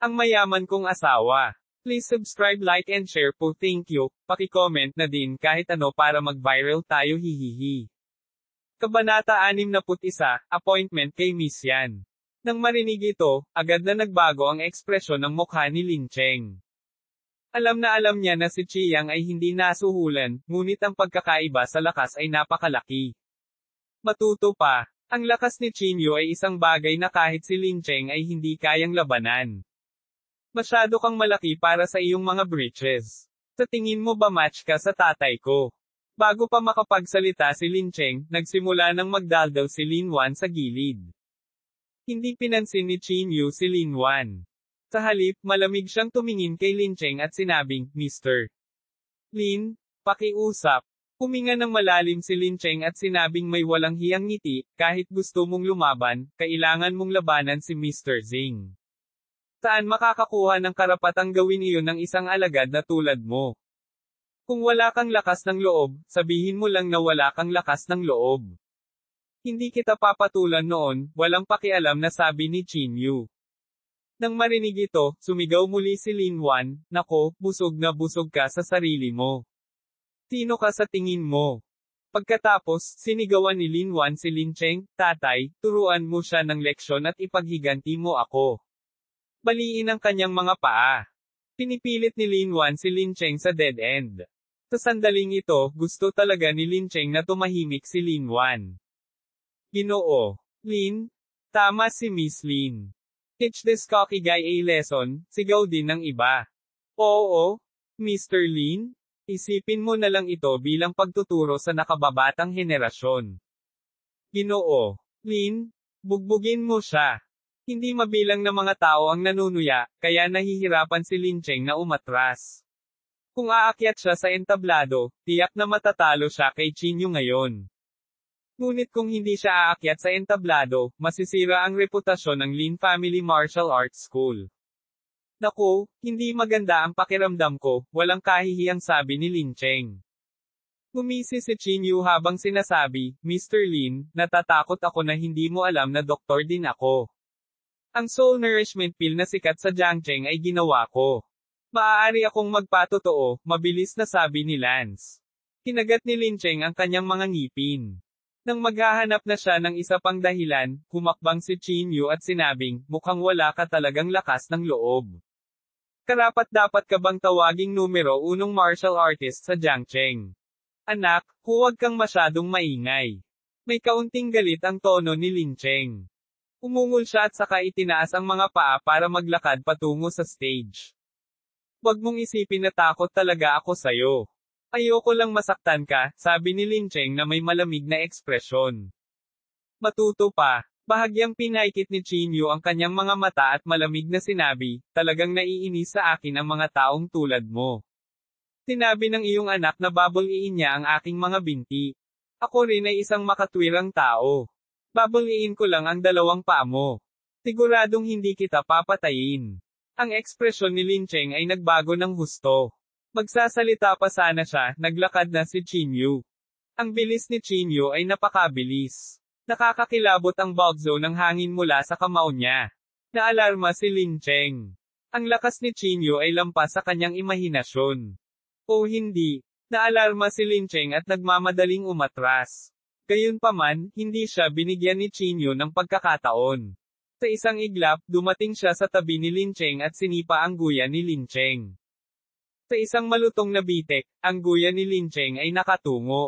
Ang mayaman kong asawa. Please subscribe, like and share po, thank you. Paki-comment na din kahit ano para mag-viral tayo, hihihi. Kabanata 61, Appointment kay Miss Yan. Nang marinig ito, agad na nagbago ang ekspresyon ng mukha ni Lin Cheng. Alam na alam niya na si Chiang ay hindi nasuhulan, ngunit ang pagkakaiba sa lakas ay napakalaki. Matuto pa, ang lakas ni Chinyu ay isang bagay na kahit si Lin Cheng ay hindi kayang labanan. Masyado kang malaki para sa iyong mga britches. Sa tingin mo ba match ka sa tatay ko? Bago pa makapagsalita si Lin Cheng, nagsimula ng magdaldal si Lin Wan sa gilid. Hindi pinansin ni Chinyu si Lin Wan. Sa halip, malamig siyang tumingin kay Lin Cheng at sinabing, Mr. Lin, pakiusap. Huminga ng malalim si Lin Cheng at sinabing may walang hiyang ngiti, kahit gusto mong lumaban, kailangan mong labanan si Mr. Zing. Saan makakakuha ng karapatang gawin iyon ng isang alagad na tulad mo? Kung wala kang lakas ng loob, sabihin mo lang na wala kang lakas ng loob. Hindi kita papatulan noon, walang pakialam na sabi ni Chinyu. Nang marinig ito, sumigaw muli si Lin Wan, nako, busog na busog ka sa sarili mo. Sino ka sa tingin mo? Pagkatapos, sinigawan ni Lin Wan si Lin Cheng, tatay, turuan mo siya ng leksyon at ipaghiganti mo ako. Baliin ang kanyang mga paa. Pinipilit ni Lin Wan si Lin Cheng sa dead end. Sa sandaling ito, gusto talaga ni Lin Cheng na tumahimik si Lin Wan. Ginoo. Lin? Tama si Miss Lin. Teach this cocky guy a lesson, sigaw din ng iba. Oo, Mr. Lin? Isipin mo na lang ito bilang pagtuturo sa nakababatang henerasyon. Ginoo. Lin? Bugbugin mo siya. Hindi mabilang na mga tao ang nanunuya, kaya nahihirapan si Lin Cheng na umatras. Kung aakyat siya sa entablado, tiyak na matatalo siya kay Chinyu ngayon. Ngunit kung hindi siya aakyat sa entablado, masisira ang reputasyon ng Lin Family Martial Arts School. Naku, hindi maganda ang pakiramdam ko, walang kahihiyang sabi ni Lin Cheng. Gumisi si Chinyu habang sinasabi, Mr. Lin, natatakot ako na hindi mo alam na doktor din ako. Ang soul nourishment pill na sikat sa Jiangcheng ay ginawa ko. Maaari akong magpatotoo, mabilis na sabi ni Lance. Kinagat ni Lin Cheng ang kanyang mga ngipin. Nang maghahanap na siya ng isa pang dahilan, humakbang si Chinyu at sinabing, mukhang wala ka talagang lakas ng loob. Karapat-dapat ka bang tawaging numero 1 martial artist sa Jiangcheng? Anak, huwag kang masyadong maingay. May kaunting galit ang tono ni Lin Cheng. Umungol siya at saka itinaas ang mga paa para maglakad patungo sa stage. Huwag mong isipin na takot talaga ako sayo. Ayoko lang masaktan ka, sabi ni Lin Cheng na may malamig na ekspresyon. Matuto pa, bahagyang pinaikit ni Chinyu ang kanyang mga mata at malamig na sinabi, talagang naiinis sa akin ang mga taong tulad mo. Sinabi ng iyong anak na babuliin niya ang aking mga binti. Ako rin ay isang makatwirang tao. Babuliin ko lang ang dalawang paa mo. Siguradong hindi kita papatayin. Ang ekspresyon ni Lin Cheng ay nagbago ng husto. Magsasalita pa sana siya, naglakad na si Chinyu. Ang bilis ni Chinyu ay napakabilis. Nakakakilabot ang bulbzo ng hangin mula sa kamao niya. Naalarma si Lin Cheng. Ang lakas ni Chinyu ay lampas sa kanyang imahinasyon. O hindi, naalarma si Lin Cheng at nagmamadaling umatras. Gayunpaman, hindi siya binigyan ni Chinyu ng pagkakataon. Sa isang iglap, dumating siya sa tabi ni Lin Cheng at sinipa ang guya ni Lin Cheng. Sa isang malutong na bitek, ang guya ni Lin Cheng ay nakatungo.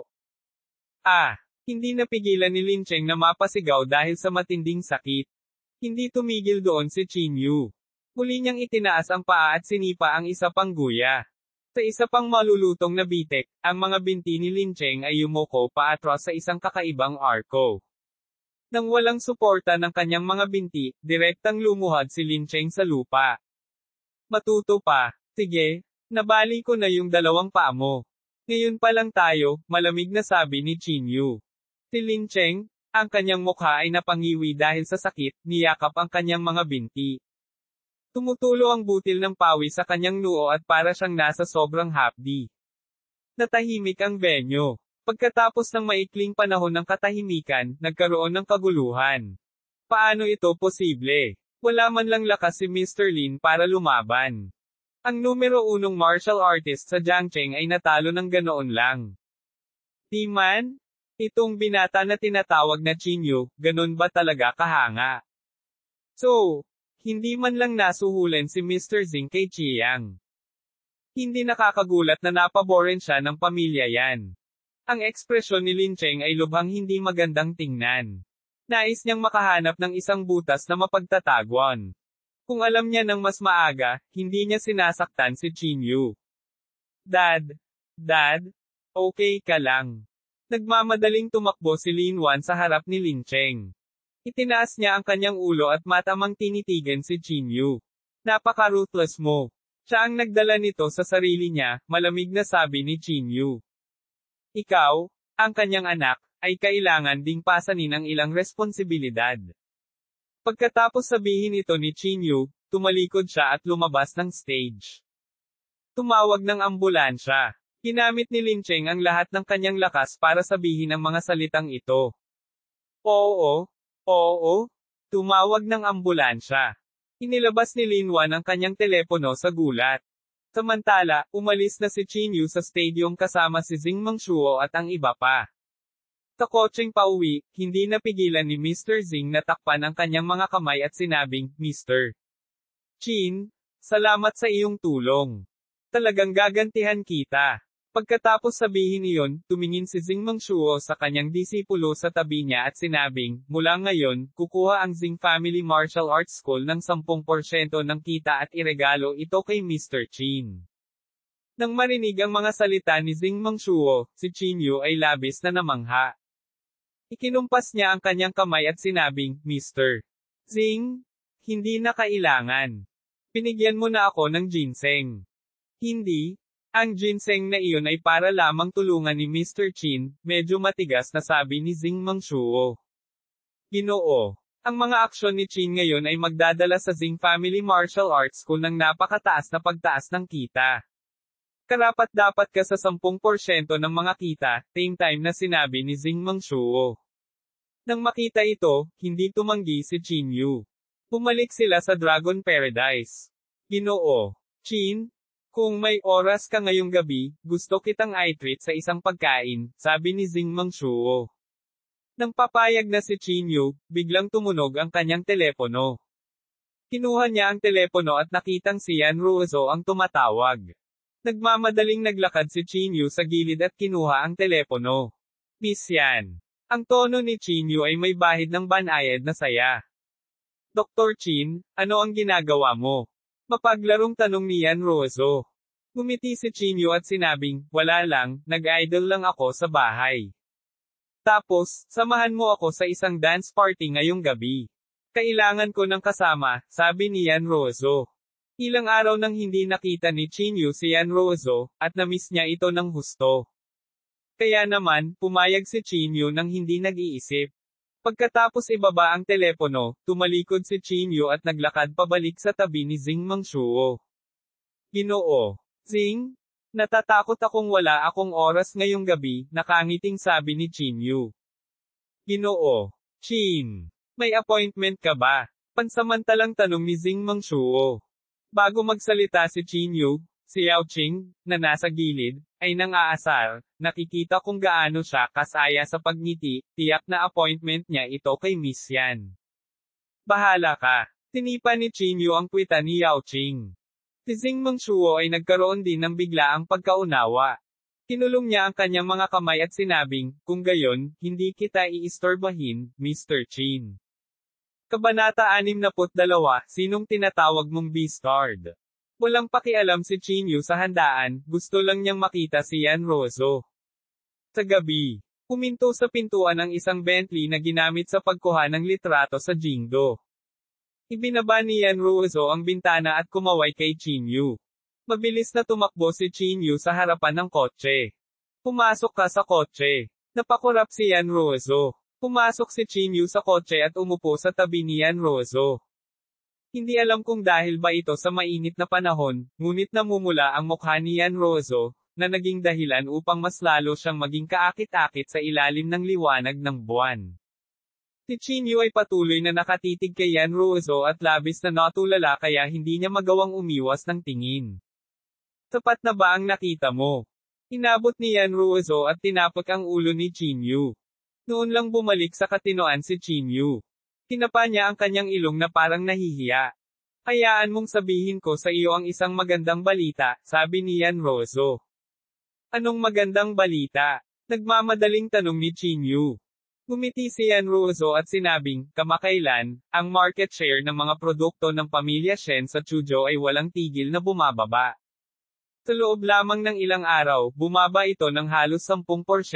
Hindi napigilan ni Lin Cheng na mapasigaw dahil sa matinding sakit. Hindi tumigil doon si Chinyu. Muli niyang itinaas ang paa at sinipa ang isa pang guya. Sa isa pang malulutong na bitek, ang mga binti ni Lin Cheng ay yumuko paatras sa isang kakaibang arko. Nang walang suporta ng kanyang mga binti, direktang lumuhad si Lin Cheng sa lupa. Matuto pa. Sige, nabali ko na yung dalawang paa mo. Ngayon pa lang tayo, malamig na sabi ni Chinyu. Si Lin Cheng, ang kanyang mukha ay napangiwi dahil sa sakit, niyakap ang kanyang mga binti. Tumutulo ang butil ng pawis sa kanyang noo at para siyang nasa sobrang hapdi. Natahimik ang venue. Pagkatapos ng maikling panahon ng katahimikan, nagkaroon ng kaguluhan. Paano ito posible? Wala man lang lakas si Mr. Lin para lumaban. Ang numero 1 martial artist sa Jiangcheng ay natalo ng ganoon lang. Di man? Itong binata na tinatawag na Qinyu, ganun ba talaga kahanga? So, hindi man lang nasuhulan si Mr. Zing kay Chiang. Hindi nakakagulat na napaboren siya ng pamilya yan. Ang ekspresyon ni Lin Cheng ay lubhang hindi magandang tingnan. Nais niyang makahanap ng isang butas na mapagtatagwan. Kung alam niya ng mas maaga, hindi niya sinasaktan si Qinyu. Dad, okay ka lang. Nagmamadaling tumakbo si Lin Wan sa harap ni Lin Cheng. Itinaas niya ang kanyang ulo at matamang tinitigan si Qinyu. Napaka-ruthless mo. Siya ang nagdala nito sa sarili niya, malamig na sabi ni Qinyu. Ikaw, ang kanyang anak, ay kailangan ding pasanin ang ilang responsibilidad. Pagkatapos sabihin ito ni Qinyu, tumalikod siya at lumabas ng stage. Tumawag ng ambulansya. Ginamit ni Lin Cheng ang lahat ng kanyang lakas para sabihin ang mga salitang ito. Oo, tumawag ng ambulansya. Inilabas ni Lin Wan ang kanyang telepono sa gulat. Samantala, umalis na si Qinyu sa stadium kasama si Zing Mengshuo at ang iba pa. Sa kotseng pauwi, hindi napigilan ni Mr. Zing na takpan ang kanyang mga kamay at sinabing, Mr. Qin, salamat sa iyong tulong. Talagang gagantihan kita. Pagkatapos sabihin iyon, tumingin si Zing Mengshuo sa kanyang disipulo sa tabi niya at sinabing, mula ngayon, kukuha ang Zing Family Martial Arts School ng 10% ng kita at iregalo ito kay Mr. Qin. Nang marinig ang mga salita ni Zing Mengshuo, si Qinyu ay labis na namangha. Ikinumpas niya ang kanyang kamay at sinabing, Mr. Zing, hindi na kailangan. Pinigyan mo na ako ng ginseng. Hindi, ang ginseng na iyon ay para lamang tulungan ni Mr. Qin, medyo matigas na sabi ni Zing Mengshuo. Ginoo, ang mga aksyon ni Qin ngayon ay magdadala sa Zing Family Martial Arts School ng napakataas na pagtaas ng kita. Karapat-dapat ka sa 10% ng mga kita, same time na sinabi ni Zing Mengshuo. Nang makita ito, hindi tumanggi si Qinyu. Bumalik sila sa Dragon Paradise. Ginoo, Qin, kung may oras ka ngayong gabi, gusto kitang i-treat sa isang pagkain, sabi ni Zing Mengshuo. Nang papayag na si Qinyu, biglang tumunog ang kanyang telepono. Kinuha niya ang telepono at nakitang si Yan Ruozo ang tumatawag. Nagmamadaling naglakad si Qinyu sa gilid at kinuha ang telepono. Miss Yan. Ang tono ni Qinyu ay may bahid ng banayad na saya. Dr. Qin, ano ang ginagawa mo? Mapaglarong tanong ni Yan Ruozo. Ngumiti si Qinyu at sinabing, wala lang, nag-idol lang ako sa bahay. Tapos, samahan mo ako sa isang dance party ngayong gabi. Kailangan ko ng kasama, sabi ni Yan Ruozo. Ilang araw nang hindi nakita ni Qinyu si Yan Ruozo, at namiss niya ito ng husto. Kaya naman, pumayag si Qinyu nang hindi nag-iisip. Pagkatapos ibaba ang telepono, tumalikod si Qinyu at naglakad pabalik sa tabi ni Zing Mengshuo. Ginoo, Zing, natatakot akong wala akong oras ngayong gabi, nakangiting sabi ni Qinyu. Ginoo, Qin, may appointment ka ba? Pansamantalang tanong ni Zing Mengshuo. Bago magsalita si Qinyu, si Yao Qing, na nasa gilid, ay nang-aasar, nakikita kung gaano siya kasaya sa pagngiti, tiyak na appointment niya ito kay Miss Yan. Bahala ka. Tinipa ni Qinyu ang kwita ni Yao Qing. Si Zing Mengshuo ay nagkaroon din ng biglaang pagkaunawa. Kinulong niya ang kanyang mga kamay at sinabing, kung gayon, hindi kita iistorbahin, Mr. Qin. Kabanata 62, sinong tinatawag mong Beastard? Walang pakialam si Qinyu sa handaan, gusto lang niyang makita si Yan Ruozo. Sa gabi, huminto sa pintuan ang isang Bentley na ginamit sa pagkuha ng litrato sa Jingdo. Ibinaba ni Yan Ruozo ang bintana at kumaway kay Qinyu. Mabilis na tumakbo si Qinyu sa harapan ng kotse. Pumasok ka sa kotse. Napakurap si Yan Ruozo. Pumasok si Qinyu sa kotse at umupo sa tabi ni Yan Ruozo. Hindi alam kung dahil ba ito sa mainit na panahon, ngunit namumula ang mukha ni Yan Ruozo, na naging dahilan upang mas lalo siyang maging kaakit-akit sa ilalim ng liwanag ng buwan. Si Chinyu ay patuloy na nakatitig kay Yan Ruozo at labis na natulala kaya hindi niya magawang umiwas ng tingin. Sapat na ba ang nakita mo? Inabot ni Yan Ruozo at tinapok ang ulo ni Chinyu. Noon lang bumalik sa katinoan si Chinyu. Tinapa niya ang kanyang ilong na parang nahihiya. Hayaan mong sabihin ko sa iyo ang isang magandang balita, sabi ni Yan Ruozo. Anong magandang balita? Nagmamadaling tanong ni Chinyu. Ngumiti si Yan Ruozo at sinabing, kamakailan, ang market share ng mga produkto ng pamilya Shen sa Chuzhou ay walang tigil na bumababa. Sa loob lamang ng ilang araw, bumaba ito ng halos 10%.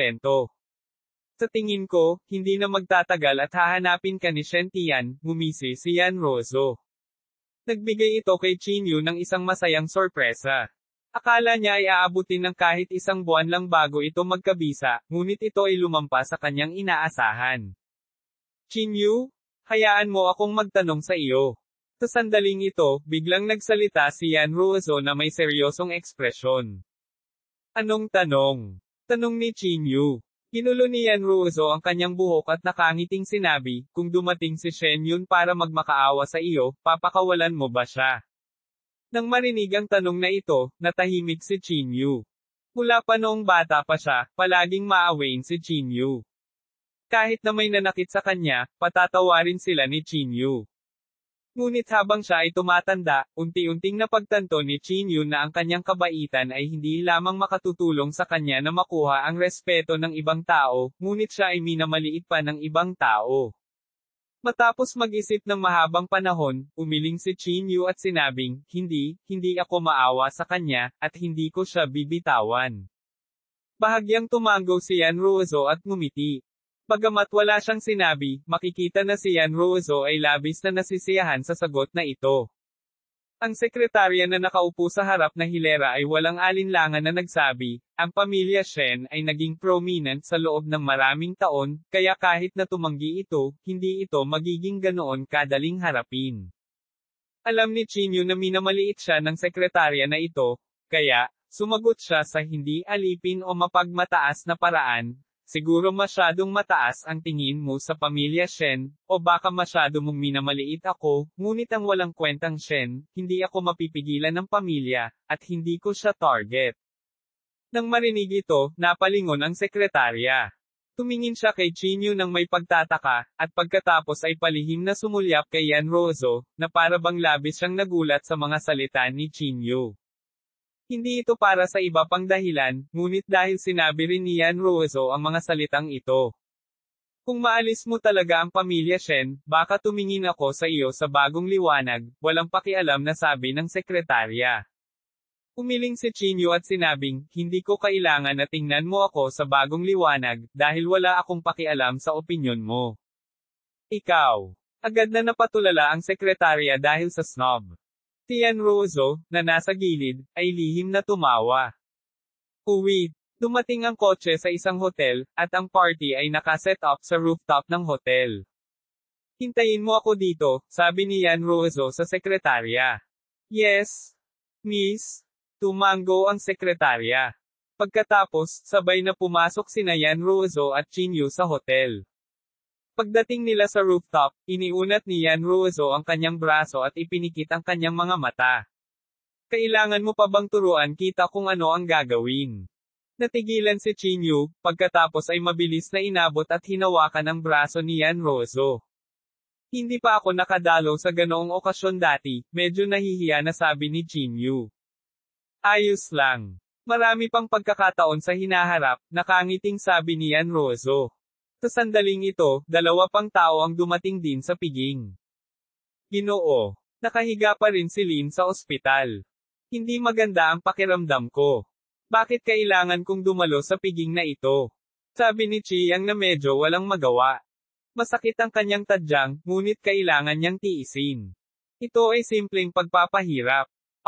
Sa tingin ko, hindi na magtatagal at hahanapin ka ni Shen Tian, ngumisi si Yan Ruozo. Nagbigay ito kay Chinyu ng isang masayang sorpresa. Akala niya ay aabutin ng kahit isang buwan lang bago ito magkabisa, ngunit ito ay lumampas sa kanyang inaasahan. Chinyu, hayaan mo akong magtanong sa iyo. Sa sandaling ito, biglang nagsalita si Yan Ruozo na may seryosong ekspresyon. Anong tanong? Tanong ni Chinyu. Ginulo ni Yan Ruozo ang kanyang buhok at nakangiting sinabi, kung dumating si Shen Yun para magmakaawa sa iyo, papakawalan mo ba siya? Nang marinig ang tanong na ito, natahimik si Chinyu. Mula pa noong bata pa siya, palaging maawain si Chinyu. Kahit na may nanakit sa kanya, patatawarin sila ni Chinyu. Ngunit habang siya ay tumatanda, unti-unting napagtanto ni Chinyu na ang kanyang kabaitan ay hindi lamang makatutulong sa kanya na makuha ang respeto ng ibang tao, ngunit siya ay minamaliit pa ng ibang tao. Matapos mag-isip ng mahabang panahon, umiling si Chinyu at sinabing, hindi ako maawa sa kanya, at hindi ko siya bibitawan. Bahagyang tumango si Yan Ruozo at ngumiti. Bagamat wala siyang sinabi, makikita na si Yan Ruozo ay labis na nasisiyahan sa sagot na ito. Ang sekretarya na nakaupo sa harap na hilera ay walang alinlangan na nagsabi, ang pamilya Shen ay naging prominent sa loob ng maraming taon, kaya kahit na tumanggi ito, hindi ito magiging ganoon kadaling harapin. Alam ni Chinyu na minamaliit siya ng sekretarya na ito, kaya, sumagot siya sa hindi alipin o mapagmataas na paraan. Siguro masyadong mataas ang tingin mo sa pamilya Shen, o baka masyado mong minamaliit ako, ngunit ang walang kwentang Shen, hindi ako mapipigilan ng pamilya, at hindi ko siya target. Nang marinig ito, napalingon ang sekretarya. Tumingin siya kay Chinyu nang may pagtataka, at pagkatapos ay palihim na sumulyap kay Yan Ruozo, na para bang labis siyang nagulat sa mga salita ni Chinyu. Hindi ito para sa iba pang dahilan, ngunit dahil sinabi rin ni Yan Ruozo ang mga salitang ito. Kung maalis mo talaga ang pamilya Shen, baka tumingin ako sa iyo sa bagong liwanag, walang pakialam na sabi ng sekretarya. Umiling si Chinyu at sinabing, hindi ko kailangan na tingnan mo ako sa bagong liwanag, dahil wala akong pakialam sa opinyon mo. Ikaw. Agad na napatulala ang sekretarya dahil sa snob. Si Yan Ruozo, na nasa gilid, ay lihim na tumawa. Uwi. Dumating ang kotse sa isang hotel, at ang party ay nakaset up sa rooftop ng hotel. Hintayin mo ako dito, sabi ni Yan Ruozo sa sekretarya. Yes, miss. Tumango ang sekretarya. Pagkatapos, sabay na pumasok sina Yan Ruozo at Chinyu sa hotel. Pagdating nila sa rooftop, iniunat ni Yan Ruozo ang kanyang braso at ipinikit ang kanyang mga mata. Kailangan mo pa bang turuan kita kung ano ang gagawin? Natigilan si Chinyu, pagkatapos ay mabilis na inabot at hinawakan ang braso ni Yan Ruozo. Hindi pa ako nakadalo sa ganoong okasyon dati, medyo nahihiya na sabi ni Chinyu. Ayos lang. Marami pang pagkakataon sa hinaharap, nakangiting sabi ni Yan Ruozo. Sa sandaling ito, dalawa pang tao ang dumating din sa piging. Ginoo. Nakahiga pa rin si Lin sa ospital. Hindi maganda ang pakiramdam ko. Bakit kailangan kong dumalo sa piging na ito? Sabi ni Chiang na medyo walang magawa. Masakit ang kanyang tadyang, ngunit kailangan niyang tiisin. Ito ay simpleng pagpapahirap.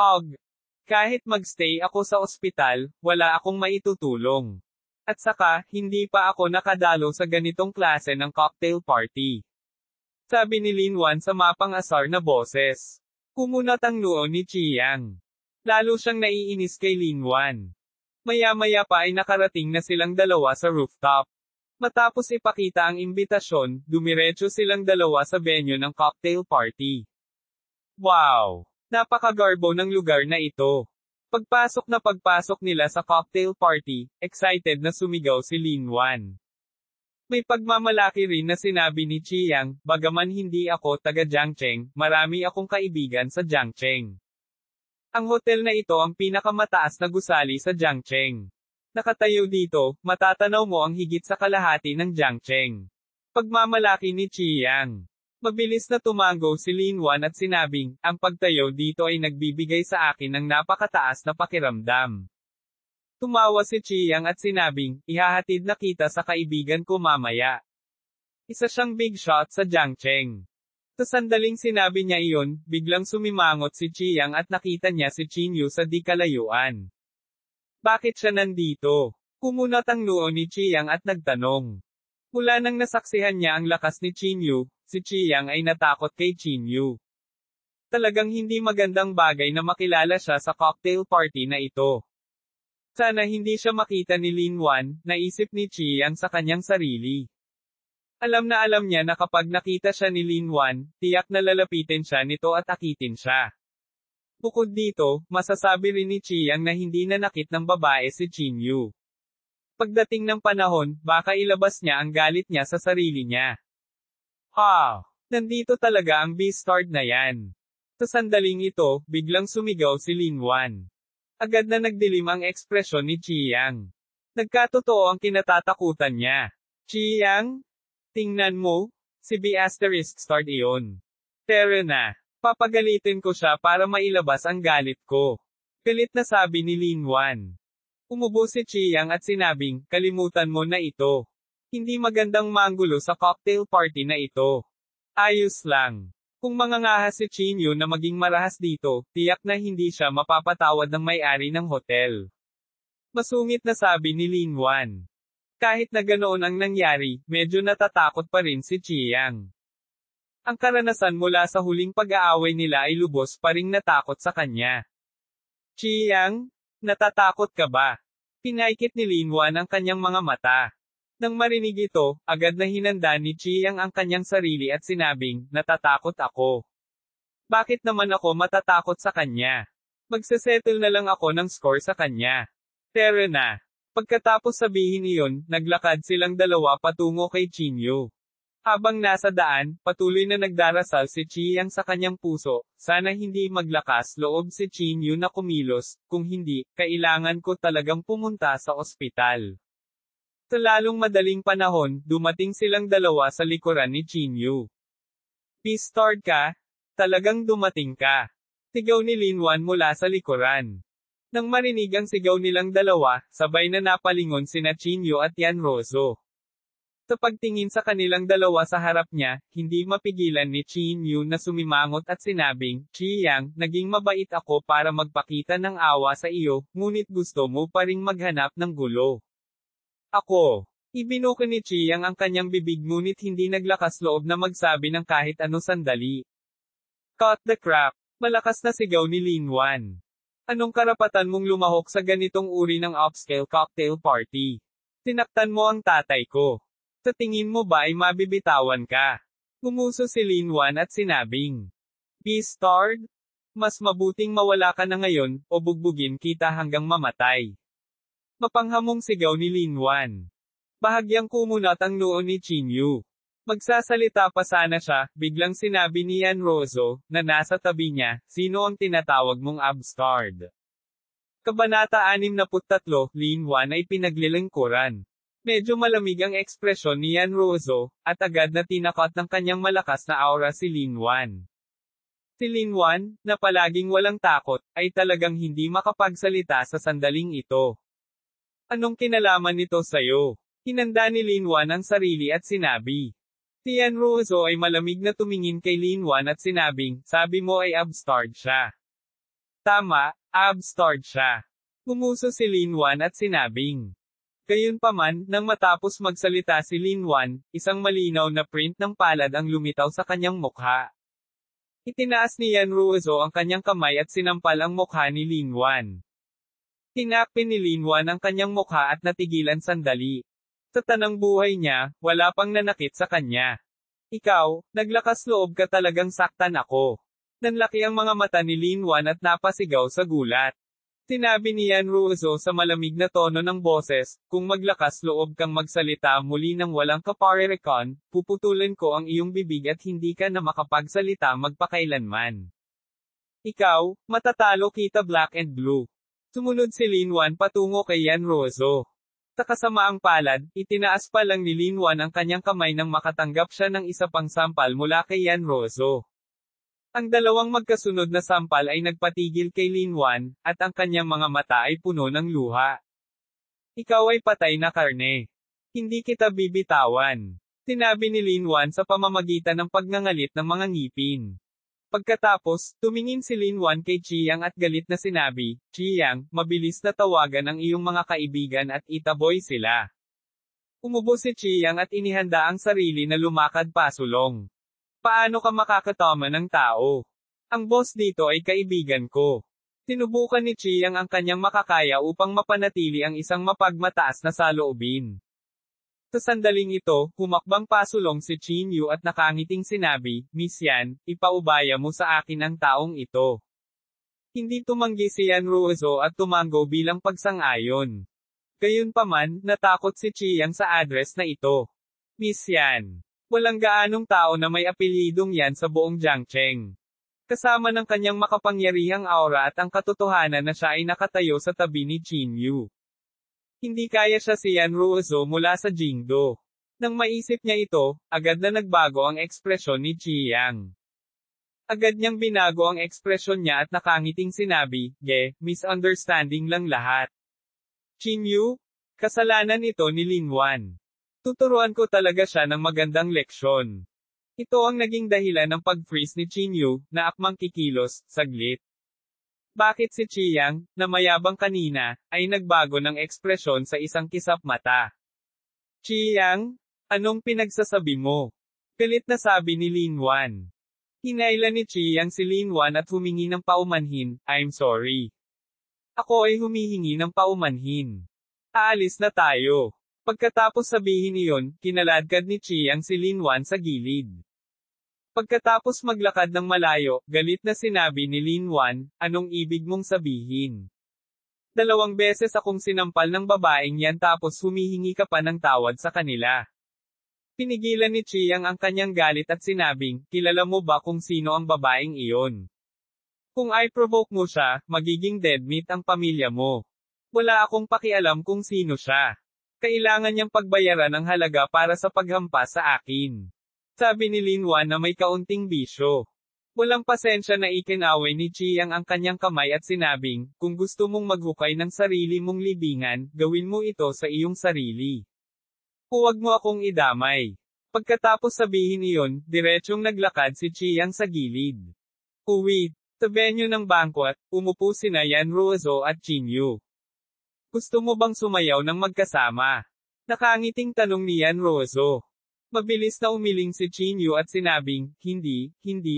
Kahit magstay ako sa ospital, wala akong maitutulong. At saka, hindi pa ako nakadalo sa ganitong klase ng cocktail party. Sabi ni Lin Wan sa mapang-asar na boses. Kumunat ang noo ni Chiang. Lalo siyang naiinis kay Lin Wan. Maya-maya pa ay nakarating na silang dalawa sa rooftop. Matapos ipakita ang imbitasyon, dumiretso silang dalawa sa venue ng cocktail party. Wow! Napakagarbo ng lugar na ito. Pagpasok nila sa cocktail party, excited na sumigaw si Linwan. May pagmamalaki rin na sinabi ni Chiang, bagaman hindi ako taga Jiangcheng, marami akong kaibigan sa Jiangcheng. Ang hotel na ito ang pinakamataas na gusali sa Jiangcheng. Nakatayo dito, matatanaw mo ang higit sa kalahati ng Jiangcheng. Pagmamalaki ni Chiang. Mabilis na tumango si Linwan at sinabing, ang pagtayo dito ay nagbibigay sa akin ng napakataas na pakiramdam. Tumawa si Chiang at sinabing, ihahatid na kita sa kaibigan ko mamaya. Isa siyang big shot sa Jiangcheng. Sa sandaling sinabi niya iyon, biglang sumimangot si Chiang at nakita niya si Chinyu sa di kalayuan. Bakit siya nandito? Kumunat ang noo ni Chiang at nagtanong. Mula nang nasaksihan niya ang lakas ni Chinyu, si Chiang ay natakot kay Chinyu. Talagang hindi magandang bagay na makilala siya sa cocktail party na ito. Sana hindi siya makita ni Linwan, naisip ni Chiang sa kanyang sarili. Alam niya na kapag nakita siya ni Linwan, tiyak na lalapitin siya nito at akitin siya. Bukod dito, masasabi rin ni Chiang na hindi nanakit ng babae si Chinyu. Pagdating ng panahon, baka ilabas niya ang galit niya sa sarili niya. Nandito talaga ang beastard na yan. Sa sandaling ito, biglang sumigaw si Linwan. Agad na nagdilim ang ekspresyon ni Chiang. Nagkatotoo ang kinatatakutan niya. Chiang? Tingnan mo, si B***start iyon. Pero na, papagalitin ko siya para mailabas ang galit ko. Galit na sabi ni Linwan. Umubo si Chiang at sinabing, kalimutan mo na ito. Hindi magandang manggulo sa cocktail party na ito. Ayos lang. Kung mangangahas si Chinyu na maging marahas dito, tiyak na hindi siya mapapatawad ng may-ari ng hotel. Masungit na sabi ni Linwan. Kahit na ganoon ang nangyari, medyo natatakot pa rin si Chiang. Ang karanasan mula sa huling pag-aaway nila ay lubos pa ring natakot sa kanya. Chiang? Natatakot ka ba? Pinaikit ni Linwan ang kanyang mga mata. Nang marinig ito, agad na hinanda ni Chiang ang kanyang sarili at sinabing, natatakot ako. Bakit naman ako matatakot sa kanya? Magsesettle na lang ako ng score sa kanya. Pero na. Pagkatapos sabihin iyon, naglakad silang dalawa patungo kay Chinyu. Habang nasa daan, patuloy na nagdarasal si Chiang sa kanyang puso, sana hindi maglakas loob si Chinyu na kumilos, kung hindi, kailangan ko talagang pumunta sa ospital. Sa lalong madaling panahon, dumating silang dalawa sa likuran ni Chinyu. Beastard ka? Talagang dumating ka. Sigaw ni Linwan mula sa likuran. Nang marinig ang sigaw nilang dalawa, sabay na napalingon sina Chinyu at Yan Rozo. Sa pagtingin sa kanilang dalawa sa harap niya, hindi mapigilan ni Chinyu na sumimangot at sinabing, Chiang, naging mabait ako para magpakita ng awa sa iyo, ngunit gusto mo pa ring maghanap ng gulo. Ako. Ibinuko ni Chiang ang kanyang bibig ngunit hindi naglakas loob na magsabi ng kahit ano sandali. Cut the crap. Malakas na sigaw ni Linwan. Anong karapatan mong lumahok sa ganitong uri ng upscale cocktail party? Tinaktan mo ang tatay ko. Sa tingin mo ba ay mabibitawan ka? Gumuso si Linwan at sinabing, Beastard? Mas mabuting mawala ka na ngayon, o bugbugin kita hanggang mamatay. Mapanghamong sigaw ni Linwan. Bahagyang kumunat ang noo ni Chinyu. Magsasalita pa sana siya, biglang sinabi ni Yan Rozo, na nasa tabi niya, sino ang tinatawag mong upstart? Kabanata 63, Linwan ay pinaglilingkuran. Medyo malamig ang ekspresyon ni Yan Rozo, at agad na tinakot ng kanyang malakas na aura si Linwan. Si Linwan, na palaging walang takot, ay talagang hindi makapagsalita sa sandaling ito. Anong kinalaman nito sa'yo? Hinanda ni Linwan ang sarili at sinabi. Si Yan Rozo ay malamig na tumingin kay Linwan at sinabing, sabi mo ay upstart siya. Tama, upstart siya. Gumuso si Linwan at sinabing. Gayunpaman, nang matapos magsalita si Linwan, isang malinaw na print ng palad ang lumitaw sa kanyang mukha. Itinaas ni Yan Rozo ang kanyang kamay at sinampal ang mukha ni Linwan. Tinapin ni Linwan ang kanyang mukha at natigilan sandali. Sa tanang buhay niya, wala pang nanakit sa kanya. Ikaw, naglakas loob ka talagang saktan ako. Nanlaki ang mga mata ni Lin Wan at napasigaw sa gulat. Sinabi ni Yan Ruozo sa malamig na tono ng boses, kung maglakas loob kang magsalita muli ng walang kaparerekon, puputulan ko ang iyong bibig at hindi ka na makapagsalita magpakailanman. Ikaw, matatalo kita black and blue. Sumunod si Lin Wan patungo kay Yan Ruozo. Sa kasamaang palad, itinaas pa lang ni Lin Wan ang kanyang kamay nang makatanggap siya ng isa pang sampal mula kay Yan Ruozo. Ang dalawang magkasunod na sampal ay nagpatigil kay Lin Wan, at ang kanyang mga mata ay puno ng luha. Ikaw ay patay na karne. Hindi kita bibitawan. Sinabi ni Lin Wan sa pamamagitan ng pagngangalit ng mga ngipin. Pagkatapos, tumingin si Lin Wan kay Chiyang at galit na sinabi, Chiyang, mabilis na tawagan ang iyong mga kaibigan at itaboy sila. Umubo si Chiyang at inihanda ang sarili na lumakad pasulong. Paano ka makakatama ng tao? Ang boss dito ay kaibigan ko. Sinubukan ni Chiyang ang kanyang makakaya upang mapanatili ang isang mapagmataas na saloobin. Sa sandaling ito, humakbang pasulong si Chin Yu at nakangiting sinabi, Miss Yan, ipaubaya mo sa akin ang taong ito. Hindi tumanggi si Yan Ruozo at tumango bilang pagsang-ayon. Gayunpaman, natakot si Chiyang sa address na ito. Miss Yan. Walang gaanong tao na may apelyidong yan sa buong Jiangcheng. Kasama ng kanyang makapangyarihang aura at ang katotohanan na siya ay nakatayo sa tabi ni Chin Yu. Hindi kaya siya si Yan Ruozo mula sa Jingdo. Nang maisip niya ito, agad na nagbago ang ekspresyon ni Chiyang. Agad niyang binago ang ekspresyon niya at nakangiting sinabi, misunderstanding lang lahat. Chin Yu? Kasalanan ito ni Lin Wan. Tuturuan ko talaga siya ng magandang leksyon. Ito ang naging dahilan ng pag-freeze ni Chin Yu, na akmang kikilos, saglit. Bakit si Chiyang, na mayabang kanina, ay nagbago ng ekspresyon sa isang kisap mata? Chiyang, anong pinagsasabi mo? Galit na sabi ni Lin Wan. Hinailan ni Chiyang si Lin Wan at humingi ng paumanhin, I'm sorry. Ako ay humihingi ng paumanhin. Aalis na tayo. Pagkatapos sabihin iyon, kinaladkad ni Chiyang si Lin Wan sa gilid. Pagkatapos maglakad ng malayo, galit na sinabi ni Lin Wan, anong ibig mong sabihin? 2 beses akong sinampal ng babaeng yan tapos humihingi ka pa ng tawad sa kanila. Pinigilan ni Chiyang ang kanyang galit at sinabing, kilala mo ba kung sino ang babaeng iyon? Kung i-provoke mo siya, magiging dead meat ang pamilya mo. Wala akong pakialam kung sino siya. Kailangan niyang pagbayaran ng halaga para sa paghampas sa akin. Sabi ni Lin Wan na may kaunting bisyo. Walang pasensya na ikinaway ni Chiyang ang kanyang kamay at sinabing, kung gusto mong maghukay ng sarili mong libingan, gawin mo ito sa iyong sarili. Huwag mo akong idamay. Pagkatapos sabihin iyon, diretsyong naglakad si Chiyang sa gilid. Uwi. Sa venue ng banquet, umupo sina Yan Ruozo at Chin Yu. Gusto mo bang sumayaw ng magkasama? Nakangiting tanong ni Yan Ruozo. Mabilis na umiling si Chin Yu at sinabing, hindi.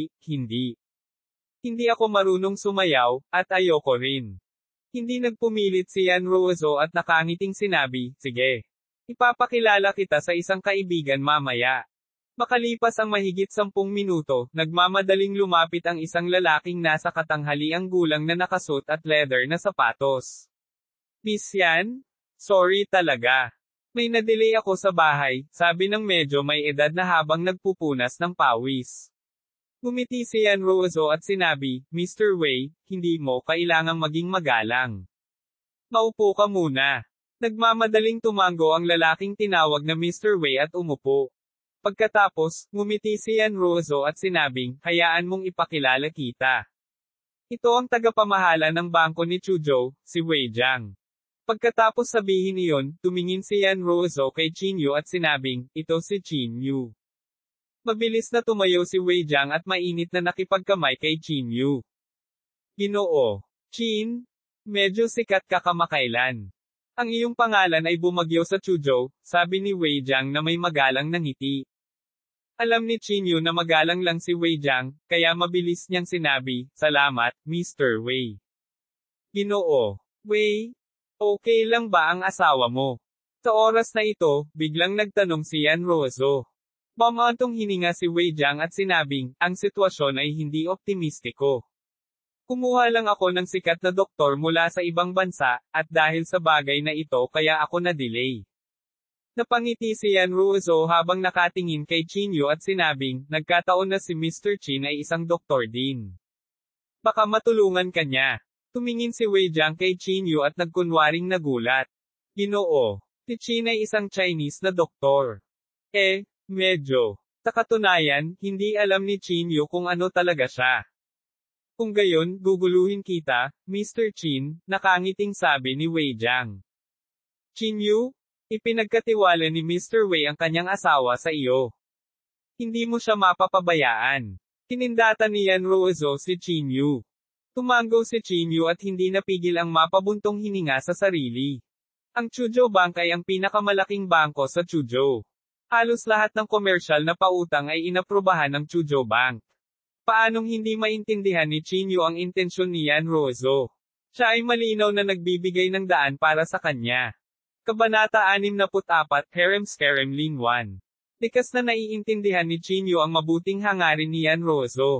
Hindi ako marunong sumayaw, at ayoko rin. Hindi nagpumilit si Yan Ruozo at nakangiting sinabi, sige. Ipapakilala kita sa isang kaibigan mamaya. Makalipas ang mahigit 10 minuto, nagmamadaling lumapit ang isang lalaking nasa katanghaliang gulang na nakasuot at leather na sapatos. Miss Yan? Sorry talaga. May na-delay ako sa bahay, sabi ng medyo may edad na habang nagpupunas ng pawis. Ngumiti si Yan Ruozo at sinabi, Mr. Wei, hindi mo kailangang maging magalang. Maupo ka muna. Nagmamadaling tumango ang lalaking tinawag na Mr. Wei at umupo. Pagkatapos, ngumiti si Yan Ruozo at sinabing, hayaan mong ipakilala kita. Ito ang tagapamahala ng bangko ni Chuzhou, si Wei Jiang. Pagkatapos sabihin iyon, tumingin si Yan Ruozo kay Chin Yu at sinabing, ito si Chin Yu. Mabilis na tumayo si Wei Jiang at mainit na nakipagkamay kay Chin Yu. Ginoo. Chin, medyo sikat ka kamakailan. Ang iyong pangalan ay bumagyo sa Chuzhou, sabi ni Wei Jiang na may magalang na ngiti. Alam ni Chin Yu na magalang lang si Wei Jiang, kaya mabilis niyang sinabi, salamat, Mr. Wei. Ginoo. Wei, okay lang ba ang asawa mo? Sa oras na ito, biglang nagtanong si Yan Ruozo. Bumantong hininga si Wei Jiang at sinabing, ang sitwasyon ay hindi optimistiko. Kumuha lang ako ng sikat na doktor mula sa ibang bansa, at dahil sa bagay na ito kaya ako na-delay. Napangiti si Yan Ruozo habang nakatingin kay Qin Yu at sinabing, nagkataon na si Mr. Qin ay isang doktor din. Baka matulungan ka niya. Tumingin si Wei Jiang kay Qin Yu at nagkunwaring nagulat. Ginoo, si Qin ay isang Chinese na doktor. Medyo. Sa katunayan, hindi alam ni Qin Yu kung ano talaga siya. Kung gayon, guguluhin kita, Mr. Qin, nakangiting sabi ni Wei Jiang. Qin Yu, ipinagkatiwala ni Mr. Wei ang kanyang asawa sa iyo. Hindi mo siya mapapabayaan. Kinindatan ni Yan Ruozo si Qin Yu. Tumango si Qin Yu at hindi napigil ang mapabuntong hininga sa sarili. Ang Chuzhou Bank ay ang pinakamalaking bangko sa Chuzhou. Halos lahat ng komersyal na pautang ay inaprubahan ng Chuzhou Bank. Paanong hindi maintindihan ni Qin Yu ang intensyon ni Yan Ruozo? Siya ay malinaw na nagbibigay ng daan para sa kanya. Kabanata 64, Harem Scarem Lin 1. Likas na naiintindihan ni Qin Yu ang mabuting hangarin ni Yan Ruozo.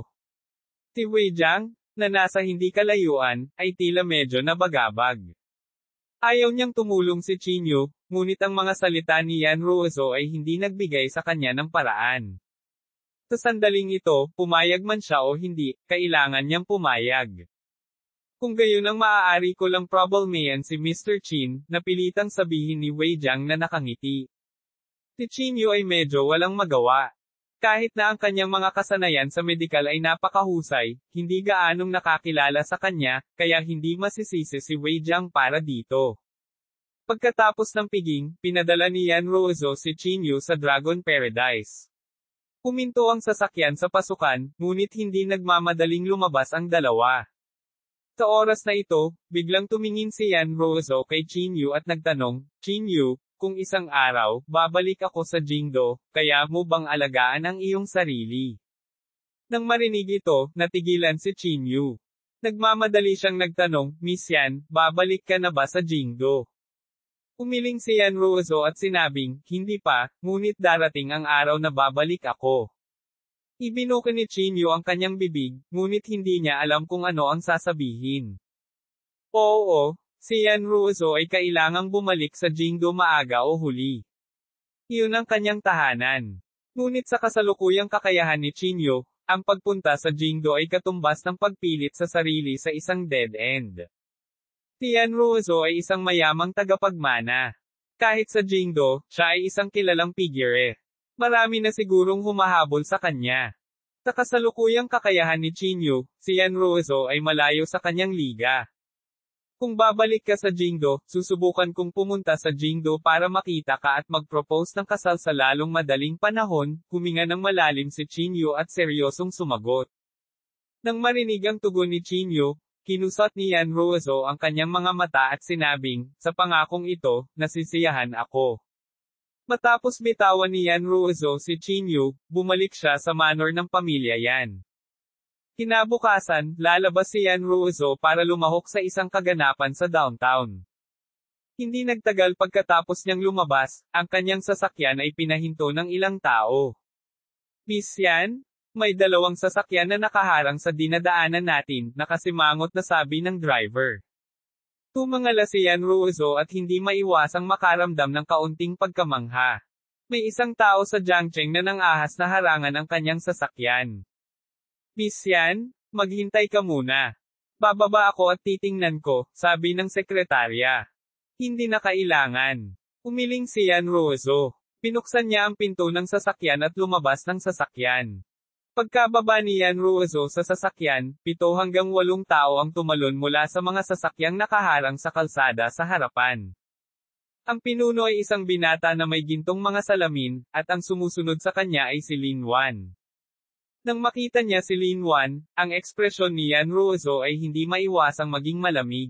Si Wei Jiang, na nasa hindi kalayuan, ay tila medyo nabagabag. Ayaw niyang tumulong si Qin Yu, ngunit ang mga salita ni Yan Ruozo ay hindi nagbigay sa kanya ng paraan. Sa sandaling ito, pumayag man siya o hindi, kailangan niyang pumayag. Kung gayon ang maaari ko lang problemayan si Mr. Qin, napilitang sabihin ni Wei Jiang na nakangiti. Si Qin Yu ay medyo walang magawa. Kahit na ang kanyang mga kasanayan sa medikal ay napakahusay, hindi gaanong nakakilala sa kanya, kaya hindi masisisi si Wei Jiang para dito. Pagkatapos ng piging, pinadala ni Yan Ruozo si Qin Yu sa Dragon Paradise. Huminto ang sasakyan sa pasukan, ngunit hindi nagmamadaling lumabas ang dalawa. Sa oras na ito, biglang tumingin si Yan Ruozo kay Qin Yu at nagtanong, Qin Yu, kung isang araw, babalik ako sa Jingdo, kaya mo bang alagaan ang iyong sarili? Nang marinig ito, natigilan si Qin Yu. Nagmamadali siyang nagtanong, Miss Yan, babalik ka na ba sa Jingdo? Umiling si Yan Ruozo at sinabing, hindi pa, ngunit darating ang araw na babalik ako. Ibinuka ni Qin Yu ang kanyang bibig, ngunit hindi niya alam kung ano ang sasabihin. Oo. Si Yan Ruozo ay kailangang bumalik sa Jingdo maaga o huli. Iyon ang kanyang tahanan. Ngunit sa kasalukuyang kakayahan ni Qin Yu, ang pagpunta sa Jingdo ay katumbas ng pagpilit sa sarili sa isang dead end. Si Yan Ruozo ay isang mayamang tagapagmana. Kahit sa Jingdo, siya ay isang kilalang figure. Marami na sigurong humahabol sa kanya. Sa kasalukuyang kakayahan ni Qin Yu, si Yan Ruozo ay malayo sa kanyang liga. Kung babalik ka sa Jingdo, susubukan kong pumunta sa Jingdo para makita ka at mag-propose ng kasal sa lalong madaling panahon, huminga ng malalim si Qin Yu at seryosong sumagot. Nang marinig ang tugon ni Qin Yu, kinusot ni Yan Ruozo ang kanyang mga mata at sinabing, sa pangakong ito, nasisiyahan ako. Matapos bitawan ni Yan Ruozo si Qin Yu, bumalik siya sa manor ng pamilya Yan. Kinabukasan, lalabas si Yan Ruozo para lumahok sa isang kaganapan sa downtown. Hindi nagtagal pagkatapos niyang lumabas, ang kanyang sasakyan ay pinahinto ng ilang tao. Miss Yan, may dalawang sasakyan na nakaharang sa dinadaanan natin, nakasimangot na sabi ng driver. Tumangala si Yan Ruozo at hindi maiwasang makaramdam ng kaunting pagkamangha. May isang tao sa Jiangcheng na nangahas na harangan ang kanyang sasakyan. Miss Yan, maghintay ka muna. Bababa ako at titingnan ko, sabi ng sekretarya. Hindi na kailangan. Umiling si Yan Ruozo. Pinuksan niya ang pinto ng sasakyan at lumabas ng sasakyan. Pagkababa ni Yan Ruozo sa sasakyan, 7 hanggang 8 tao ang tumalon mula sa mga sasakyang nakaharang sa kalsada sa harapan. Ang pinuno ay isang binata na may gintong mga salamin, at ang sumusunod sa kanya ay si Lin Wan. Nang makita niya si Lin Wan, ang ekspresyon ni Yan Ruozo ay hindi maiwasang maging malamig.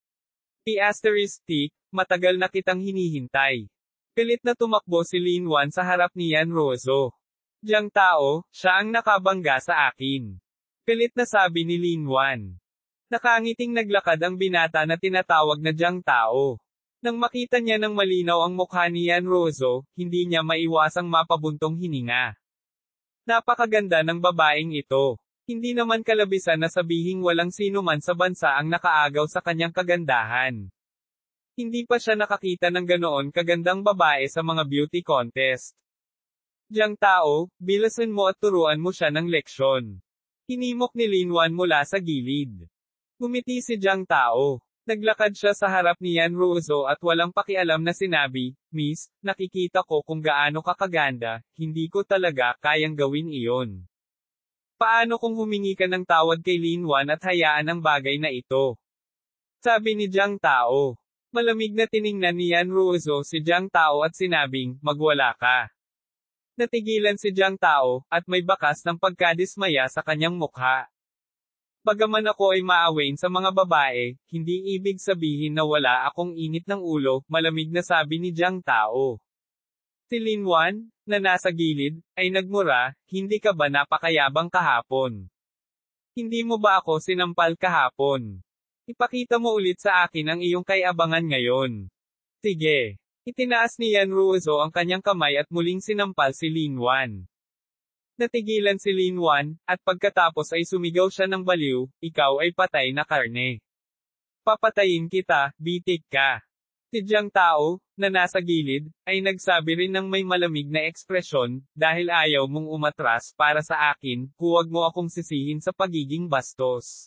Matagal na kitang hinihintay. Pilit na tumakbo si Lin Wan sa harap ni Yan Ruozo. Diyang tao, siya ang nakabangga sa akin. Pilit na sabi ni Lin Wan. Nakangiting naglakad ang binata na tinatawag na Diyang tao. Nang makita niya ng malinaw ang mukha ni Yan Ruozo, hindi niya maiwasang mapabuntong hininga. Napakaganda ng babaeng ito. Hindi naman kalabisan na sabihing walang sino man sa bansa ang nakaagaw sa kanyang kagandahan. Hindi pa siya nakakita ng ganoon kagandang babae sa mga beauty contest. Jiang Tao, bilasan mo at turuan mo siya ng leksyon. Hinimok ni Lin Wan mula sa gilid. Ngumiti si Jiang Tao. Naglakad siya sa harap ni Yan Ruozo at walang pakialam na sinabi, "Miss, nakikita ko kung gaano ka kaganda, hindi ko talaga kayang gawin iyon. Paano kung humingi ka ng tawad kay Lin Wan at hayaan ang bagay na ito?" Sabi ni Jiang Tao. Malamig na tiningnan ni Yan Ruozo si Jiang Tao at sinabing, "Magwala ka." Natigilan si Jiang Tao, at may bakas ng pagkadismaya sa kanyang mukha. Bagaman ako ay maawain sa mga babae, hindi ibig sabihin na wala akong init ng ulo, malamig na sabi ni Jiang Tao. Si Lin Wan, na nasa gilid, ay nagmura, "Hindi ka ba napakayabang kahapon? Hindi mo ba ako sinampal kahapon? Ipakita mo ulit sa akin ang iyong kayabangan ngayon." Sige. Itinaas ni Yan Ruozo ang kanyang kamay at muling sinampal si Lin Wan. Natigilan si Lin Wan, at pagkatapos ay sumigaw siya ng baliw, "Ikaw ay patay na karne. Papatayin kita, bitik ka." Si Jiang Tao, na nasa gilid, ay nagsabi rin ng may malamig na ekspresyon, "Dahil ayaw mong umatras para sa akin, huwag mo akong sisihin sa pagiging bastos.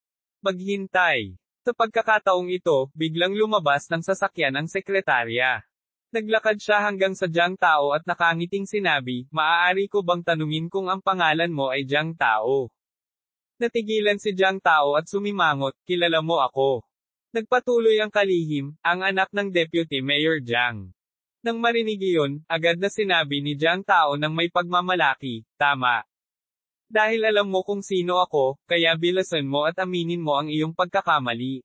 Maghintay." Sa pagkakataong ito, biglang lumabas ng sasakyan ang sekretarya. Naglakad siya hanggang sa Jiang Tao at nakangiting sinabi, "Maaari ko bang tanungin kung ang pangalan mo ay Jiang Tao?" Natigilan si Jiang Tao at sumimangot, "Kilala mo ako." Nagpatuloy ang kalihim, "Ang anak ng Deputy Mayor Jiang." Nang marinig iyon, agad na sinabi ni Jiang Tao ng may pagmamalaki, "Tama. Dahil alam mo kung sino ako, kaya bilasan mo at aminin mo ang iyong pagkakamali."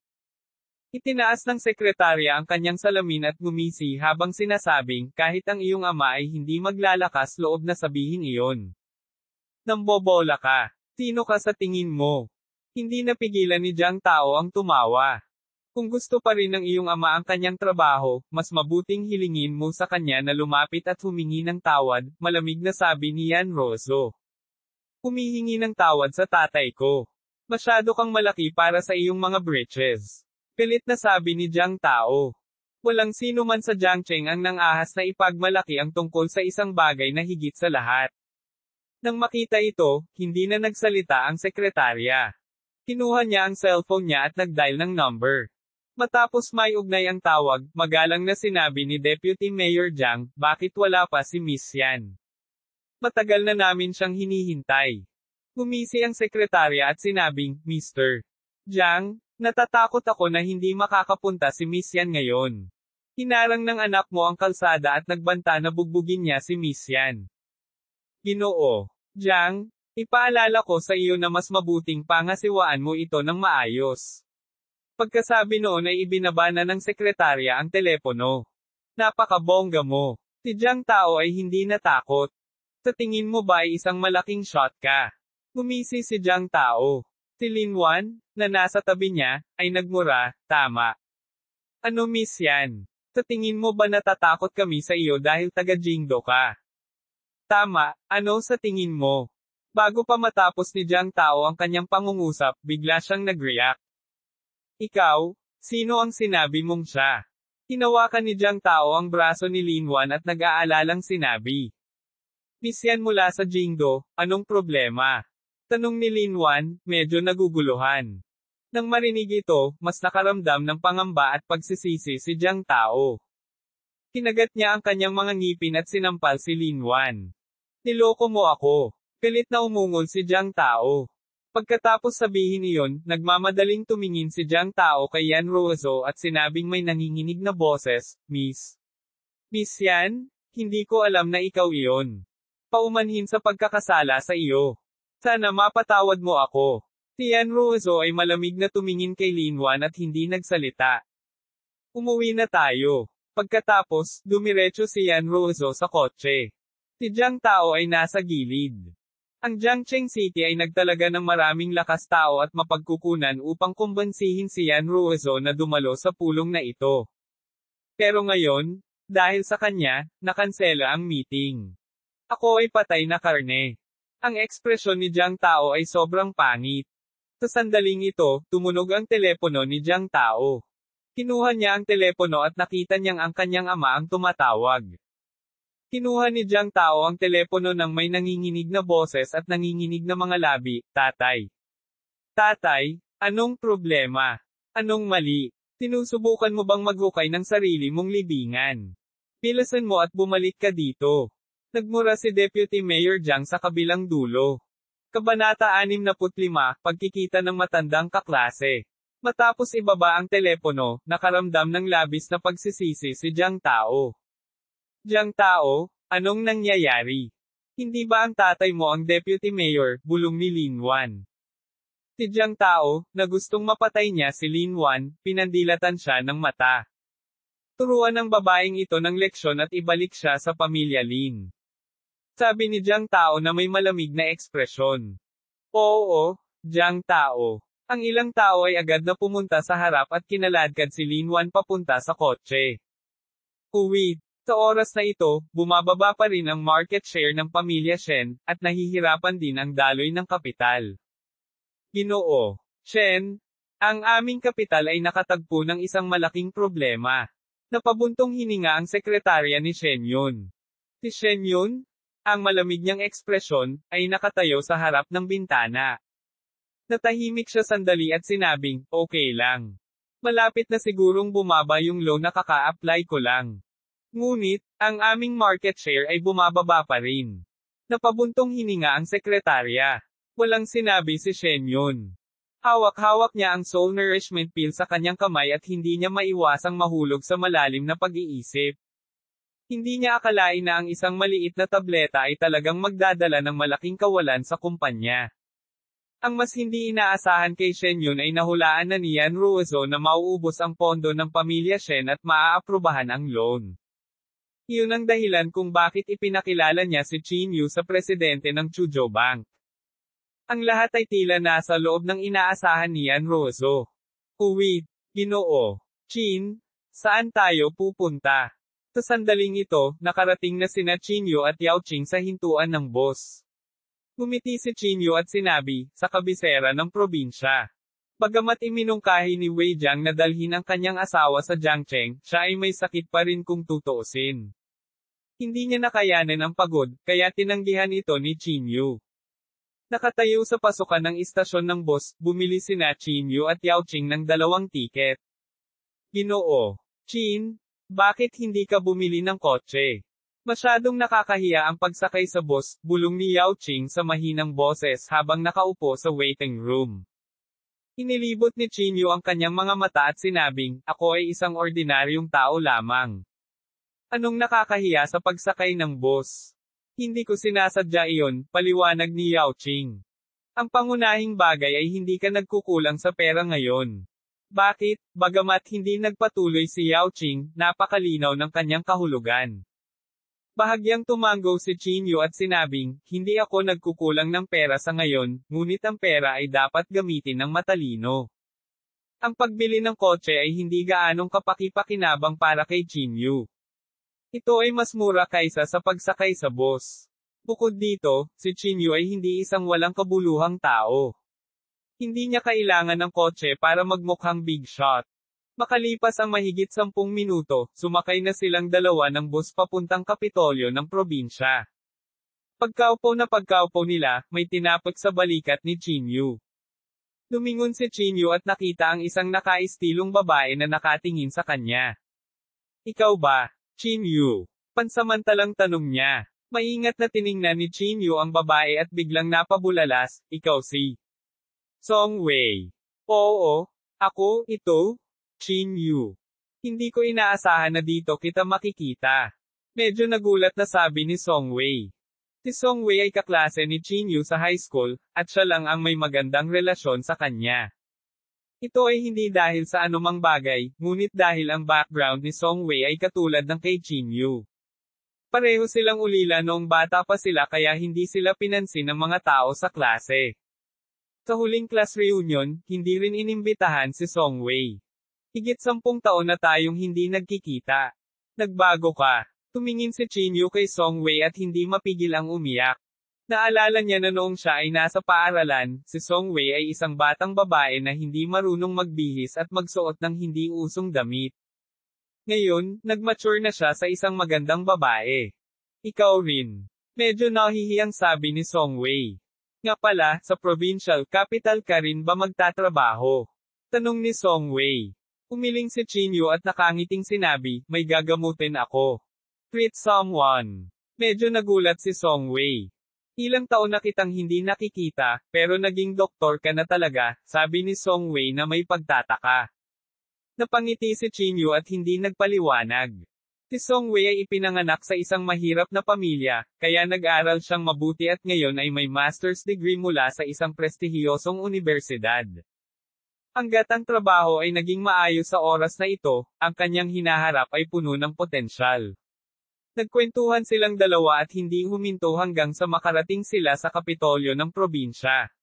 Itinaas ng sekretarya ang kanyang salamin at ngumisi habang sinasabing, "Kahit ang iyong ama ay hindi maglalakas loob na sabihin iyon. Nambobola ka. Sino ka sa tingin mo?" Hindi napigilan ni Jiang Tao ang tumawa. "Kung gusto pa rin ng iyong ama ang kanyang trabaho, mas mabuting hilingin mo sa kanya na lumapit at humingi ng tawad," malamig na sabi ni Yan Ruozo. "Humihingi ng tawad sa tatay ko. Masyado kang malaki para sa iyong mga britches." Pilit na sabi ni Jiang Tao. Walang sino man sa Jiangcheng ang nangahas na ipagmalaki ang tungkol sa isang bagay na higit sa lahat. Nang makita ito, hindi na nagsalita ang sekretarya. Kinuha niya ang cellphone niya at nag-dial ng number. Matapos may ugnay ang tawag, magalang na sinabi ni Deputy Mayor Jiang, "Bakit wala pa si Miss Yan? Matagal na namin siyang hinihintay." Ngumisi ang sekretarya at sinabing, "Mr. Jiang, natatakot ako na hindi makakapunta si Miss Yan ngayon. Hinarang ng anak mo ang kalsada at nagbanta na bugbugin niya si Miss Yan." Ginoo. Jiang, ipaalala ko sa iyo na mas mabuting pangasiwaan mo ito ng maayos. Pagkasabi noon ay ibinaba na ng sekretarya ang telepono. Napakabongga mo. Si Jiang Tao ay hindi natakot. Sa tingin mo ba ay isang malaking shot ka? Ngumisi si Jiang Tao. Si Lin Wan, na nasa tabi niya, ay nagmura, "Tama. Ano Miss Yan? Sa tingin mo ba natatakot kami sa iyo dahil taga-Jingdo ka? Tama, ano sa tingin mo?" Bago pa matapos ni Jiang Tao ang kanyang pangungusap, bigla siyang nag-react. "Ikaw? Sino ang sinabi mong siya?" Hinawakan ni Jiang Tao ang braso ni Lin Wan at nag-aalalang sinabi, "Miss Yan mula sa Jingdo, anong problema?" Tanong ni Lin Wan, medyo naguguluhan. Nang marinig ito, mas nakaramdam ng pangamba at pagsisisi si Jiang Tao. Kinagat niya ang kanyang mga ngipin at sinampal si Lin Wan. "Niloko mo ako." Pilit na umungol si Jiang Tao. Pagkatapos sabihin iyon, nagmamadaling tumingin si Jiang Tao kay Yan Ruozo at sinabing may nanginginig na boses, Miss Yan, hindi ko alam na ikaw iyon. Paumanhin sa pagkakasala sa iyo. Sana mapatawad mo ako." Si Yan Ruozo ay malamig na tumingin kay Lin Wan at hindi nagsalita. "Umuwi na tayo." Pagkatapos, dumiretso si Yan Ruozo sa kotse. Si Jiang Tao ay nasa gilid. Ang Jiangcheng City ay nagtalaga ng maraming lakas tao at mapagkukunan upang kumbansihin si Yan Ruozo na dumalo sa pulong na ito. Pero ngayon, dahil sa kanya, nakansela ang meeting. Ako ay patay na karne. Ang ekspresyon ni Jiang Tao ay sobrang pangit. Sa sandaling ito, tumunog ang telepono ni Jiang Tao. Kinuha niya ang telepono at nakita niyang ang kanyang ama ang tumatawag. Kinuha ni Jiang Tao ang telepono nang may nanginginig na boses at nanginginig na mga labi, "Tatay. Tatay, anong problema? Anong mali? Sinusubukan mo bang maghukay ng sarili mong libingan? Bilisan mo at bumalik ka dito." Nagmura si Deputy Mayor Jiang sa kabilang dulo. Kabanata 65, Pagkikita ng matandang kaklase. Matapos ibaba ang telepono, nakaramdam ng labis na pagsisisi si Jiang Tao. "Jiang Tao, anong nangyayari? Hindi ba ang tatay mo ang Deputy Mayor?" bulong ni Lin Wan. Si Jiang Tao, na gustong mapatay niya si Lin Wan, pinandilatan siya ng mata. Turuan ng babaeng ito ng leksyon at ibalik siya sa pamilya Lin. Sabi ni Jiang Tao na may malamig na ekspresyon. "Oo, Jiang Tao." Ang ilang tao ay agad na pumunta sa harap at kinaladkad si Lin Wan papunta sa kotse. Uwi. Sa oras na ito, bumababa pa rin ang market share ng pamilya Shen, at nahihirapan din ang daloy ng kapital. Ginoo Shen, ang aming kapital ay nakatagpo ng isang malaking problema. Napabuntong hininga ang sekretarya ni Shen Yun. Si Shen Yun, ang malamig niyang ekspresyon, ay nakatayo sa harap ng bintana. Natahimik siya sandali at sinabing, "Okay lang. Malapit na sigurong bumaba yung loan na kaka-apply ko lang. Ngunit, ang aming market share ay bumababa pa rin." Napabuntong hininga ang sekretarya. Walang sinabi si Shen Yun. Hawak-hawak niya ang soul nourishment pill sa kanyang kamay at hindi niya maiwasang mahulog sa malalim na pag-iisip. Hindi niya akalain na ang isang maliit na tableta ay talagang magdadala ng malaking kawalan sa kumpanya. Ang mas hindi inaasahan kay Shen Yun ay nahulaan na ni Yan Ruozo na mauubos ang pondo ng pamilya Shen at maaaprubahan ang loan. Iyon ang dahilan kung bakit ipinakilala niya si Qin Yu sa presidente ng Chuzhou Bank. Ang lahat ay tila nasa loob ng inaasahan ni Yan Ruozo. Uwi, Ginoo Qin, saan tayo pupunta? Sa sandaling ito, nakarating na sina Qin Yu at Yao Qing sa hintuan ng boss. Ngumiti si Qin Yu at sinabi, sa kabisera ng probinsya. Bagamat iminungkahi ni Wei Jiang na dalhin ang kanyang asawa sa Jiangcheng, siya ay may sakit pa rin kung tutuusin. Hindi niya nakayanan ang pagod, kaya tinanggihan ito ni Qin Yu. Nakatayo sa pasukan ng istasyon ng boss, bumili sina Qin Yu at Yao Qing ng 2 tiket. Ginoo Qin, bakit hindi ka bumili ng kotse? Masyadong nakakahiya ang pagsakay sa bus, bulong ni Yao Qing sa mahinang boses habang nakaupo sa waiting room. Inilibot ni Qin Yu ang kanyang mga mata at sinabing, "Ako ay isang ordinaryong tao lamang. Anong nakakahiya sa pagsakay ng bus? Hindi ko sinasadya iyon," paliwanag ni Yao Qing. "Ang pangunahing bagay ay hindi ka nagkukulang sa pera ngayon." Bakit, bagamat hindi nagpatuloy si Yao Qing, napakalinaw ng kanyang kahulugan. Bahagyang tumango si Qin Yu at sinabing, "Hindi ako nagkukulang ng pera sa ngayon, ngunit ang pera ay dapat gamitin ng matalino." Ang pagbili ng kotse ay hindi gaanong kapaki-pakinabang para kay Qin Yu. Ito ay mas mura kaysa sa pagsakay sa bus. Bukod dito, si Qin Yu ay hindi isang walang kabuluhang tao. Hindi niya kailangan ng kotse para magmukhang big shot. Makalipas ang mahigit 10 minuto, sumakay na silang dalawa ng bus papuntang Kapitolyo ng probinsya. Pagkaupo nila, may tinapot sa balikat ni Qin Yu. Lumingon si Qin Yu at nakita ang isang nakaistilong babae na nakatingin sa kanya. "Ikaw ba, Qin Yu?" Pansamantalang tanong niya. Maingat na tiningnan ni Qin Yu ang babae at biglang napabulalas, "Ikaw si Song Wei." "Oo, ako, ito, Qin Yu. Hindi ko inaasahan na dito kita makikita." Medyo nagulat na sabi ni Song Wei. Si Song Wei ay kaklase ni Qin Yu sa high school, at siya lang ang may magandang relasyon sa kanya. Ito ay hindi dahil sa anumang bagay, ngunit dahil ang background ni Song Wei ay katulad ng kay Qin Yu. Pareho silang ulila noong bata pa sila kaya hindi sila pinansin ng mga tao sa klase. Sa huling class reunion, hindi rin inimbitahan si Song Wei. Higit 10 taon na tayong hindi nagkikita. Nagbago ka. Tumingin si Chinyu kay Song Wei at hindi mapigil ang umiyak. Naalala niya na noong siya ay nasa paaralan, si Song Wei ay isang batang babae na hindi marunong magbihis at magsuot ng hindi usong damit. Ngayon, nag-mature na siya sa isang magandang babae. Ikaw rin. Medyo nahihiyang sabi ni Song Wei. Nga pala, sa provincial capital ka rin ba magtatrabaho? Tanong ni Song Wei. Umiling si Chinyu at nakangiting sinabi, may gagamutin ako. Treat someone. Medyo nagulat si Song Wei. Ilang taon na kitang hindi nakikita, pero naging doktor ka na talaga, sabi ni Song Wei na may pagtataka. Napangiti si Chinyu at hindi nagpaliwanag. Si Song Wei ay ipinanganak sa isang mahirap na pamilya, kaya nag-aral siyang mabuti at ngayon ay may master's degree mula sa isang prestihiyosong universidad. Hanggat ang trabaho ay naging maayos sa oras na ito, ang kanyang hinaharap ay puno ng potensyal. Nagkwentuhan silang dalawa at hindi huminto hanggang sa makarating sila sa kapitolyo ng probinsya.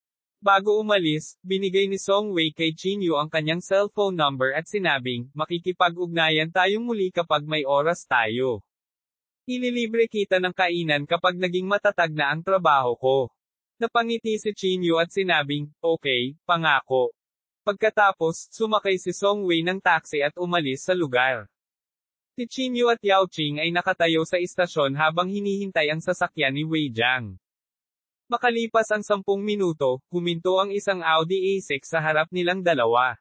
Bago umalis, binigay ni Song Wei kay Chinyu ang kanyang cellphone number at sinabing, makikipag-ugnayan tayong muli kapag may oras tayo. Ililibre kita ng kainan kapag naging matatag na ang trabaho ko. Napangiti si Chinyu at sinabing, okay, pangako. Pagkatapos, sumakay si Song Wei ng taxi at umalis sa lugar. Si Chinyu at Yao Qing ay nakatayo sa istasyon habang hinihintay ang sasakyan ni Wei Jiang. Makalipas ang 10 minuto, huminto ang isang Audi A6 sa harap nilang dalawa.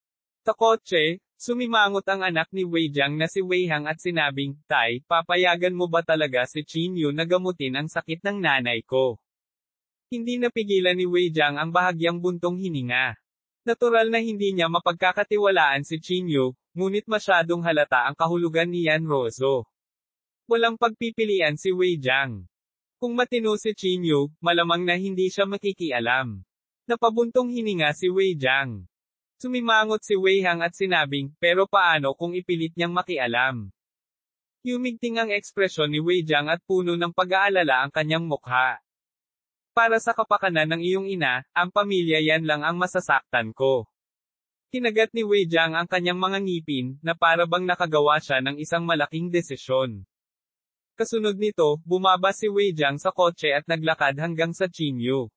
Sa kotse, sumimangot ang anak ni Wei Jiang na si Wei Hang at sinabing, Tay, papayagan mo ba talaga si Chinyu na gamutin ang sakit ng nanay ko? Hindi napigilan ni Wei Jiang ang bahagyang buntong hininga. Natural na hindi niya mapagkakatiwalaan si Chinyu, ngunit masyadong halata ang kahulugan ni Yan Rozo. Walang pagpipilian si Wei Jiang. Kung matino si Chinyu, malamang na hindi siya makikialam. Napabuntong hininga si Wei Jiang. Sumimangot si Wei Hang at sinabing, pero paano kung ipilit niyang makialam? Humigting ang ekspresyon ni Wei Jiang at puno ng pag-aalala ang kanyang mukha. Para sa kapakanan ng iyong ina, ang pamilya yan lang ang masasaktan ko. Kinagat ni Wei Jiang ang kanyang mga ngipin, na para bang nakagawa siya ng isang malaking desisyon. Kasunod nito, bumaba si Wei Jiang sa kotse at naglakad hanggang sa Chinyu.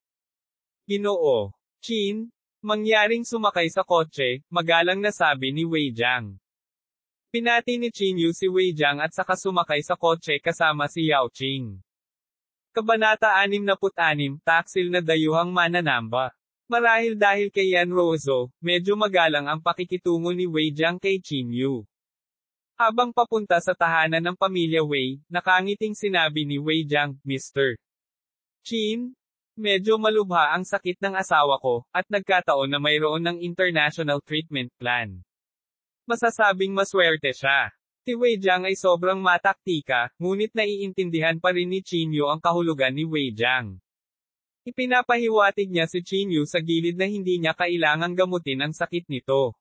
Ginoo. Chin, mangyaring sumakay sa kotse, magalang na sabi ni Wei Jiang. Pinati ni Chinyu si Wei Jiang at saka sumakay sa kotse kasama si Yao Qing. Kabanata 66, Taksil na dayuhang mananamba. Marahil dahil kay Yan Rozo, medyo magalang ang pakikitungo ni Wei Jiang kay Chinyu. Habang papunta sa tahanan ng pamilya Wei, nakangiting sinabi ni Wei Jiang, Mr. Chin, medyo malubha ang sakit ng asawa ko, at nagkataon na mayroon ng international treatment plan. Masasabing maswerte siya. Si Wei Jiang ay sobrang mataktika, ngunit naiintindihan pa rin ni Chinyu ang kahulugan ni Wei Jiang. Ipinapahiwatig niya si Chinyu sa gilid na hindi niya kailangang gamutin ang sakit nito.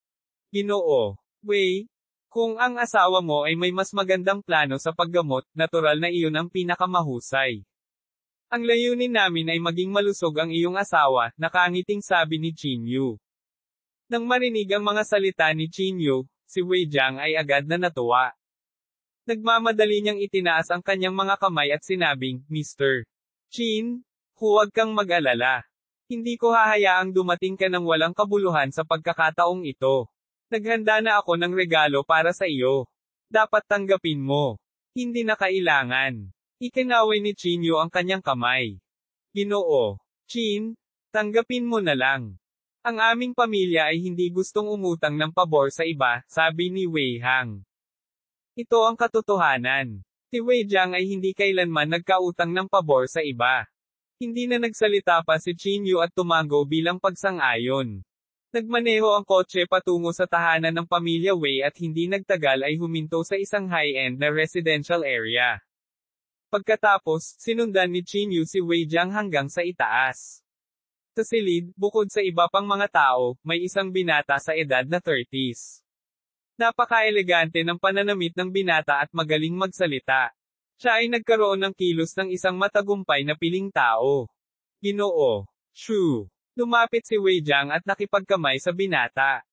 Ginoo. Wei, kung ang asawa mo ay may mas magandang plano sa paggamot, natural na iyon ang pinakamahusay. Ang layunin namin ay maging malusog ang iyong asawa, nakangiting sabi ni Chinyu. Nang marinig ang mga salita ni Chinyu, si Wei Jiang ay agad na natuwa. Nagmamadali niyang itinaas ang kanyang mga kamay at sinabing, Mr. Chin, huwag kang mag-alala. Hindi ko hahayaang dumating ka ng walang kabuluhan sa pagkakataong ito. Naghanda na ako ng regalo para sa iyo. Dapat tanggapin mo. Hindi na kailangan. Ikinaway ni Chinyu ang kanyang kamay. Ginoo. Chin, tanggapin mo na lang. Ang aming pamilya ay hindi gustong umutang ng pabor sa iba, sabi ni Wei Hang. Ito ang katotohanan. Si Wei Jiang ay hindi kailanman nagkautang ng pabor sa iba. Hindi na nagsalita pa si Chinyu at tumango bilang pagsang-ayon. Nagmaneho ang kotse patungo sa tahanan ng pamilya Wei at hindi nagtagal ay huminto sa isang high-end na residential area. Pagkatapos, sinundan ni Chinyu si Wei Jiang hanggang sa itaas. Sa silid, bukod sa iba pang mga tao, may isang binata sa edad na 30s. Napaka-elegante ng pananamit ng binata at magaling magsalita. Siya ay nagkaroon ng kilos ng isang matagumpay na piling tao. Ginoo. Shoo. Lumapit si Wei Jiang at nakipagkamay sa binata.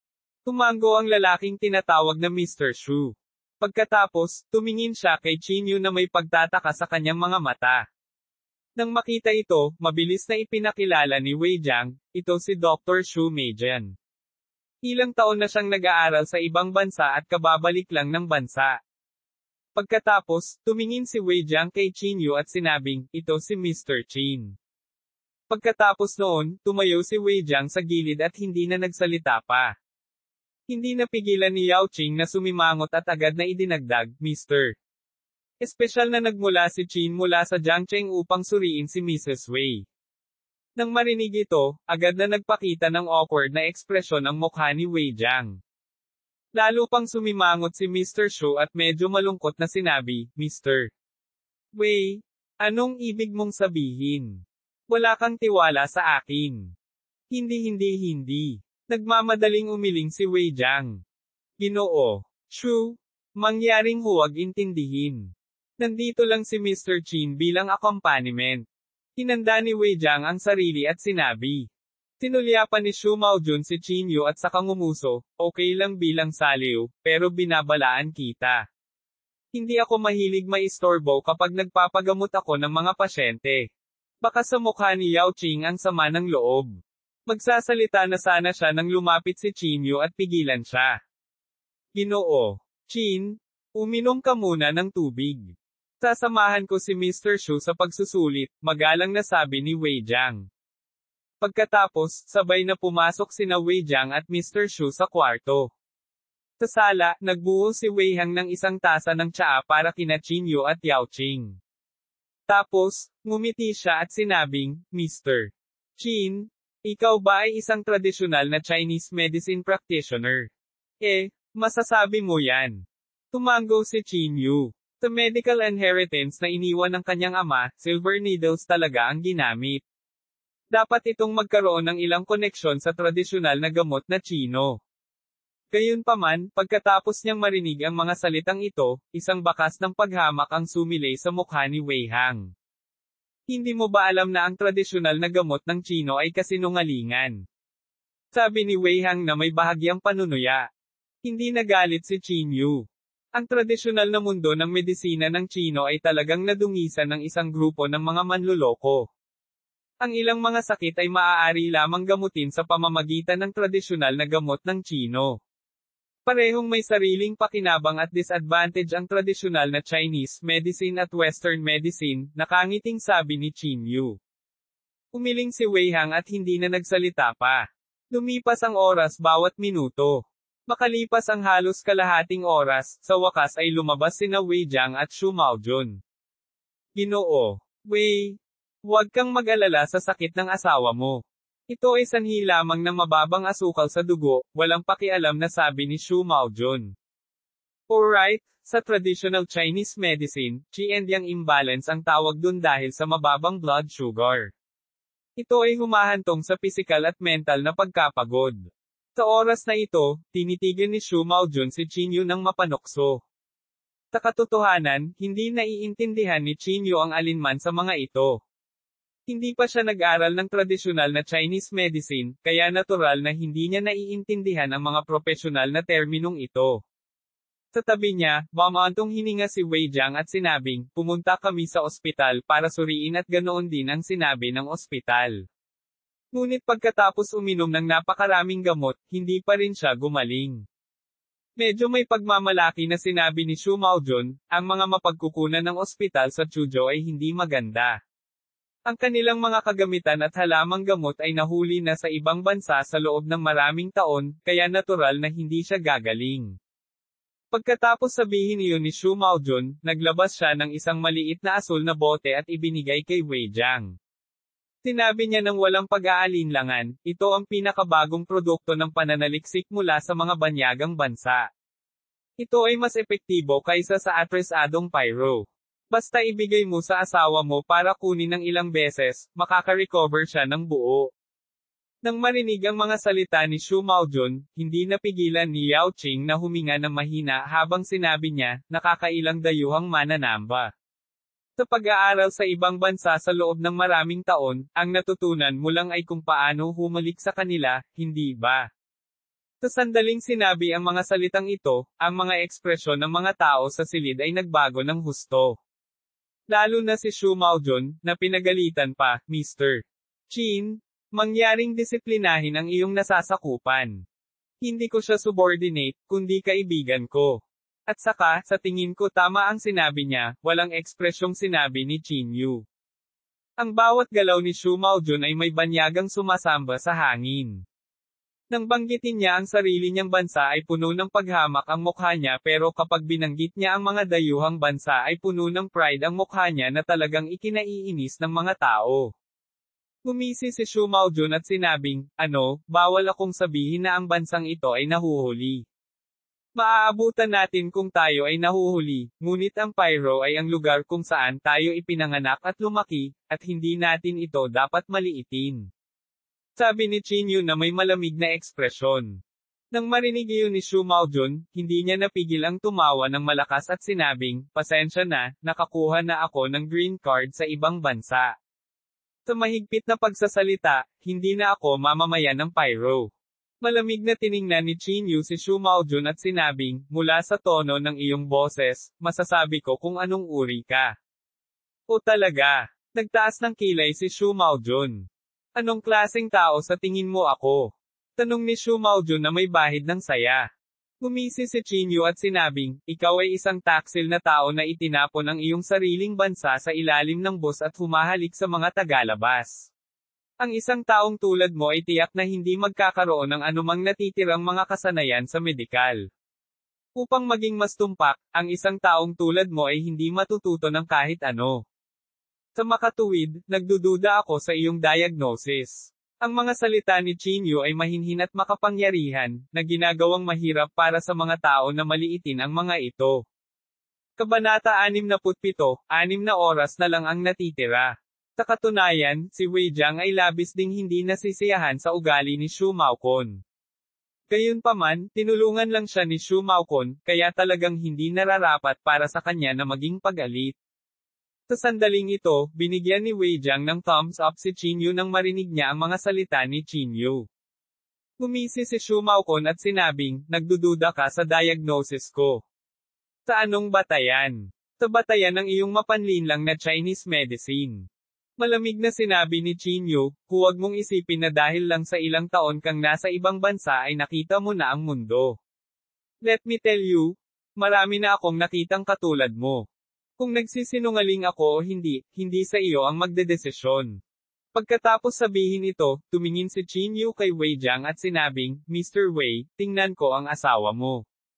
Tumango ang lalaking tinatawag na Mr. Shu. Pagkatapos, tumingin siya kay Chinyu na may pagtataka sa kanyang mga mata. Nang makita ito, mabilis na ipinakilala ni Wei Jiang, ito si Dr. Shu Meijian. Ilang taon na siyang nag-aaral sa ibang bansa at kababalik lang ng bansa. Pagkatapos, tumingin si Wei Jiang kay Chinyu at sinabing, ito si Mr. Chin. Pagkatapos noon, tumayo si Wei Jiang sa gilid at hindi na nagsalita pa. Hindi napigilan ni Yao Qing na sumimangot at agad na idinagdag, Mr. Espesyal na nagmula si Chin mula sa Jiangcheng upang suriin si Mrs. Wei. Nang marinig ito, agad na nagpakita ng awkward na ekspresyon ang mukha ni Wei Jiang. Lalo pang sumimangot si Mr. Shu at medyo malungkot na sinabi, Mr. Wei, anong ibig mong sabihin? Wala kang tiwala sa akin. Hindi. Nagmamadaling umiling si Wei Jiang. Ginoo, Shu, mangyaring huwag intindihin. Nandito lang si Mr. Chin bilang accompaniment. Hinanda ni Wei Jiang ang sarili at sinabi. Sinulyapan ni Shu Maojun si Chinyu at saka ngumuso, okay lang bilang saliw, pero binabalaan kita. Hindi ako mahilig maistorbo kapag nagpapagamot ako ng mga pasyente. Baka sa mukha ni Yao Qing ang sama ng loob. Magsasalita na sana siya nang lumapit si Chinyu at pigilan siya. Ginoo, Chin, uminom ka muna ng tubig. Sasamahan ko si Mr. Shu sa pagsusulit, magalang na sabi ni Wei Jiang. Pagkatapos, sabay na pumasok sina Wei Jiang at Mr. Shu sa kwarto. Sa sala, nagbuo si Wei Hang ng isang tasa ng tsaa para kina Chinyu at Yao Qing. Tapos, ngumiti siya at sinabing, Mr. Chin, ikaw ba ay isang tradisyonal na Chinese medicine practitioner? Masasabi mo yan. Tumango si Chinyu. Sa medical inheritance na iniwan ng kanyang ama, silver needles talaga ang ginamit. Dapat itong magkaroon ng ilang koneksyon sa tradisyonal na gamot na Chino. Gayunpaman, pagkatapos niyang marinig ang mga salitang ito, isang bakas ng paghamak ang sumilay sa mukha ni Wei Hang. Hindi mo ba alam na ang tradisyonal na gamot ng Chino ay kasinungalingan? Sabi ni Wei Hang na may bahagyang panunuya. Hindi nagalit si Chinyu. Ang tradisyonal na mundo ng medisina ng Chino ay talagang nadungisan ng isang grupo ng mga manluloko. Ang ilang mga sakit ay maaari lamang gamutin sa pamamagitan ng tradisyonal na gamot ng Chino. Parehong may sariling pakinabang at disadvantage ang tradisyonal na Chinese medicine at Western medicine, nakangiting sabi ni Chinyu. Umiling si Wei Hang at hindi na nagsalita pa. Lumipas ang oras bawat minuto. Makalipas ang halos kalahating oras, sa wakas ay lumabas sina Wei Jiang at Shu Maojun. Ginoo, Wei, huwag kang mag-alala sa sakit ng asawa mo. Ito ay sanhi lamang ng mababang asukal sa dugo, walang pakialam na sabi ni Shu Maojun. Alright, sa traditional Chinese medicine, Qi and Yang imbalance ang tawag dun dahil sa mababang blood sugar. Ito ay humahantong sa pisikal at mental na pagkapagod. Sa oras na ito, tinitigan ni Shu Maojun si Chinyu ng mapanukso. Sa katotohanan, hindi naiintindihan ni Chinyu ang alinman sa mga ito. Hindi pa siya nag-aral ng tradisyonal na Chinese medicine, kaya natural na hindi niya naiintindihan ang mga propesyonal na terminong ito. Sa tabi niya, bumantong hininga si Wei Jiang at sinabing, pumunta kami sa ospital para suriin at ganoon din ang sinabi ng ospital. Ngunit pagkatapos uminom ng napakaraming gamot, hindi pa rin siya gumaling. Medyo may pagmamalaki na sinabi ni Shu Maojun, ang mga mapagkukunan ng ospital sa Chuzhou ay hindi maganda. Ang kanilang mga kagamitan at halamang gamot ay nahuli na sa ibang bansa sa loob ng maraming taon, kaya natural na hindi siya gagaling. Pagkatapos sabihin iyon ni Shu Maojun, naglabas siya ng isang maliit na asul na bote at ibinigay kay Wei Jiang. Sinabi niya ng walang pag-aalinlangan, ito ang pinakabagong produkto ng pananaliksik mula sa mga banyagang bansa. Ito ay mas epektibo kaysa sa atrasadong pyro. Basta ibigay mo sa asawa mo para kunin ng ilang beses, makaka-recover siya ng buo. Nang marinig ang mga salita ni Shu Maojun, hindi napigilan ni Yao Qing na huminga ng mahina habang sinabi niya, nakakailang dayuhang mananamba. Sa pag-aaral sa ibang bansa sa loob ng maraming taon, ang natutunan mo lang ay kung paano humalik sa kanila, hindi ba? Sa sandaling sinabi ang mga salitang ito, ang mga ekspresyon ng mga tao sa silid ay nagbago ng husto. Lalo na si Shu Maojun, na pinagalitan pa, Mr. Chin, mangyaring disiplinahin ang iyong nasasakupan. Hindi ko siya subordinate, kundi kaibigan ko. At saka, sa tingin ko tama ang sinabi niya, walang ekspresyong sinabi ni Chin Yu. Ang bawat galaw ni Shu Maojun ay may banyagang sumasamba sa hangin. Nang banggitin niya ang sarili niyang bansa ay puno ng paghamak ang mukha niya pero kapag binanggit niya ang mga dayuhang bansa ay puno ng pride ang mukha niya na talagang ikinaiinis ng mga tao. Gumisi si Shu Maojun at sinabing, bawal akong sabihin na ang bansang ito ay nahuhuli. Maaabutan natin kung tayo ay nahuhuli, ngunit ang Pyro ay ang lugar kung saan tayo ipinanganak at lumaki, at hindi natin ito dapat maliitin. Sabi ni Chin Yu na may malamig na ekspresyon. Nang marinig iyon ni Shu Maojun, hindi niya napigil ang tumawa ng malakas at sinabing, pasensya na, nakakuha na ako ng green card sa ibang bansa. Sa mahigpit na pagsasalita, hindi na ako mamamayan ng Pyro. Malamig na tiningnan ni Chin Yu si Shu Maojun at sinabing, mula sa tono ng iyong boses, masasabi ko kung anong uri ka. O talaga? Nagtaas ng kilay si Shu Maojun. Anong klaseng tao sa tingin mo ako? Tanong ni Shu Maojun na may bahid ng saya. Gumisi si Chin Yu at sinabing, ikaw ay isang taksil na tao na itinapon ang iyong sariling bansa sa ilalim ng bus at humahalik sa mga tagalabas. Ang isang taong tulad mo ay tiyak na hindi magkakaroon ng anumang natitirang mga kasanayan sa medikal. Upang maging mas tumpak, ang isang taong tulad mo ay hindi matututo ng kahit ano. Sa makatuwid, nagdududa ako sa iyong diagnosis. Ang mga salita ni Chin Yu ay mahinhin at makapangyarihan, na ginagawang mahirap para sa mga tao na maliitin ang mga ito. Kabanata 67, 6 na oras na lang ang natitira. Sa katunayan, si Wei Jiang ay labis ding hindi nasisiyahan sa ugali ni Shu Maokon. Gayunpaman, tinulungan lang siya ni Shu Maokon, kaya talagang hindi nararapat para sa kanya na maging pag-alit. Sa sandaling ito, binigyan ni Wei Jiang ng thumbs up si Chin Yu nang marinig niya ang mga salita ni Chin Yu. Gumisi si Shu Maokon at sinabing, nagdududa ka sa diagnosis ko. Sa anong batayan? Sa batayan ng iyong mapanlinlang na Chinese medicine. Malamig na sinabi ni Chin Yu, huwag mong isipin na dahil lang sa ilang taon kang nasa ibang bansa ay nakita mo na ang mundo. Let me tell you, marami na akong nakitang katulad mo. Kung nagsisinungaling ako o hindi, hindi sa iyo ang magdedesisyon. Pagkatapos sabihin ito, tumingin si Chin Yu kay Wei Jiang at sinabing, Mr. Wei, tingnan ko ang asawa mo.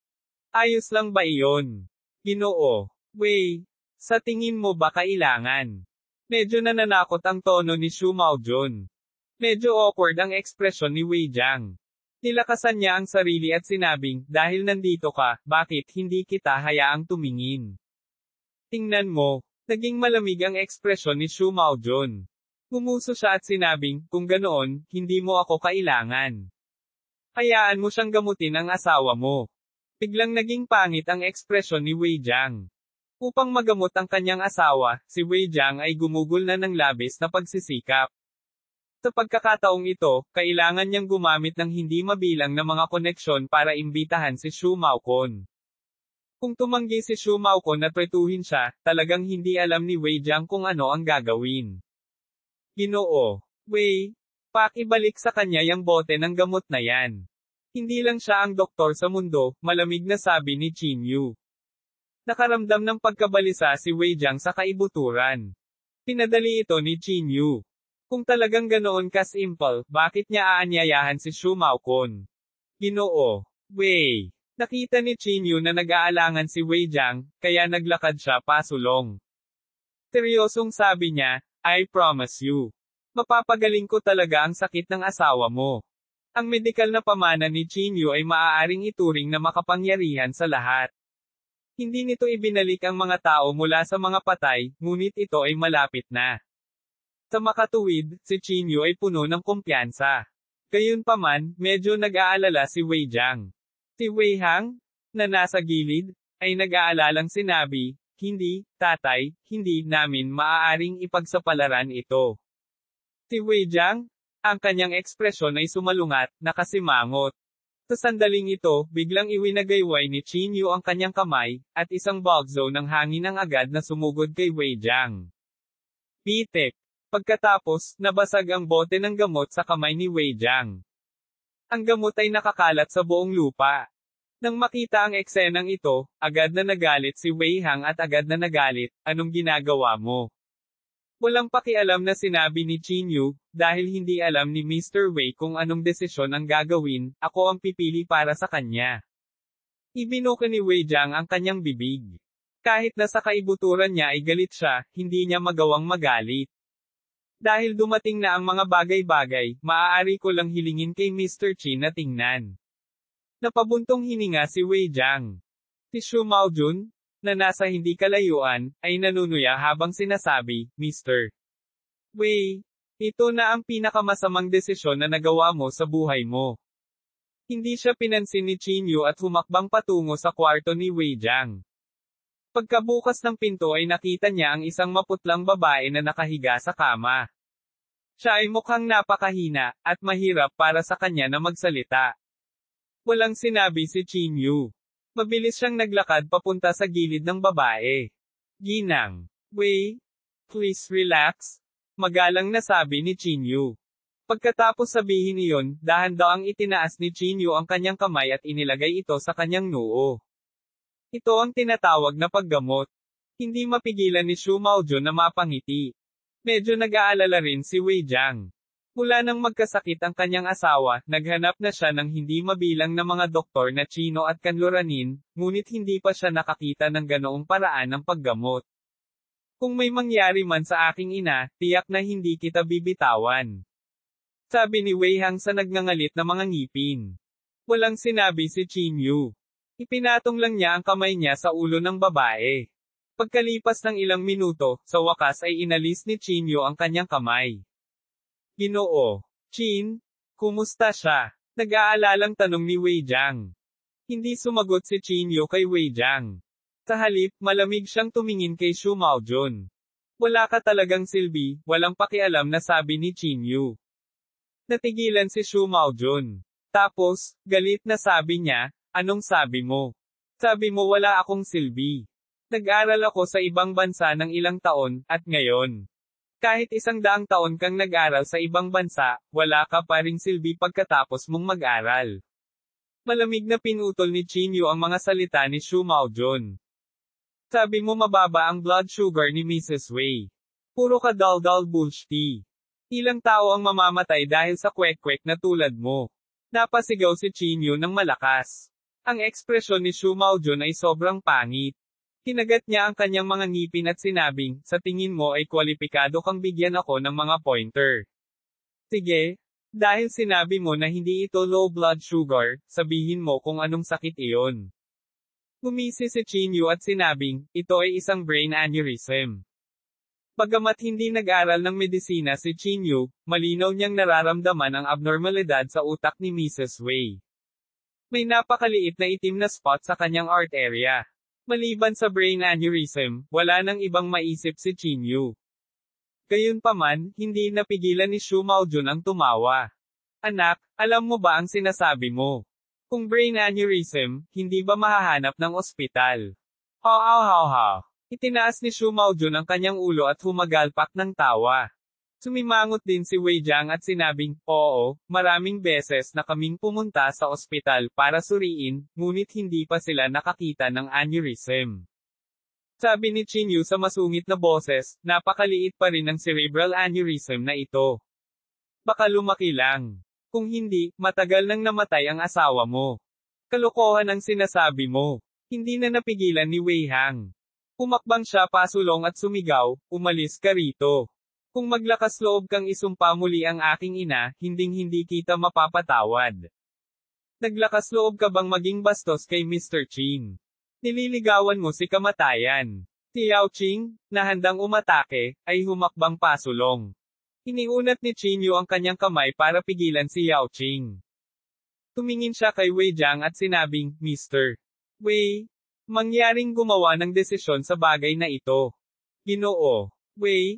Ayos lang ba iyon? Ginoo. Wei, sa tingin mo ba kailangan? Medyo nananakot ang tono ni Shu Maojun. Medyo awkward ang ekspresyon ni Wei Jiang. Nilakasan niya ang sarili at sinabing, dahil nandito ka, bakit hindi kita hayaang tumingin? Tingnan mo, naging malamig ang ekspresyon ni Shu Maojun. Gumuso siya at sinabing, kung ganoon, hindi mo ako kailangan. Hayaan mo siyang gamutin ang asawa mo. Biglang naging pangit ang ekspresyon ni Wei Jiang. Upang magamot ang kanyang asawa, si Wei Jiang ay gumugol na ng labis na pagsisikap. Sa pagkakataong ito, kailangan niyang gumamit ng hindi mabilang na mga koneksyon para imbitahan si Shu Maokon. Kung tumanggi si Shu Maokon at pretuhin siya, talagang hindi alam ni Wei Jiang kung ano ang gagawin. Ginoo. Wei, pakibalik sa kanya yung bote ng gamot na yan. Hindi lang siya ang doktor sa mundo, malamig na sabi ni Chin Yu. Nakaramdam ng pagkabalisa si Wei Jiang sa kaibuturan. Pinadali ito ni Chin Yu. Kung talagang ganoon ka-simple, bakit niya aanyayahan si Shu Maokon? Ginoo. Wei. Nakita ni Chin Yu na nag-aalangan si Wei Jiang, kaya naglakad siya pasulong. Seryosong sabi niya, I promise you. Mapapagaling ko talaga ang sakit ng asawa mo. Ang medikal na pamana ni Chin Yu ay maaaring ituring na makapangyarihan sa lahat. Hindi nito ibinalik ang mga tao mula sa mga patay, ngunit ito ay malapit na. Sa makatuwid, si Chin Yu ay puno ng kumpiyansa. Gayunpaman, medyo nag-aalala si Wei Jiang. Si Wei Hang, na nasa gilid, ay nag-aalalang sinabi, hindi, tatay, hindi namin maaaring ipagsapalaran ito. Si Wei Jiang, ang kanyang ekspresyon ay sumalungat, nakasimangot. Sa sandaling ito, biglang iwinagayway ni Qin Yu ang kanyang kamay, at isang bagzo ng hangin ang agad na sumugod kay Wei Jiang. Pitik. Pagkatapos, nabasag ang bote ng gamot sa kamay ni Wei Jiang. Ang gamot ay nakakalat sa buong lupa. Nang makita ang eksenang ito, agad na nagalit si Wei Hang at agad na nagalit, "Anong ginagawa mo?" Walang pakialam na sinabi ni Qin Yu, dahil hindi alam ni Mr. Wei kung anong desisyon ang gagawin, "Ako ang pipili para sa kanya." Ibinuka ni Wei Jiang ang kanyang bibig. Kahit na sa kaibuturan niya ay galit siya, hindi niya magawang magalit. Dahil dumating na ang mga bagay-bagay, maaari ko lang hilingin kay Mr. Qin na tingnan. Napabuntong hininga si Wei Jiang. Si Xu Maojun, na nasa hindi kalayuan, ay nanunuya habang sinasabi, "Mr. Wei, ito na ang pinakamasamang desisyon na nagawa mo sa buhay mo." Hindi siya pinansin ni Qin Yu at humakbang patungo sa kwarto ni Wei Jiang. Pagkabukas ng pinto ay nakita niya ang isang maputlang babae na nakahiga sa kama. Siya ay mukhang napakahina, at mahirap para sa kanya na magsalita. Walang sinabi si Qin Yu. Mabilis siyang naglakad papunta sa gilid ng babae. "Ginang, Wei, please relax," magalang na sabi ni Qin Yu. Pagkatapos sabihin iyon, dahan-dahang itinaas ni Qin Yu ang kanyang kamay at inilagay ito sa kanyang noo. Ito ang tinatawag na paggamot. Hindi mapigilan ni Xu Maojun na mapangiti. Medyo nag-aalala rin si Wei Jiang. Mula nang magkasakit ang kanyang asawa, naghanap na siya ng hindi mabilang na mga doktor na Chino at Kanluranin, ngunit hindi pa siya nakakita ng ganoong paraan ng paggamot. "Kung may mangyari man sa aking ina, tiyak na hindi kita bibitawan," sabi ni Wei Hang sa nagngangalit na mga ngipin. Walang sinabi si Qin Yu. Ipinatong lang niya ang kamay niya sa ulo ng babae. Pagkalipas ng ilang minuto, sa wakas ay inalis ni Qin Yu ang kanyang kamay. "Ginoo. Qin, kumusta siya?" Nag-aalalang tanong ni Wei Jiang. Hindi sumagot si Qin Yu kay Wei Jiang. Sa halip, malamig siyang tumingin kay Xu Maojun. "Wala ka talagang silbi," walang pakialam na sabi ni Qin Yu. Natigilan si Xu Maojun. Tapos, galit na sabi niya, "Anong sabi mo? Sabi mo wala akong silbi. Nag-aral ako sa ibang bansa ng ilang taon, at ngayon, kahit 100 taon kang nag-aral sa ibang bansa, wala ka pa ring silbi pagkatapos mong mag-aral." Malamig na pinutol ni Qin Yu ang mga salita ni Xu Maojun. "Sabi mo mababa ang blood sugar ni Mrs. Wei. Puro ka dal-dal bullshit. Ilang tao ang mamamatay dahil sa kwek-kwek na tulad mo." Napasigaw si Qin Yu ng malakas. Ang ekspresyon ni Xu Maojun ay sobrang pangit. Kinagat niya ang kanyang mga ngipin at sinabing, "Sa tingin mo ay kwalipikado kang bigyan ako ng mga pointer. Sige, dahil sinabi mo na hindi ito low blood sugar, sabihin mo kung anong sakit iyon." Gumisi si Qin Yu at sinabing, "Ito ay isang brain aneurysm." Bagamat hindi nag-aral ng medisina si Qin Yu, malinaw niyang nararamdaman ang abnormalidad sa utak ni Mrs. Wei. May napakaliit na itim na spot sa kanyang arterya. Maliban sa brain aneurysm, wala nang ibang maisip si Qin Yu. Gayunpaman, hindi napigilan ni Xu Maojun ang tumawa. "Anak, alam mo ba ang sinasabi mo? Kung brain aneurysm, hindi ba mahahanap ng ospital?" Ha. Itinaas ni Xu Maojun ang kanyang ulo at humagalpak ng tawa. Sumimangot din si Wei Jiang at sinabing, "Oo, maraming beses na kaming pumunta sa ospital para suriin, ngunit hindi pa sila nakakita ng aneurysm." Sabi ni Qin Yu sa masungit na boses, "Napakaliit pa rin ang cerebral aneurysm na ito. Baka lumaki lang. Kung hindi, matagal nang namatay ang asawa mo. Kalokohan ang sinasabi mo." Hindi na napigilan ni Wei Hang. Pumakbang siya pasulong at sumigaw, "Umalis ka rito. Kung maglakas loob kang isumpa muli ang aking ina, hinding-hindi kita mapapatawad. Naglakas loob ka bang maging bastos kay Mr. Qin? Nililigawan mo si kamatayan." Si Yao Qing, na handang umatake, ay humakbang pasulong. Iniunat ni Qin Yu ang kanyang kamay para pigilan si Yao Qing. Tumingin siya kay Wei Jiang at sinabing, "Mr. Wei, mangyaring gumawa ng desisyon sa bagay na ito. Ginoo Wei,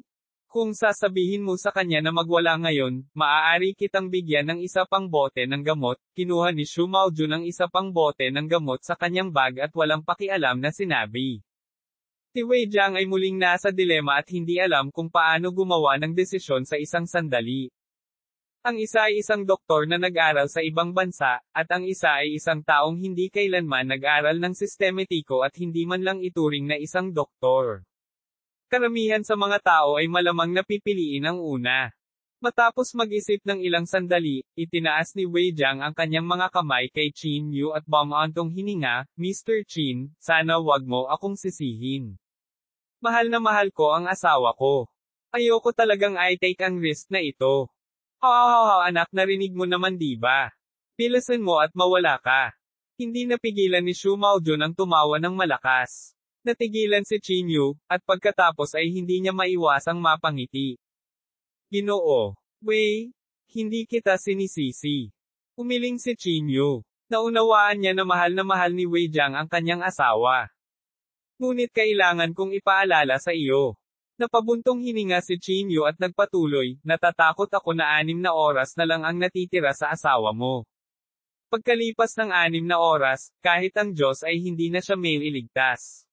Kung sasabihin mo sa kanya na magwala ngayon, maaari kitang bigyan ng isa pang bote ng gamot. Kinuha ni Shu Maojun ang isa pang bote ng gamot sa kanyang bag at walang pakialam na sinabi. Si Wei Jiang ay muling nasa dilema at hindi alam kung paano gumawa ng desisyon sa isang sandali. Ang isa ay isang doktor na nag-aral sa ibang bansa, at ang isa ay isang taong hindi kailanman nag-aral ng sistematiko at hindi man lang ituring na isang doktor. Karamihan sa mga tao ay malamang napipiliin ang una. Matapos mag-isip ng ilang sandali, itinaas ni Wei Jiang ang kanyang mga kamay kay Qin Yu at bumantong hininga, Mr. Qin, sana wag mo akong sisihin. Mahal na mahal ko ang asawa ko. Ayoko talagang i-take ang risk na ito. Anak, narinig mo naman diba? Bilisan mo at mawala ka. Hindi napigilan ni Shu Maojun ang tumawa ng malakas. Natigilan si Qin Yu, at pagkatapos ay hindi niya maiwasang mapangiti. Ginoo. Wei, hindi kita sinisisi. Umiling si Qin Yu. Naunawaan niya na mahal ni Wei Jiang ang kanyang asawa. Ngunit kailangan kong ipaalala sa iyo. Napabuntong hininga si Qin Yu at nagpatuloy, natatakot ako na 6 na oras na lang ang natitira sa asawa mo. Pagkalipas ng 6 na oras, kahit ang Diyos ay hindi na siya mailigtas.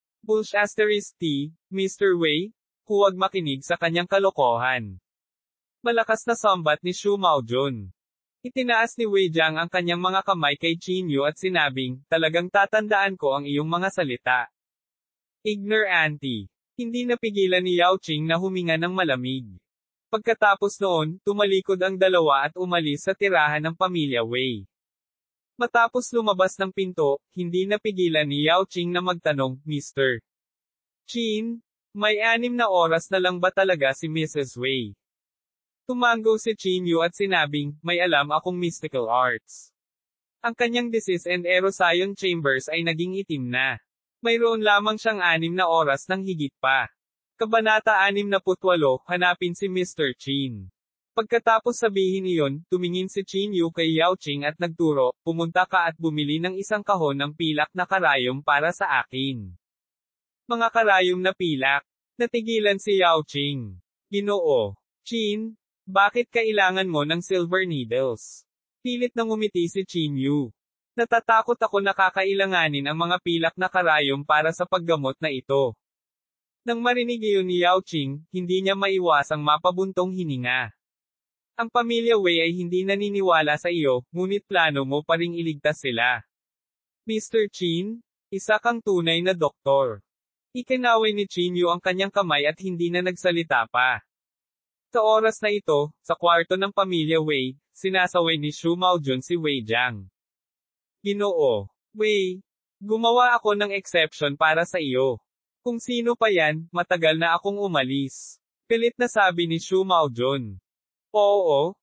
T, Mr. Wei, huwag makinig sa kanyang kalokohan. Malakas na sambat ni Shu Maojun. Itinaas ni Wei Jiang ang kanyang mga kamay kay Qin Yu at sinabing, talagang tatandaan ko ang iyong mga salita. Ignorante. Hindi napigilan ni Yao Qing na huminga ng malamig. Pagkatapos noon, tumalikod ang dalawa at umalis sa tirahan ng pamilya Wei. Matapos lumabas ng pinto, hindi napigilan ni Yao Qing na magtanong, Mr. Qin, may 6 na oras na lang ba talaga si Mrs. Wei? Tumango si Qin Yu at sinabing, may alam akong mystical arts. Ang kanyang disease and Eroscion chambers ay naging itim na. Mayroon lamang siyang 6 na oras ng higit pa. Kabanata 68, hanapin si Mr. Qin. Pagkatapos sabihin iyon, tumingin si Qin Yu kay Yao Qing at nagturo, pumunta ka at bumili ng isang kahon ng pilak na karayom para sa akin. Mga karayom na pilak. Natigilan si Yao Qing. Ginoo. Qin, bakit kailangan mo ng silver needles? Pilit na ngumiti si Qin Yu. Natatakot ako na kakailanganin ang mga pilak na karayom para sa paggamot na ito. Nang marinig iyon ni Yao Qing, hindi niya maiwasang mapabuntong hininga. Ang pamilya Wei ay hindi naniniwala sa iyo, ngunit plano mo pa ring iligtas sila. Mr. Qin, isa kang tunay na doktor. Ikinaway ni Qin Yu ang kanyang kamay at hindi na nagsalita pa. Sa oras na ito, sa kwarto ng pamilya Wei, sinasaway ni Shu Maojun si Wei Jiang. Ginoo. Wei, gumawa ako ng exception para sa iyo. Kung sino pa yan, matagal na akong umalis. Pilit na sabi ni Shu Maojun. Oo.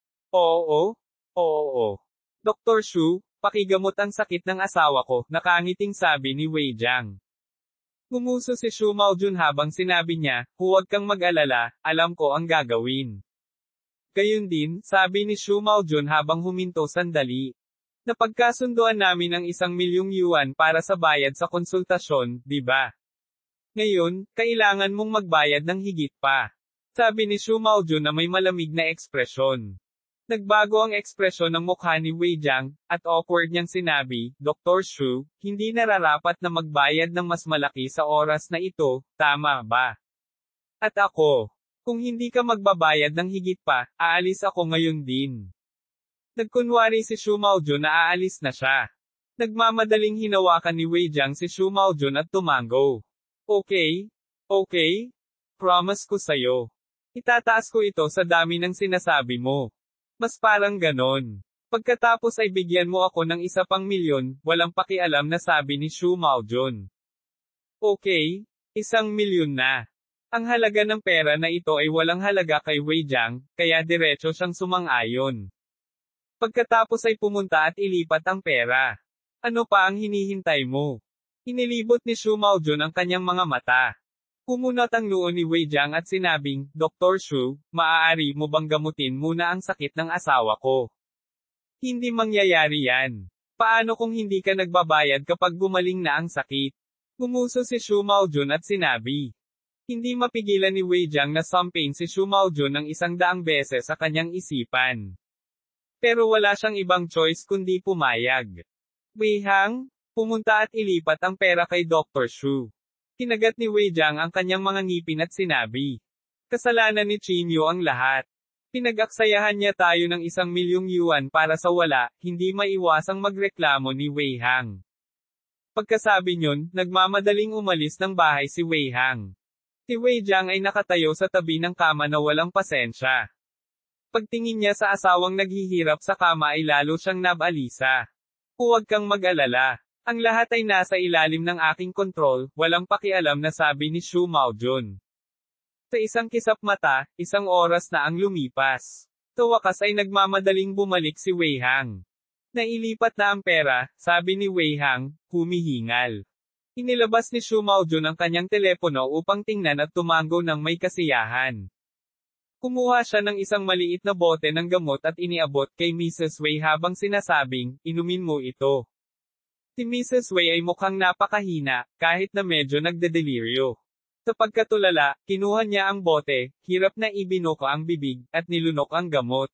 Dr. Shu, pakigamot ang sakit ng asawa ko, nakangiting sabi ni Wei Jiang. Gumuso si Shu Maojun habang sinabi niya, huwag kang mag-alala, alam ko ang gagawin. Gayun din, sabi ni Shu Maojun habang huminto sandali. Napagkasunduan namin ang 1,000,000 yuan para sa bayad sa konsultasyon, di ba? Ngayon, kailangan mong magbayad ng higit pa. Sabi ni Shu Maojun na may malamig na ekspresyon. Nagbago ang ekspresyon ng mukha ni Wei Jiang, at awkward niyang sinabi, Dr. Shu, hindi nararapat na magbayad ng mas malaki sa oras na ito, tama ba? At ako, kung hindi ka magbabayad ng higit pa, aalis ako ngayon din. Nagkunwari si Shu Maojun na aalis na siya. Nagmamadaling hinawakan ni Wei Jiang si Shu Maojun at tumango. Okay? Promise ko sa'yo. Itataas ko ito sa dami ng sinasabi mo. Mas parang ganon. Pagkatapos ay bigyan mo ako ng 1,000,000, walang pakialam na sabi ni Shu Maojun. Okay, 1,000,000 na. Ang halaga ng pera na ito ay walang halaga kay Wei Jiang, kaya diretso siyang sumang-ayon. Pagkatapos ay pumunta at ilipat ang pera. Ano pa ang hinihintay mo? Inilibot ni Shu Maojun ang kanyang mga mata. Pumunot ang noo ni Wei Jiang at sinabing, Dr. Shu, maaari mo bang gamutin muna ang sakit ng asawa ko? Hindi mangyayari yan. Paano kung hindi ka nagbabayad kapag gumaling na ang sakit? Gumuso si Shu Maojun at sinabi. Hindi mapigilan ni Wei Jiang na sampin si Xu Maojun ng 100 beses sa kanyang isipan. Pero wala siyang ibang choice kundi pumayag. Wei Hang, pumunta at ilipat ang pera kay Dr. Xu. Kinagat ni Wei Jiang ang kanyang mga ngipin at sinabi. Kasalanan ni Qin Yu ang lahat. Pinag-aksayahan niya tayo ng 1,000,000 yuan para sa wala, hindi maiwasang magreklamo ni Wei Hang. Pagkasabi niyon, nagmamadaling umalis ng bahay si Wei Hang. Si Wei Jiang ay nakatayo sa tabi ng kama na walang pasensya. Pagtingin niya sa asawang naghihirap sa kama ay lalo siyang nabalisa. Huwag kang mag-alala. Ang lahat ay nasa ilalim ng aking kontrol, walang pakialam na sabi ni Xu Maojun. Sa isang kisap mata, 1 oras na ang lumipas. Sa wakas ay nagmamadaling bumalik si Wei Hang. Nailipat na ang pera, sabi ni Wei Hang, humihingal. Inilabas ni Xu Maojun ang kanyang telepono upang tingnan at tumango ng may kasiyahan. Kumuha siya ng isang maliit na bote ng gamot at iniabot kay Mrs. Wei habang sinasabing, inumin mo ito. Si Mrs. Wei ay mukhang napakahina, kahit na medyo nagdedeliryo. Sa pagkatulala, kinuha niya ang bote, hirap na ibinuko ang bibig, at nilunok ang gamot.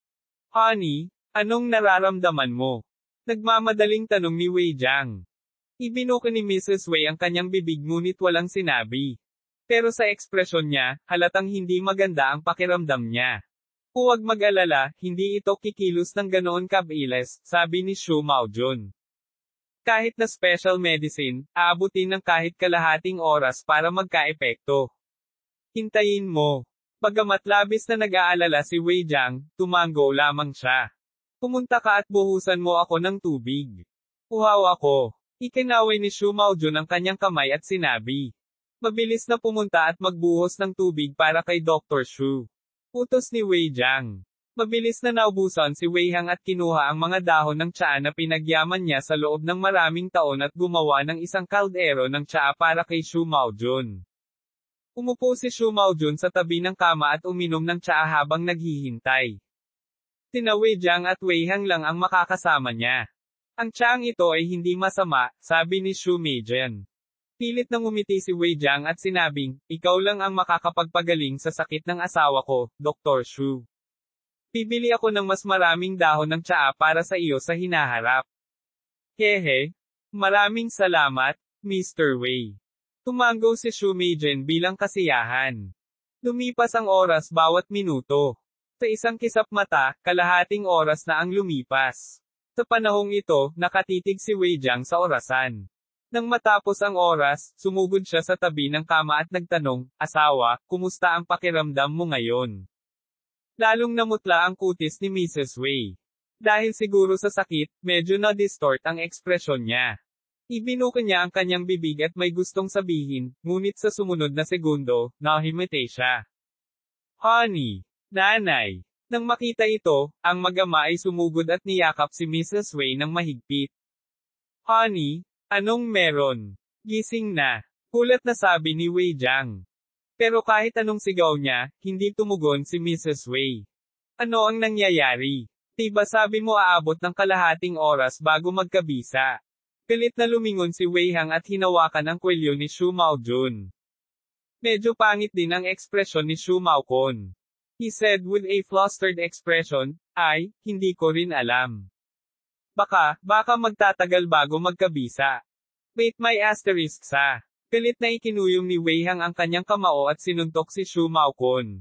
Honey, anong nararamdaman mo? Nagmamadaling tanong ni Wei Jiang. Ibinuko ni Mrs. Wei ang kanyang bibig ngunit walang sinabi. Pero sa ekspresyon niya, halatang hindi maganda ang pakiramdam niya. Huwag mag-alala, hindi ito kikilos ng ganoon kabilis, sabi ni Xu Maojun. Kahit na special medicine, aabutin ng kahit kalahating oras para magka-epekto. Hintayin mo. Bagamat labis na nag-aalala si Wei Jiang, tumango lamang siya. Pumunta ka at buhusan mo ako ng tubig. Uhaw ako. Ikinaway ni Xu Maojun ang kanyang kamay at sinabi. Mabilis na pumunta at magbuhos ng tubig para kay Dr. Xu. Utos ni Wei Jiang. Mabilis na naubusan si Wei Hang at kinuha ang mga dahon ng tsaa na pinagyaman niya sa loob ng maraming taon at gumawa ng isang kaldero ng tsaa para kay Xu Maojun. Umupo si Xu Maojun sa tabi ng kama at uminom ng tsaa habang naghihintay. Sina Wei Jiang at Wei Hang lang ang makakasama niya. Ang tsaang ito ay hindi masama, sabi ni Xu Meijian. Pilit nang umiti si Wei Jiang at sinabing, ikaw lang ang makakapagpagaling sa sakit ng asawa ko, Dr. Xu. Bibili ako ng mas maraming dahon ng tsaa para sa iyo sa hinaharap. Hehe. Maraming salamat, Mr. Wei. Tumango si Xu Meijian bilang kasiyahan. Lumipas ang oras bawat minuto. Sa isang kisap mata, kalahating oras na ang lumipas. Sa panahong ito, nakatitig si Wei Jiang sa orasan. Nang matapos ang oras, sumugod siya sa tabi ng kama at nagtanong, asawa, kumusta ang pakiramdam mo ngayon? Lalong namutla ang kutis ni Mrs. Wei. Dahil siguro sa sakit, medyo na-distort ang ekspresyon niya. Ibinuko niya ang kanyang bibig at may gustong sabihin, ngunit sa sumunod na segundo, nahimete siya. Honey, nanay. Nang makita ito, ang mag-ama ay sumugod at niyakap si Mrs. Wei ng mahigpit. Honey, anong meron? Gising na. Kulat na sabi ni Wei Jiang. Pero kahit anong sigaw niya, hindi tumugon si Mrs. Wei. Ano ang nangyayari? Diba sabi mo aabot ng kalahating oras bago magkabisa? Pilit na lumingon si Wei Hang at hinawakan ang kwelyo ni Xu Maojun. Medyo pangit din ang ekspresyon ni Xu Maokon. He said with a flustered expression, ay, hindi ko rin alam. Baka magtatagal bago magkabisa. Wait may asterisk sa. Pilit na ikinuyom ni Wei Hang ang kanyang kamao at sinuntok si Xu Maokon.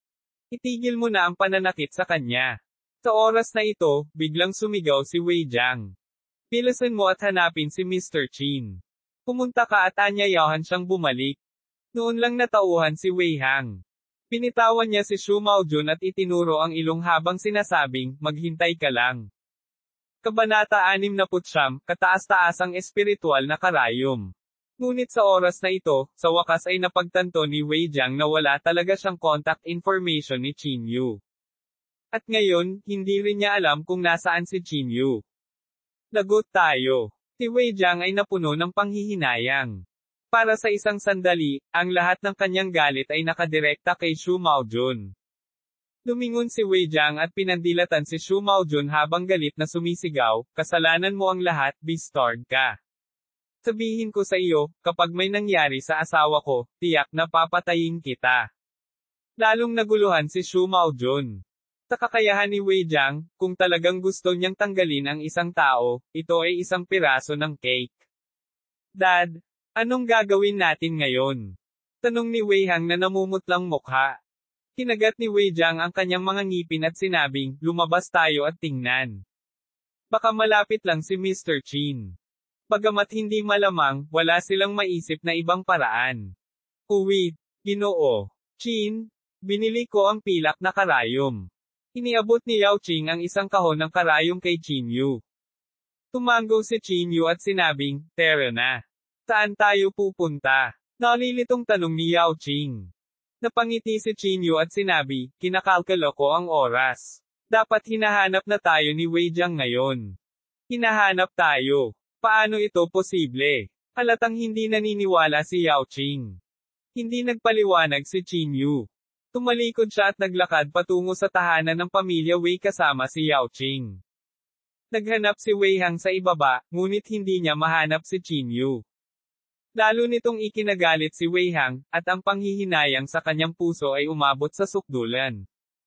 Itigil mo na ang pananakit sa kanya. Sa oras na ito, biglang sumigaw si Wei Jiang. Bilisan mo at hanapin si Mr. Qin. Pumunta ka at anyayahan siyang bumalik. Noon lang natauhan si Wei Hang. Pinitawan niya si Xu Maojun at itinuro ang ilong habang sinasabing, maghintay ka lang. Kabanata 69, kataas-taasang espiritual na karayom. Ngunit sa oras na ito, sa wakas ay napagtanto ni Wei Jiang na wala talaga siyang contact information ni Qin Yu. At ngayon, hindi rin niya alam kung nasaan si Qin Yu. Lagot tayo. Si Wei Jiang ay napuno ng panghihinayang. Para sa isang sandali, ang lahat ng kanyang galit ay nakadirekta kay Xu Maojun. Lumingon si Wei Jiang at pinandilatan si Xu Maojun habang galit na sumisigaw, kasalanan mo ang lahat, bastard ka. Sabihin ko sa iyo, kapag may nangyari sa asawa ko, tiyak na papatayin kita. Lalong naguluhan si Xu Maojun. Sa kakayahan ni Wei Jiang, kung talagang gusto niyang tanggalin ang isang tao, ito ay isang piraso ng cake. Dad, anong gagawin natin ngayon? Tanong ni Wei Hang na namumutlang mukha. Kinagat ni Wei Jiang ang kanyang mga ngipin at sinabing, lumabas tayo at tingnan. Baka malapit lang si Mr. Chin. Bagamat hindi malamang, wala silang maisip na ibang paraan. Uwit, Ginoo. Chin, binili ko ang pilak na karayom. Iniabot ni Yao Qing ang isang kahon ng karayom kay Qin Yu. Tumango si Qin Yu at sinabing, tara na. Saan tayo pupunta? Nalilitong tanong ni Yao Qing. Napangiti si Qin Yu at sinabi, kinakalkalo ko ang oras. Dapat hinahanap na tayo ni Wei Jiang ngayon. Hinahanap tayo. Paano ito posible? Halatang hindi naniniwala si Yao Qing. Hindi nagpaliwanag si Qin Yu. Tumalikod siya at naglakad patungo sa tahanan ng pamilya Wei kasama si Yao Qing. Naghanap si Wei Hang sa ibaba, ngunit hindi niya mahanap si Qin Yu. Lalo nitong ikinagalit si Wei Hang, at ang panghihinayang sa kanyang puso ay umabot sa sukdulan.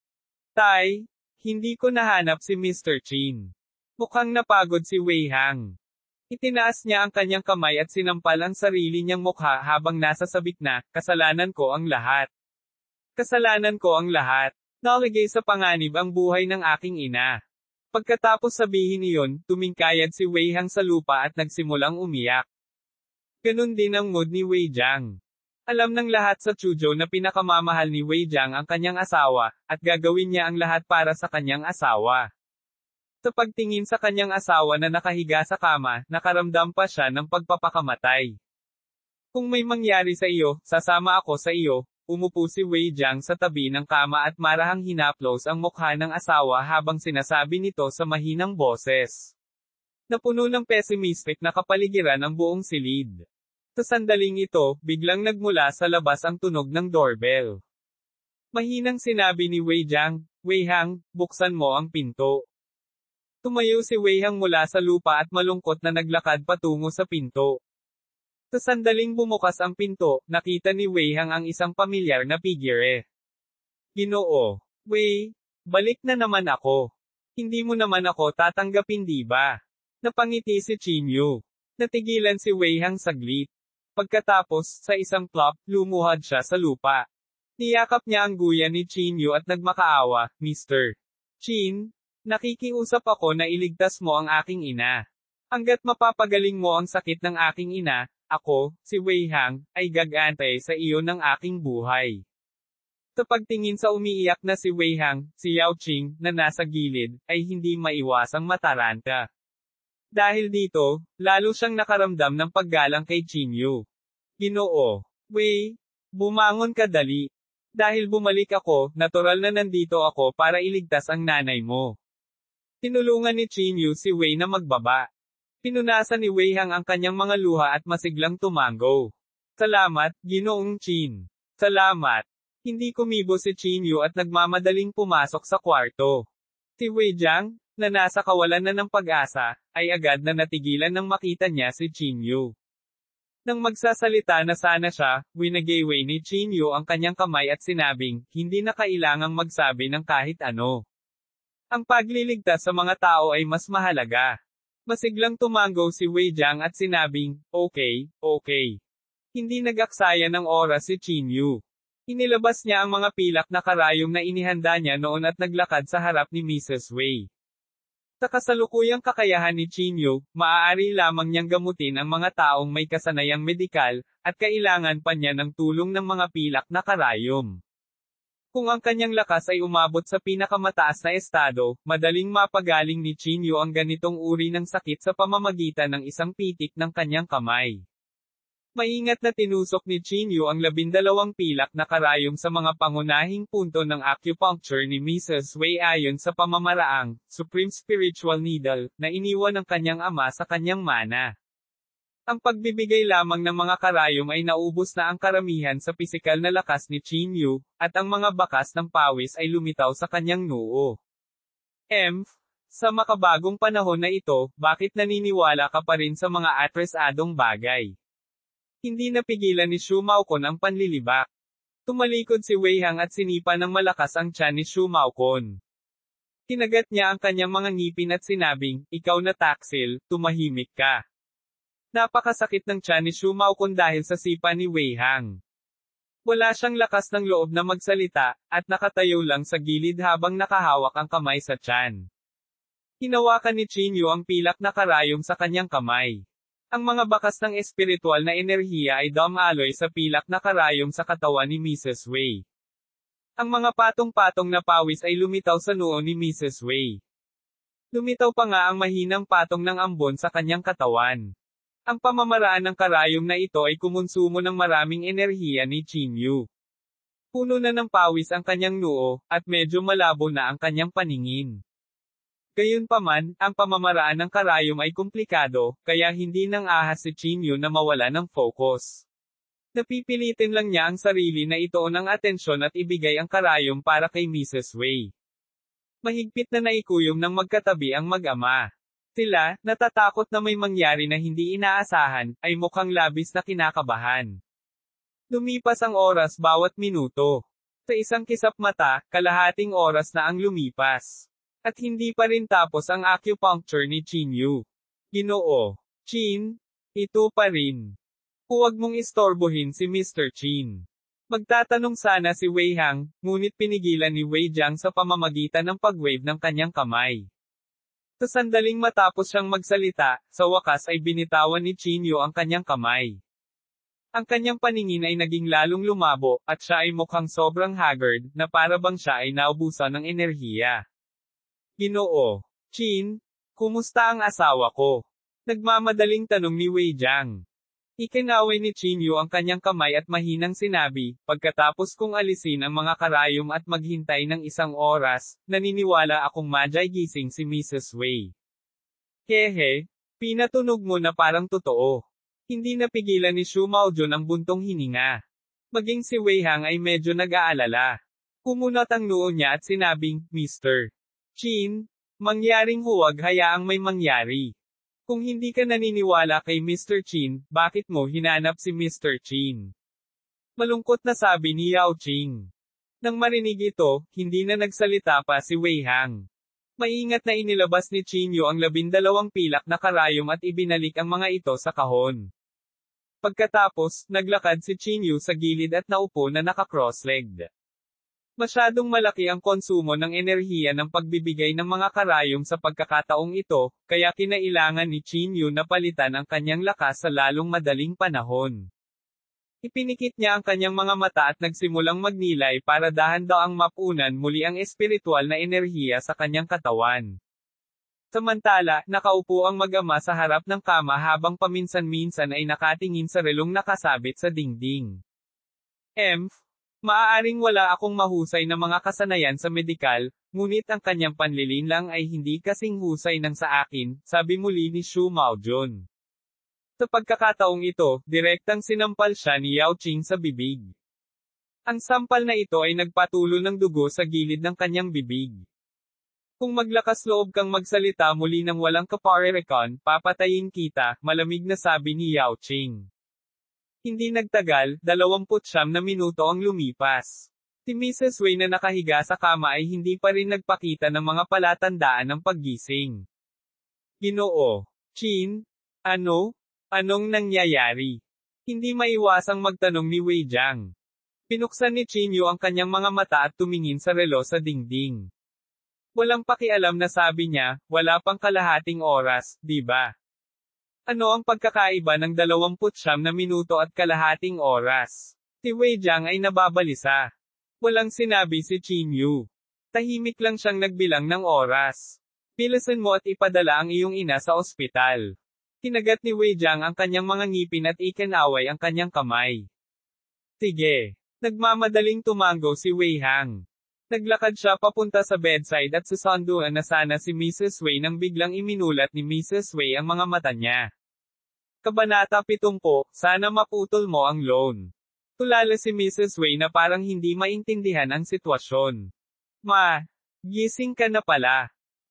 Tay, hindi ko nahanap si Mr. Chin. Mukhang napagod si Wei Hang. Itinaas niya ang kanyang kamay at sinampal ang sarili niyang mukha habang nasa sabik na, kasalanan ko ang lahat. Kasalanan ko ang lahat. Nalagay sa panganib ang buhay ng aking ina. Pagkatapos sabihin iyon, tumingkayad si Wei Hang sa lupa at nagsimulang umiyak. Ganun din ang mood ni Wei Jiang. Alam ng lahat sa Chuzhou na pinakamamahal ni Wei Jiang ang kanyang asawa, at gagawin niya ang lahat para sa kanyang asawa. Sa pagtingin sa kanyang asawa na nakahiga sa kama, nakaramdam pa siya ng pagpapakamatay. Kung may mangyari sa iyo, sasama ako sa iyo. Umupo si Wei Jiang sa tabi ng kama at marahang hinaplos ang mukha ng asawa habang sinasabi nito sa mahinang boses. Napuno ng pessimistic na kapaligiran ang buong silid. Sa sandaling ito, biglang nagmula sa labas ang tunog ng doorbell. Mahinang sinabi ni Wei Jiang, Wei Hang, buksan mo ang pinto. Tumayo si Wei Hang mula sa lupa at malungkot na naglakad patungo sa pinto. Sa sandaling bumukas ang pinto, nakita ni Wei Hang ang isang pamilyar na figure. Ginoo, Wei, balik na naman ako. Hindi mo naman ako tatanggapin di ba? Napangiti si Qin Yu. Natigilan si Wei Hang saglit. Pagkatapos, sa isang plop, lumuhad siya sa lupa. Niyakap niya ang guya ni Qin Yu at nagmakaawa, Mr. Qin, nakikiusap ako na iligtas mo ang aking ina. Hanggat mapapagaling mo ang sakit ng aking ina, ako, si Wei Hang, ay gagantay sa iyo ng aking buhay. Sa pagtingin sa umiiyak na si Wei Hang, si Yao Qing, na nasa gilid, ay hindi maiwasang mataranta. Dahil dito, lalo siyang nakaramdam ng paggalang kay Qin Yu. Ginoo, Wei, bumangon ka dali. Dahil bumalik ako, natural na nandito ako para iligtas ang nanay mo. Tinulungan ni Qin Yu si Wei na magbaba. Pinunasan ni Wei Hang ang kanyang mga luha at masiglang tumango. Salamat, Ginoong Qin. Salamat. Hindi kumibo si Qin Yu at nagmamadaling pumasok sa kwarto. Si Wei Jiang, na nasa kawalan na ng pag-asa, ay agad na natigilan nang makita niya si Qin Yu. Nang magsasalita na sana siya, winagay ni Qin Yu ang kanyang kamay at sinabing, hindi na kailangang magsabi ng kahit ano. Ang pagliligtas sa mga tao ay mas mahalaga. Masiglang tumango si Wei Jiang at sinabing, okay. Hindi nag-aksaya ng oras si Qin Yu. Inilabas niya ang mga pilak na karayom na inihanda niya noon at naglakad sa harap ni Mrs. Wei. Sa kasalukuyang kakayahan ni Qin Yu, maaari lamang niyang gamutin ang mga taong may kasanayang medikal, at kailangan pa niya ng tulong ng mga pilak na karayom. Kung ang kanyang lakas ay umabot sa pinakamataas na estado, madaling mapagaling ni Qin Yu ang ganitong uri ng sakit sa pamamagitan ng isang pitik ng kanyang kamay. Maingat na tinusok ni Qin Yu ang 12 pilak na karayom sa mga pangunahing punto ng acupuncture ni Mrs. Wei ayon sa pamamaraang Supreme Spiritual Needle na iniwan ng kanyang ama sa kanyang mana. Ang pagbibigay lamang ng mga karayom ay naubos na ang karamihan sa pisikal na lakas ni Qin Yu, at ang mga bakas ng pawis ay lumitaw sa kanyang noo. Sa makabagong panahon na ito, bakit naniniwala ka pa rin sa mga atresadong bagay? Hindi napigilan ni Xu Maokon ang panlilibak. Tumalikod si Wei Hang at sinipa ng malakas ang tiyan ni Xu Maokon. Kinagat niya ang kanyang mga ngipin at sinabing, "Ikaw na taksil, tumahimik ka." Napakasakit ng tiyan ni Xu Maokon dahil sa sipa ni Wei Hang. Wala siyang lakas ng loob na magsalita, at nakatayo lang sa gilid habang nakahawak ang kamay sa tiyan. Hinawakan ni Qin Yu ang pilak na karayom sa kanyang kamay. Ang mga bakas ng espiritual na enerhiya ay dumaloy sa pilak na karayom sa katawan ni Mrs. Wei. Ang mga patong-patong na pawis ay lumitaw sa noo ni Mrs. Wei. Lumitaw pa nga ang mahinang patong ng ambon sa kanyang katawan. Ang pamamaraan ng karayom na ito ay kumonsumo ng maraming enerhiya ni Qin Yu. Puno na ng pawis ang kanyang noo, at medyo malabo na ang kanyang paningin. Gayunpaman, ang pamamaraan ng karayom ay komplikado, kaya hindi nang ahas si Qin Yu na mawala ng focus. Napipilitin lang niya ang sarili na itoon ang atensyon at ibigay ang karayom para kay Mrs. Wei. Mahigpit na naikuyom ng magkatabi ang mag-ama. Sila, natatakot na may mangyari na hindi inaasahan, ay mukhang labis na kinakabahan. Lumipas ang oras bawat minuto. Sa isang kisap mata, kalahating oras na ang lumipas. At hindi pa rin tapos ang acupuncture ni Qin Yu. Ginoo. Qin, ito pa rin. Huwag mong istorbohin si Mr. Qin. Magtatanong sana si Wei Hang, ngunit pinigilan ni Wei Jiang sa pamamagitan ng pag-wave ng kanyang kamay. Sa sandaling matapos siyang magsalita, sa wakas ay binitawan ni Qin Yu ang kanyang kamay. Ang kanyang paningin ay naging lalong lumabo, at siya ay mukhang sobrang haggard, na para bang siya ay naubusan ng enerhiya. Ginoo. Qin, kumusta ang asawa ko? Nagmamadaling tanong ni Wei Jiang. Ikinaway ni Qin Yu ang kanyang kamay at mahinang sinabi, "Pagkatapos kong alisin ang mga karayom at maghintay ng isang oras, naniniwala akong madyay gising si Mrs. Wei." Hehe, pinatunog mo na parang totoo. Hindi napigilan ni Xu Maojun ang buntong hininga. Maging si Wei Hang ay medyo nag-aalala. Kumunot ang noo niya at sinabing, "Mr. Qin, mangyaring huwag hayaang may mangyari. Kung hindi ka naniniwala kay Mr. Qin, bakit mo hinanap si Mr. Qin?" Malungkot na sabi ni Yao Qing. Nang marinig ito, hindi na nagsalita pa si Wei Hang. Maingat na inilabas ni Qin Yu ang 12 pilak na karayom at ibinalik ang mga ito sa kahon. Pagkatapos, naglakad si Qin Yu sa gilid at naupo na naka-cross-legged. Masyadong malaki ang konsumo ng enerhiya ng pagbibigay ng mga karayom sa pagkakataong ito, kaya kinailangan ni Qin Yu na palitan ang kanyang lakas sa lalong madaling panahon. Ipinikit niya ang kanyang mga mata at nagsimulang magnilay para dahan-daang mapunan muli ang espiritual na enerhiya sa kanyang katawan. Samantala, nakaupo ang mag-ama sa harap ng kama habang paminsan-minsan ay nakatingin sa relong nakasabit sa dingding. Maaaring wala akong mahusay na mga kasanayan sa medikal, ngunit ang kanyang panlilinlang ay hindi kasing husay ng sa akin, sabi muli ni Xu Maojun. Sa pagkakataong ito, direktang sinampal siya ni Yao Qing sa bibig. Ang sampal na ito ay nagpatulo ng dugo sa gilid ng kanyang bibig. Kung maglakas loob kang magsalita muli ng walang kaparerekon, papatayin kita, malamig na sabi ni Yao Qing. Hindi nagtagal, 29 na minuto ang lumipas. Si Mrs. Wei na nakahiga sa kama ay hindi pa rin nagpakita ng mga palatandaan ng paggising. Ginoo. Qin? Ano? Anong nangyayari? Hindi maiwasang magtanong ni Wei Jiang. Pinuksan ni Qin Yu ang kanyang mga mata at tumingin sa relo sa dingding. Walang pakialam na sabi niya, wala pang kalahating oras, di ba? Ano ang pagkakaiba ng 29 na minuto at kalahating oras? Si Wei Jiang ay nababalisa. Walang sinabi si Qin Yu. Tahimik lang siyang nagbilang ng oras. Bilisan mo at ipadala ang iyong ina sa ospital. Kinagat ni Wei Jiang ang kanyang mga ngipin at ikinaway ang kanyang kamay. Sige. Nagmamadaling tumango si Wei Hang. Naglakad siya papunta sa bedside at susunduan na sana si Mrs. Wei nang biglang iminulat ni Mrs. Wei ang mga mata niya. Kabanata 70, sana maputol mo ang loan. Tulala si Mrs. Wei na parang hindi maintindihan ang sitwasyon. Ma, gising ka na pala.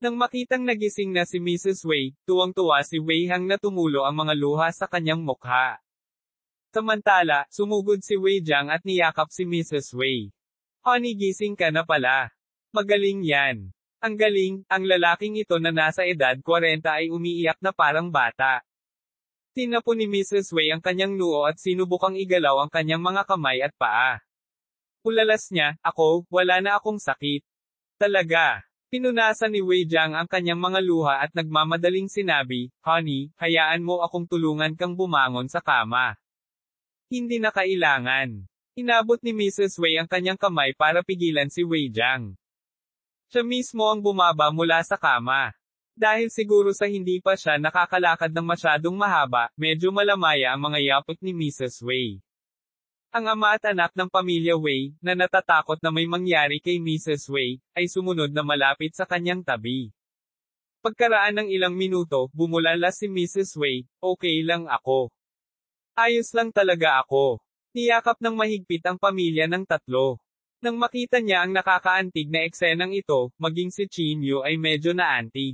Nang makitang nagising na si Mrs. Wei, tuwang-tuwa si Wei Hang na tumulo ang mga luha sa kanyang mukha. Samantala, sumugod si Wei Jiang at niyakap si Mrs. Wei. Honey, gising ka na pala. Magaling yan. Ang galing, ang lalaking ito na nasa edad 40 ay umiiyak na parang bata. Tinapo ni Mrs. Wei ang kanyang noo at sinubukang igalaw ang kanyang mga kamay at paa. Ulalas niya, ako, wala na akong sakit. Talaga. Pinunasan ni Wei Jiang ang kanyang mga luha at nagmamadaling sinabi, Honey, hayaan mo akong tulungan kang bumangon sa kama. Hindi na kailangan. Inabot ni Mrs. Wei ang kanyang kamay para pigilan si Wei Jiang. Siya mismo ang bumaba mula sa kama. Dahil siguro sa hindi pa siya nakakalakad ng masyadong mahaba, medyo malamaya ang mga yapot ni Mrs. Wei. Ang ama at anak ng pamilya Wei, na natatakot na may mangyari kay Mrs. Wei, ay sumunod na malapit sa kanyang tabi. Pagkaraan ng ilang minuto, bumulala si Mrs. Wei, okay lang ako. Ayos lang talaga ako. Niyakap ng mahigpit ang pamilya ng tatlo. Nang makita niya ang nakakaantig na eksenang ito, maging si Qin Yu ay medyo naantig.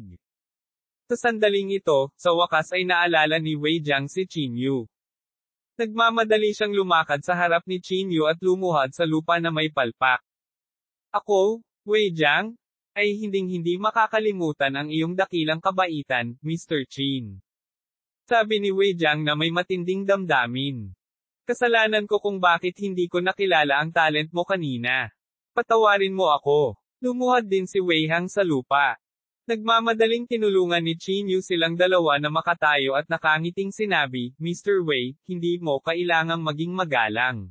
Sa sandaling ito, sa wakas ay naalala ni Wei Jiang si Qin Yu. Nagmamadali siyang lumakad sa harap ni Qin Yu at lumuhad sa lupa na may palpak. Ako, Wei Jiang, ay hinding-hindi makakalimutan ang iyong dakilang kabaitan, Mr. Qin. Sabi ni Wei Jiang na may matinding damdamin. Kasalanan ko kung bakit hindi ko nakilala ang talent mo kanina. Patawarin mo ako. Lumuhad din si Wei Hang sa lupa. Nagmamadaling tinulungan ni Qin Yu silang dalawa na makatayo at nakangiting sinabi, Mr. Wei, hindi mo kailangang maging magalang.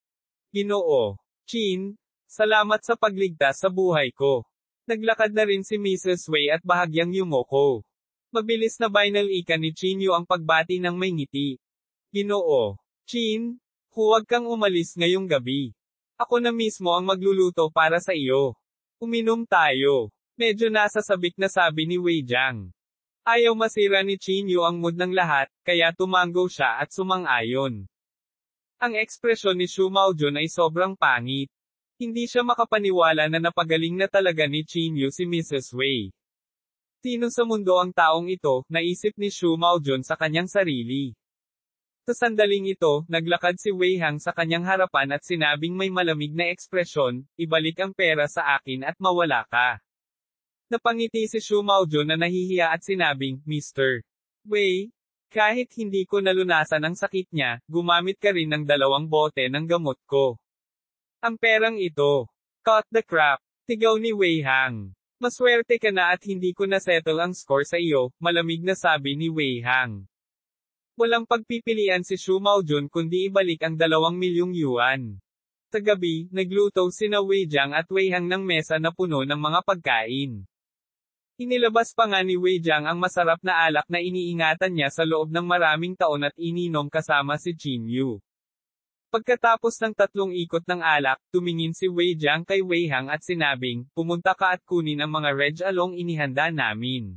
Ginoo. Qin, salamat sa pagligtas sa buhay ko. Naglakad na rin si Mrs. Wei at bahagyang yumoko. Mabilis na binalikan ni Qin Yu ang pagbati ng may ngiti. Ginoo. Qin, huwag kang umalis ngayong gabi. Ako na mismo ang magluluto para sa iyo. Uminom tayo. Medyo nasasabik na sabi ni Wei Jiang. Ayaw masira ni Qin Yu ang mood ng lahat, kaya tumango siya at sumang-ayon. Ang ekspresyon ni Xu Maojun ay sobrang pangit. Hindi siya makapaniwala na napagaling na talaga ni Qin Yu si Mrs. Wei. Sino sa mundo ang taong ito, naisip ni Xu Maojun sa kanyang sarili. Sa sandaling ito, naglakad si Wei Hang sa kanyang harapan at sinabing may malamig na ekspresyon, ibalik ang pera sa akin at mawala ka. Napangiti si Xu Maojun na nahihiya at sinabing, Mr. Wei, kahit hindi ko nalunasan ang sakit niya, gumamit ka rin ng 2 bote ng gamot ko. Ang perang ito. Cut the crap. Tigaw ni Wei Hang. Maswerte ka na at hindi ko na-settle ang score sa iyo, malamig na sabi ni Wei Hang. Walang pagpipilian si Xu Maojun kundi ibalik ang 2,000,000 yuan. Sa gabi, nagluto sina Wei Jiang at Wei Hang ng mesa na puno ng mga pagkain. Inilabas pa nga ni Wei Jiang ang masarap na alak na iniingatan niya sa loob ng maraming taon at ininom kasama si Qin Yu. Pagkatapos ng 3 ikot ng alak, tumingin si Wei Jiang kay Wei Hang at sinabing, pumunta ka at kunin ang mga reg along inihanda namin.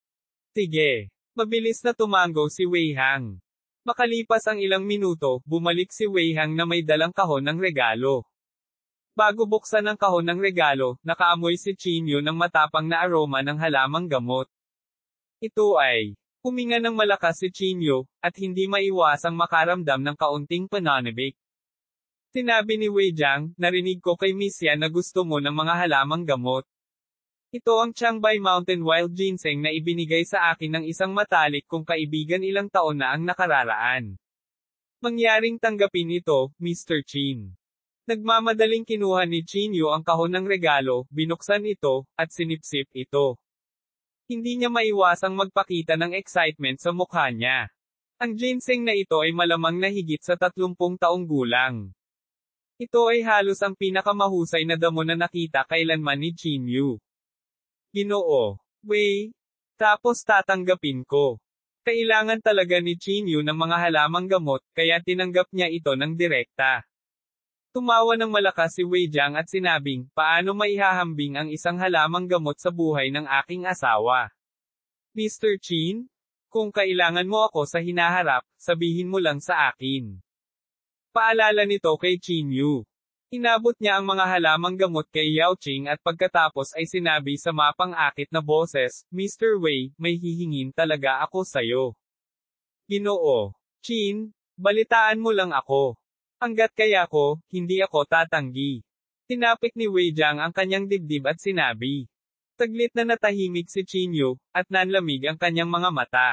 Sige. Mabilis na tumango si Wei Hang. Makalipas ang ilang minuto, bumalik si Wei Hang na may dalang kahon ng regalo. Bago buksan ang kahon ng regalo, nakaamoy si Qin Yu ng matapang na aroma ng halamang gamot. Ito ay, huminga ng malakas si Qin Yu, at hindi maiwasang makaramdam ng kaunting pananabik. Sinabi ni Wei Jiang, narinig ko kay Miss Yan na gusto mo ng mga halamang gamot. Ito ang Changbei Mountain Wild Ginseng na ibinigay sa akin ng isang matalik kong kaibigan ilang taon na ang nakararaan. Mangyaring tanggapin ito, Mr. Qin. Nagmamadaling kinuha ni Qin Yu ang kahon ng regalo, binuksan ito, at sinipsip ito. Hindi niya maiwasang magpakita ng excitement sa mukha niya. Ang ginseng na ito ay malamang na higit sa 30 taong gulang. Ito ay halos ang pinakamahusay na damo na nakita kailanman ni Qin Yu. Ginoo. Wei. Tapos tatanggapin ko. Kailangan talaga ni Qin Yu ng mga halamang gamot, kaya tinanggap niya ito ng direkta. Tumawa ng malakas si Wei Jiang at sinabing, paano maihahambing ang isang halamang gamot sa buhay ng aking asawa? Mr. Qin? Kung kailangan mo ako sa hinaharap, sabihin mo lang sa akin. Paalala nito kay Qin Yu. Inabot niya ang mga halamang gamot kay Yao Ching at pagkatapos ay sinabi sa mapang-akit na boses, Mr. Wei, may hihingin talaga ako sa'yo. Ginoo. Chin, balitaan mo lang ako. Hanggat kaya ko, hindi ako tatanggi. Tinapik ni Wei Jiang ang kanyang dibdib at sinabi. Taglit na natahimik si Qin Yu, at nanlamig ang kanyang mga mata.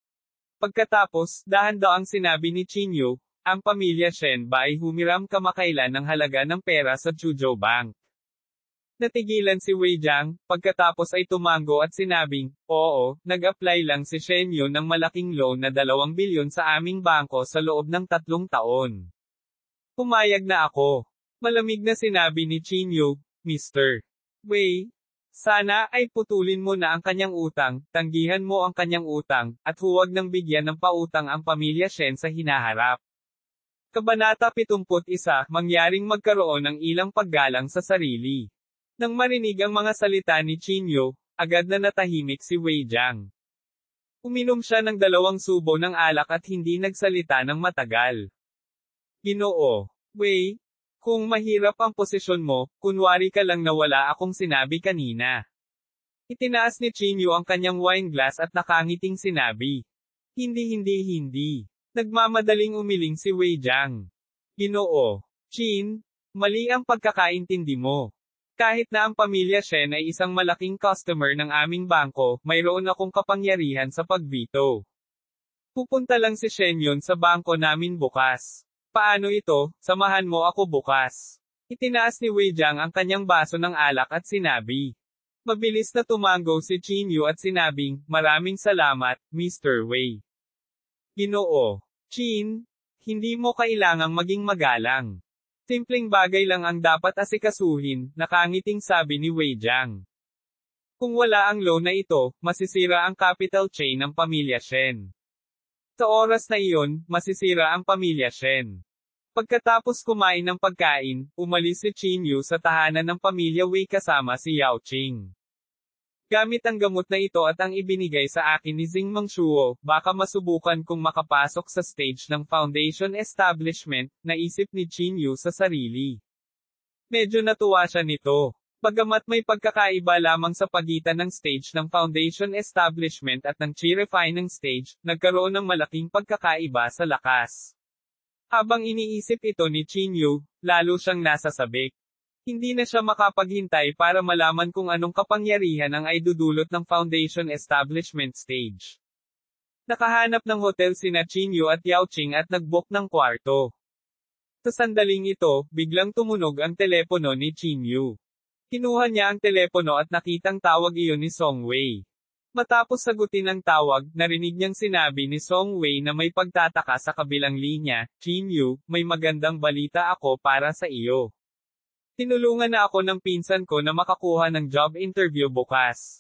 Pagkatapos, dahan-daang sinabi ni Qin Yu, ang pamilya Shen ba ay humiram kamakailan ng halaga ng pera sa Chuzhou Bank. Natigilan si Wei Jiang, pagkatapos ay tumango at sinabing, oo, nag-apply lang si Shen Yun ng malaking loan na 2 bilyon sa aming bangko sa loob ng 3 taon. Pumayag na ako. Malamig na sinabi ni Qin Yu, Mr. Wei, sana ay putulin mo na ang kanyang utang, tanggihan mo ang kanyang utang, at huwag nang bigyan ng pautang ang pamilya Shen sa hinaharap. Kabanata 71, mangyaring magkaroon ng ilang paggalang sa sarili. Nang marinig ang mga salita ni Qin Yu, agad na natahimik si Wei Jiang. Uminom siya ng 2 subo ng alak at hindi nagsalita ng matagal. Ginoo, Wei, kung mahirap ang posisyon mo, kunwari ka lang na wala akong sinabi kanina. Itinaas ni Qin Yu ang kanyang wine glass at nakangiting sinabi. Hindi. Nagmamadaling umiling si Wei Jiang. Ginoo. Qin, mali ang pagkakaintindi mo. Kahit na ang pamilya Shen ay isang malaking customer ng aming bangko, mayroon akong kapangyarihan sa pagveto. Pupunta lang si Shen Yun sa bangko namin bukas. Paano ito? Samahan mo ako bukas. Itinaas ni Wei Jiang ang kanyang baso ng alak at sinabi. Mabilis na tumango si Qin Yu at sinabing, maraming salamat, Mr. Wei. Ginoo. Qin, hindi mo kailangang maging magalang. Simpleng bagay lang ang dapat asikasuhin, nakangiting sabi ni Wei Jiang. Kung wala ang loan na ito, masisira ang capital chain ng pamilya Shen. Sa oras na iyon, masisira ang pamilya Shen. Pagkatapos kumain ng pagkain, umalis si Qin Yu sa tahanan ng pamilya Wei kasama si Yao Ching. Gamit ang gamot na ito at ang ibinigay sa akin ni Zing Mengshuo, baka masubukan kong makapasok sa stage ng foundation establishment, naisip ni Qin Yu sa sarili. Medyo natuwa siya nito. Bagamat may pagkakaiba lamang sa pagitan ng stage ng foundation establishment at ng chi-refining stage, nagkaroon ng malaking pagkakaiba sa lakas. Habang iniisip ito ni Qin Yu, lalo siyang nasasabik. Hindi na siya makapaghintay para malaman kung anong kapangyarihan ang aidudulot ng foundation establishment stage. Nakahanap ng hotel sina Qin Yu at Yao Ching at nag-book ng kwarto. Sa sandaling ito, biglang tumunog ang telepono ni Qin Yu. Kinuha niya ang telepono at nakitang tawag iyon ni Song Wei. Matapos sagutin ang tawag, narinig niyang sinabi ni Song Wei na may pagtataka sa kabilang linya, Qin Yu, may magandang balita ako para sa iyo. Tinulungan na ako ng pinsan ko na makakuha ng job interview bukas.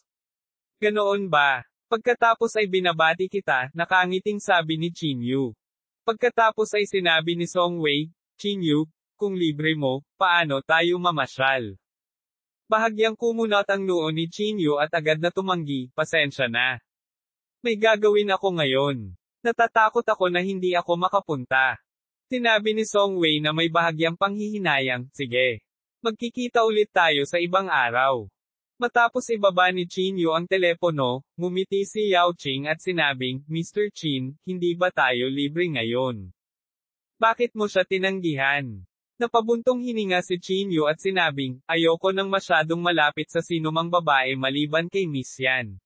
Ganoon ba? Pagkatapos ay binabati kita, nakangiting sabi ni Qin Yu. Pagkatapos ay sinabi ni Song Wei, Qin Yu, kung libre mo, paano tayo mamasyal? Bahagyang kumunot ang noo ni Qin Yu at agad na tumanggi, pasensya na. May gagawin ako ngayon. Natatakot ako na hindi ako makapunta. Sinabi ni Song Wei na may bahagyang panghihinayang, sige. Magkikita ulit tayo sa ibang araw. Matapos ibaba ni Qin Yu ang telepono, ngumiti si Yao Ching at sinabing, Mr. Qin, hindi ba tayo libre ngayon? Bakit mo siya tinanggihan? Napabuntong hininga si Qin Yu at sinabing, ayoko nang masyadong malapit sa sinumang babae maliban kay Miss Yan.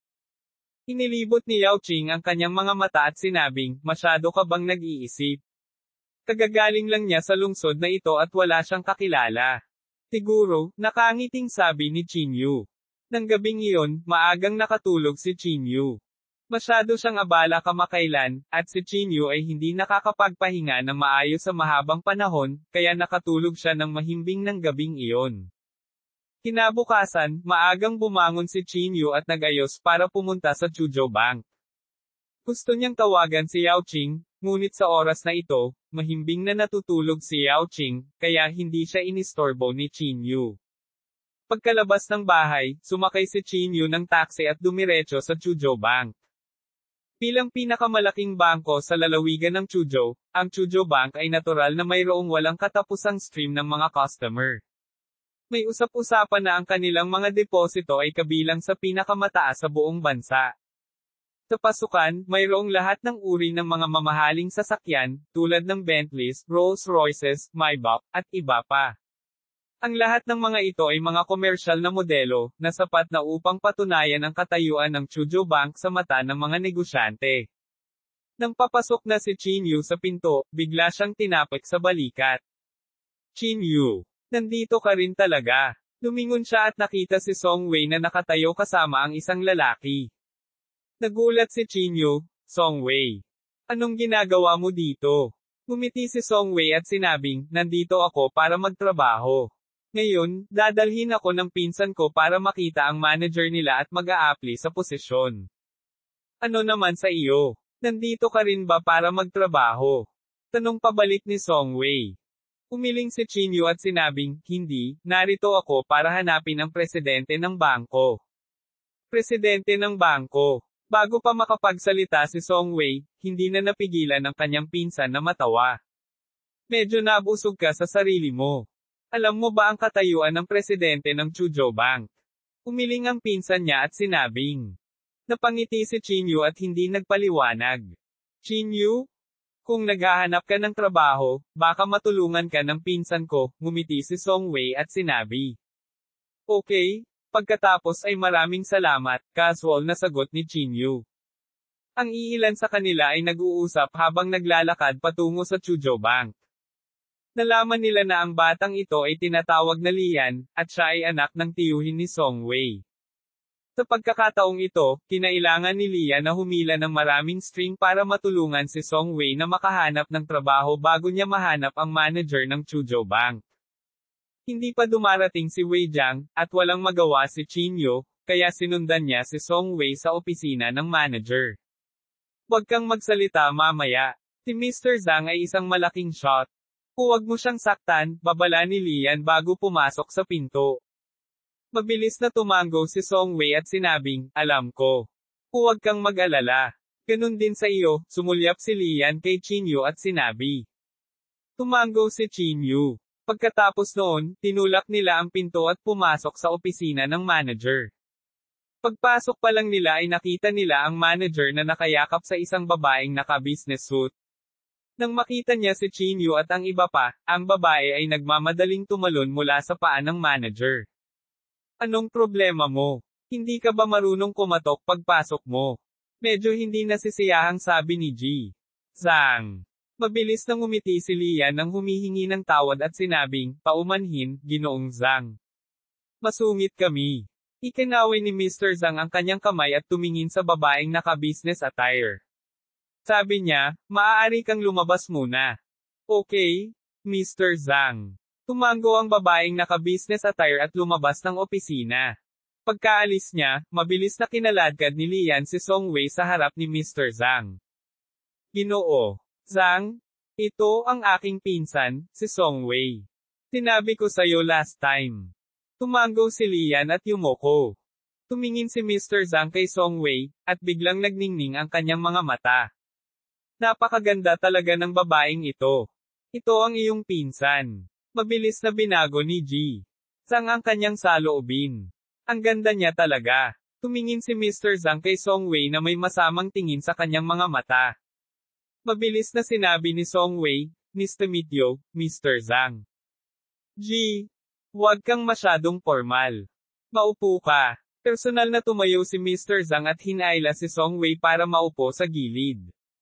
Inilibot ni Yao Ching ang kanyang mga mata at sinabing, masyado ka bang nag-iisip? Kagagaling lang niya sa lungsod na ito at wala siyang kakilala. Siguro, nakangiting sabi ni Qin Yu. Nang gabing iyon, maagang nakatulog si Qin Yu. Masyado siyang abala kamakailan, at si Qin Yu ay hindi nakakapagpahinga ng maayos sa mahabang panahon, kaya nakatulog siya ng mahimbing ng gabing iyon. Kinabukasan, maagang bumangon si Qin Yu at nag-ayos para pumunta sa Chuzhou Bank. Gusto niyang tawagan si Yao Ching, ngunit sa oras na ito, mahimbing na natutulog si Yao Ching, kaya hindi siya inistorbo ni Qin Yu. Pagkalabas ng bahay, sumakay si Qin Yu ng taxi at dumiretso sa Chuzhou Bank. Bilang pinakamalaking bangko sa lalawigan ng Chuzhou, ang Chuzhou Bank ay natural na mayroong walang katapusang stream ng mga customer. May usap-usapan na ang kanilang mga deposito ay kabilang sa pinakamataas sa buong bansa. Sa pasukan, mayroong lahat ng uri ng mga mamahaling sasakyan, tulad ng Bentleys, Rolls-Royces, Maybach, at iba pa. Ang lahat ng mga ito ay mga komersyal na modelo, na sapat na upang patunayan ang katayuan ng Chuzhou Bank sa mata ng mga negosyante. Nang papasok na si Qin Yu sa pinto, bigla siyang tinapik sa balikat. Qin Yu, nandito ka rin talaga. Lumingon siya at nakita si Song Wei na nakatayo kasama ang isang lalaki. Nagulat si Qin Yu, Song Wei. Anong ginagawa mo dito? Ngumiti si Song Wei at sinabing, nandito ako para magtrabaho. Ngayon, dadalhin ako ng pinsan ko para makita ang manager nila at mag-a-apply sa posisyon. Ano naman sa iyo? Nandito ka rin ba para magtrabaho? Tanong pabalik ni Song Wei. Umiling si Qin Yu at sinabing, hindi, narito ako para hanapin ang presidente ng bangko. Presidente ng bangko. Bago pa makapagsalita si Song Wei, hindi na napigilan ng kanyang pinsan na matawa. Medyo nabusog ka sa sarili mo. Alam mo ba ang katayuan ng presidente ng Chuzhou Bank? Umiling ang pinsan niya at sinabing. Napangiti si Qin Yu at hindi nagpaliwanag. Qin Yu? Kung naghahanap ka ng trabaho, baka matulungan ka ng pinsan ko, ngumiti si Song Wei at sinabi. Okay, pagkatapos ay maraming salamat, casual na sagot ni Qin Yu. Ang iilan sa kanila ay nag-uusap habang naglalakad patungo sa Chuzhou Bank. Nalaman nila na ang batang ito ay tinatawag na Lian, at siya ay anak ng tiyuhin ni Song Wei. Sa pagkakataong ito, kinailangan ni Lian na humila ng maraming string para matulungan si Song Wei na makahanap ng trabaho bago niya mahanap ang manager ng Chuzhou Bank. Hindi pa dumarating si Wei Jiang, at walang magawa si Qin Yu, kaya sinundan niya si Song Wei sa opisina ng manager. Huwag kang magsalita mamaya. Si Mr. Zhang ay isang malaking shot. Huwag mo siyang saktan, babala ni Lian bago pumasok sa pinto. Mabilis na tumango si Song Wei at sinabing, alam ko. Huwag kang mag-alala. Ganun din sa iyo, sumulyap si Lian kay Qin Yu at sinabi. Tumango si Qin Yu. Pagkatapos noon, tinulak nila ang pinto at pumasok sa opisina ng manager. Pagpasok pa lang nila ay nakita nila ang manager na nakayakap sa isang babaeng naka-business suit. Nang makita niya si Qin Yu at ang iba pa, ang babae ay nagmamadaling tumalon mula sa paa ng manager. Anong problema mo? Hindi ka ba marunong kumatok pagpasok mo? Medyo hindi nasisiyahang sabi ni Ji. Zhang. Mabilis nang umiti si Lian nang humihingi ng tawad at sinabing, paumanhin, Ginoong Zhang. Masungit kami. Ikinaway ni Mr. Zhang ang kanyang kamay at tumingin sa babaeng naka-business attire. Sabi niya, maaari kang lumabas muna. Okay, Mr. Zhang. Tumango ang babaeng naka-business attire at lumabas ng opisina. Pagkaalis niya, mabilis na kinaladkad ni Lian si Song Wei sa harap ni Mr. Zhang. Ginoo. Zhang, ito ang aking pinsan, si Song Wei. Sinabi ko sa'yo last time. Tumango si Lian at yumoko. Tumingin si Mr. Zhang kay Song Wei, at biglang nagningning ang kanyang mga mata. Napakaganda talaga ng babaeng ito. Ito ang iyong pinsan. Mabilis na binago ni Ji. Zhang ang kanyang saloobin. Ang ganda niya talaga. Tumingin si Mr. Zhang kay Song Wei na may masamang tingin sa kanyang mga mata. Mabilis na sinabi ni Song Wei, Nice to meet you, Mr. Zhang. Ji, huwag kang masyadong formal. Maupo ka. Personal na tumayo si Mr. Zhang at hinayla si Song Wei para maupo sa gilid.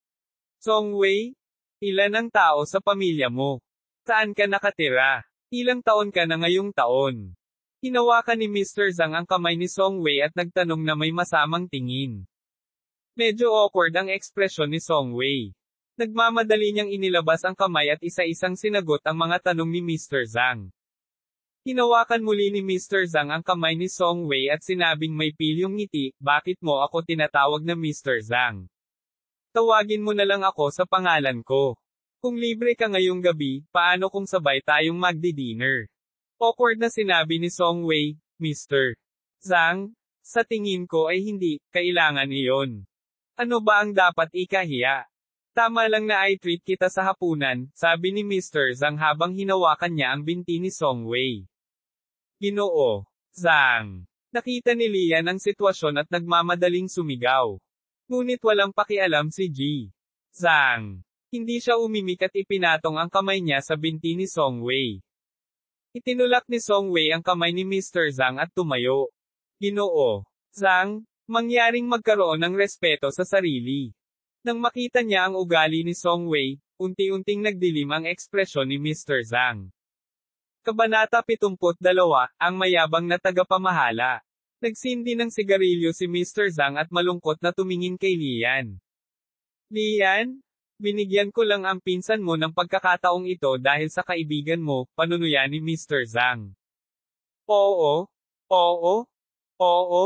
Song Wei, ilan ang tao sa pamilya mo? Saan ka nakatira? Ilang taon ka na ngayong taon? Hinawakan ni Mr. Zhang ang kamay ni Song Wei at nagtanong na may masamang tingin. Medyo awkward ang ekspresyon ni Song Wei. Nagmamadali niyang inilabas ang kamay at isa-isang sinagot ang mga tanong ni Mr. Zhang. Hinawakan muli ni Mr. Zhang ang kamay ni Song Wei at sinabing may pilyong ngiti, bakit mo ako tinatawag na Mr. Zhang? Tawagin mo na lang ako sa pangalan ko. Kung libre ka ngayong gabi, paano kung sabay tayong magdi-dinner? Awkward na sinabi ni Song Wei, Mr. Zhang, sa tingin ko ay hindi, kailangan iyon. Ano ba ang dapat ikahiya? Tama lang na i-treat kita sa hapunan, sabi ni Mr. Zhang habang hinawakan niya ang binti ni Song Wei. Ginoo. Zhang. Nakita ni Lian ang sitwasyon at nagmamadaling sumigaw. Ngunit walang pakialam si Ji. Zhang. Hindi siya umimik at ipinatong ang kamay niya sa binti ni Song Wei. Itinulak ni Song Wei ang kamay ni Mr. Zhang at tumayo. Ginoo. Zhang, mangyaring magkaroon ng respeto sa sarili. Nang makita niya ang ugali ni Song Wei, unti-unting nagdilim ang ekspresyon ni Mr. Zhang. Kabanata 72, ang mayabang na tagapamahala. Nagsindi ng sigarilyo si Mr. Zhang at malungkot na tumingin kay Lian. Lian? Binigyan ko lang ang pinsan mo ng pagkakataong ito dahil sa kaibigan mo, panunuya ni Mr. Zhang. Oo. Oo.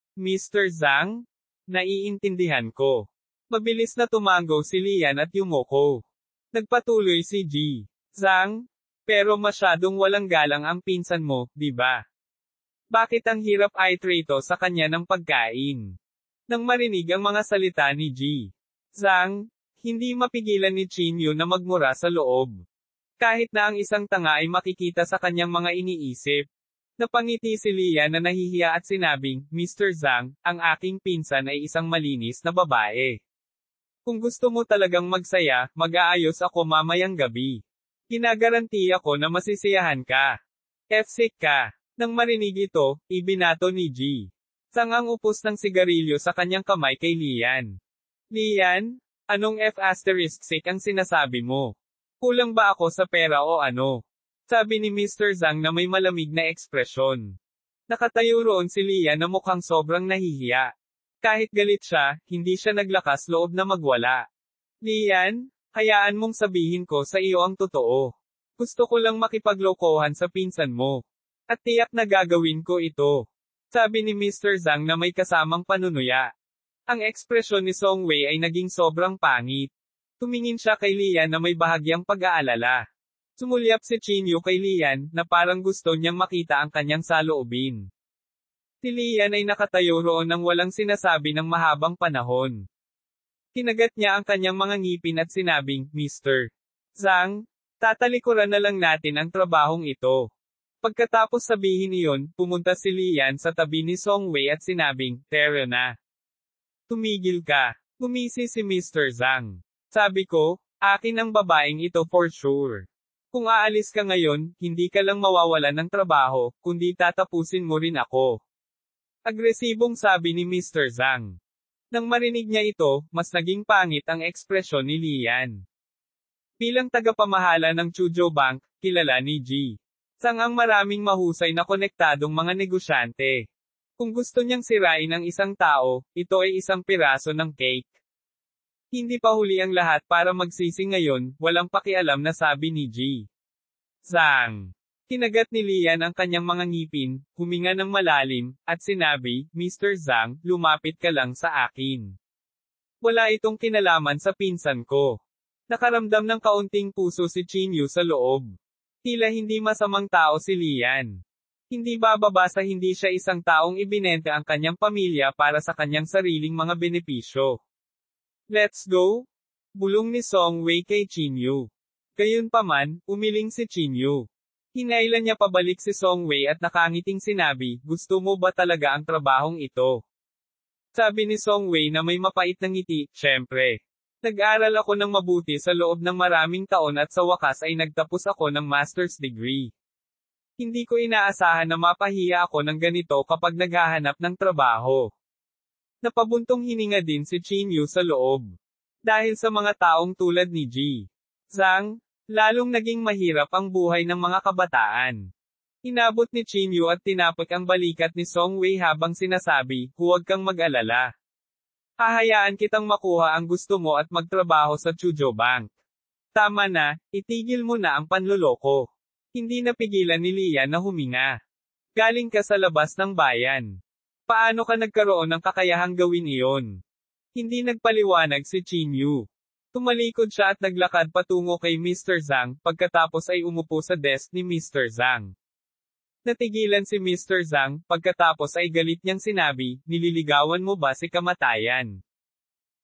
Mr. Zhang? Naiintindihan ko. Mabilis na tumango si Lian at yumoko. Nagpatuloy si Ji. Zhang? Pero masyadong walang galang ang pinsan mo, di ba? Bakit ang hirap i-treat sa kanya ng pagkain? Nang marinig ang mga salita ni Ji. Zhang, hindi mapigilan ni Chinyu na magmura sa loob. Kahit na ang isang tanga ay makikita sa kanyang mga iniisip. Napangiti si Lian na nahihiya at sinabing, Mr. Zhang, ang aking pinsan ay isang malinis na babae. Kung gusto mo talagang magsaya, mag-aayos ako mamayang gabi. Ginagarantiya ko na masisiyahan ka. F-sick ka. Nang marinig ito, ibinato ni Ji. Zhang ang upos ng sigarilyo sa kanyang kamay kay Lian. Lian, anong F*** ang sinasabi mo? Kulang ba ako sa pera o ano? Sabi ni Mr. Zhang na may malamig na ekspresyon. Nakatayo roon si Lian na mukhang sobrang nahihiya. Kahit galit siya, hindi siya naglakas loob na magwala. Lian, hayaan mong sabihin ko sa iyo ang totoo. Gusto ko lang makipaglokohan sa pinsan mo. At tiyak na gagawin ko ito. Sabi ni Mr. Zhang na may kasamang panunuya. Ang ekspresyon ni Song Wei ay naging sobrang pangit. Tumingin siya kay Lian na may bahagyang pag-aalala. Sumulyap si Chinyu kay Lian, na parang gusto niyang makita ang kanyang saloobin. Si Lian ay nakatayo roon nang walang sinasabi ng mahabang panahon. Kinagat niya ang kanyang mga ngipin at sinabing, Mr. Zhang, tatalikuran na lang natin ang trabahong ito. Pagkatapos sabihin iyon, pumunta si Lian sa tabi ni Song Wei at sinabing, Tara na. Tumigil ka. Gumisi si Mr. Zhang. Sabi ko, akin ang babaeng ito for sure. Kung aalis ka ngayon, hindi ka lang mawawalan ng trabaho, kundi tatapusin mo rin ako. Agresibong sabi ni Mr. Zhang. Nang marinig niya ito, mas naging pangit ang ekspresyon ni Lian. Bilang tagapamahala ng Chuzhou Bank, kilala ni Ji. Zhang ang maraming mahusay na konektadong mga negosyante. Kung gusto niyang sirain ang isang tao, ito ay isang piraso ng cake. Hindi pa huli ang lahat para magsisi ngayon, walang pakialam na sabi ni Ji. Zhang. Kinagat ni Lian ang kanyang mga ngipin, huminga ng malalim, at sinabi, Mr. Zhang, lumapit ka lang sa akin. Wala itong kinalaman sa pinsan ko. Nakaramdam ng kaunting puso si Chinyu sa loob. Tila hindi masamang tao si Lian. Hindi bababa sa hindi siya isang taong ibinenta ang kanyang pamilya para sa kanyang sariling mga benepisyo. Let's go? Bulong ni Song Wei kay Chinyu. Gayunpaman, umiling si Chinyu. Hinailan niya pabalik si Song Wei at nakangiting sinabi, gusto mo ba talaga ang trabahong ito? Sabi ni Song Wei na may mapait na ngiti, syempre. Nag-aral ako ng mabuti sa loob ng maraming taon at sa wakas ay nagtapos ako ng master's degree. Hindi ko inaasahan na mapahiya ako ng ganito kapag naghahanap ng trabaho. Napabuntong hininga din si Chinyu sa loob. Dahil sa mga taong tulad ni Ji. Zhang, lalong naging mahirap ang buhay ng mga kabataan. Inabot ni Chinyu at tinapik ang balikat ni Song Wei habang sinasabi, huwag kang mag-alala. Hahayaan kitang makuha ang gusto mo at magtrabaho sa Chuzhou Bank. Tama na, itigil mo na ang panloloko. Hindi napigilan ni Lian na huminga. Galing ka sa labas ng bayan. Paano ka nagkaroon ng kakayahang gawin iyon? Hindi nagpaliwanag si Chinyu. Tumalikod siya at naglakad patungo kay Mr. Zhang, pagkatapos ay umupo sa desk ni Mr. Zhang. Natigilan si Mr. Zhang, pagkatapos ay galit niyang sinabi, nililigawan mo ba si kamatayan?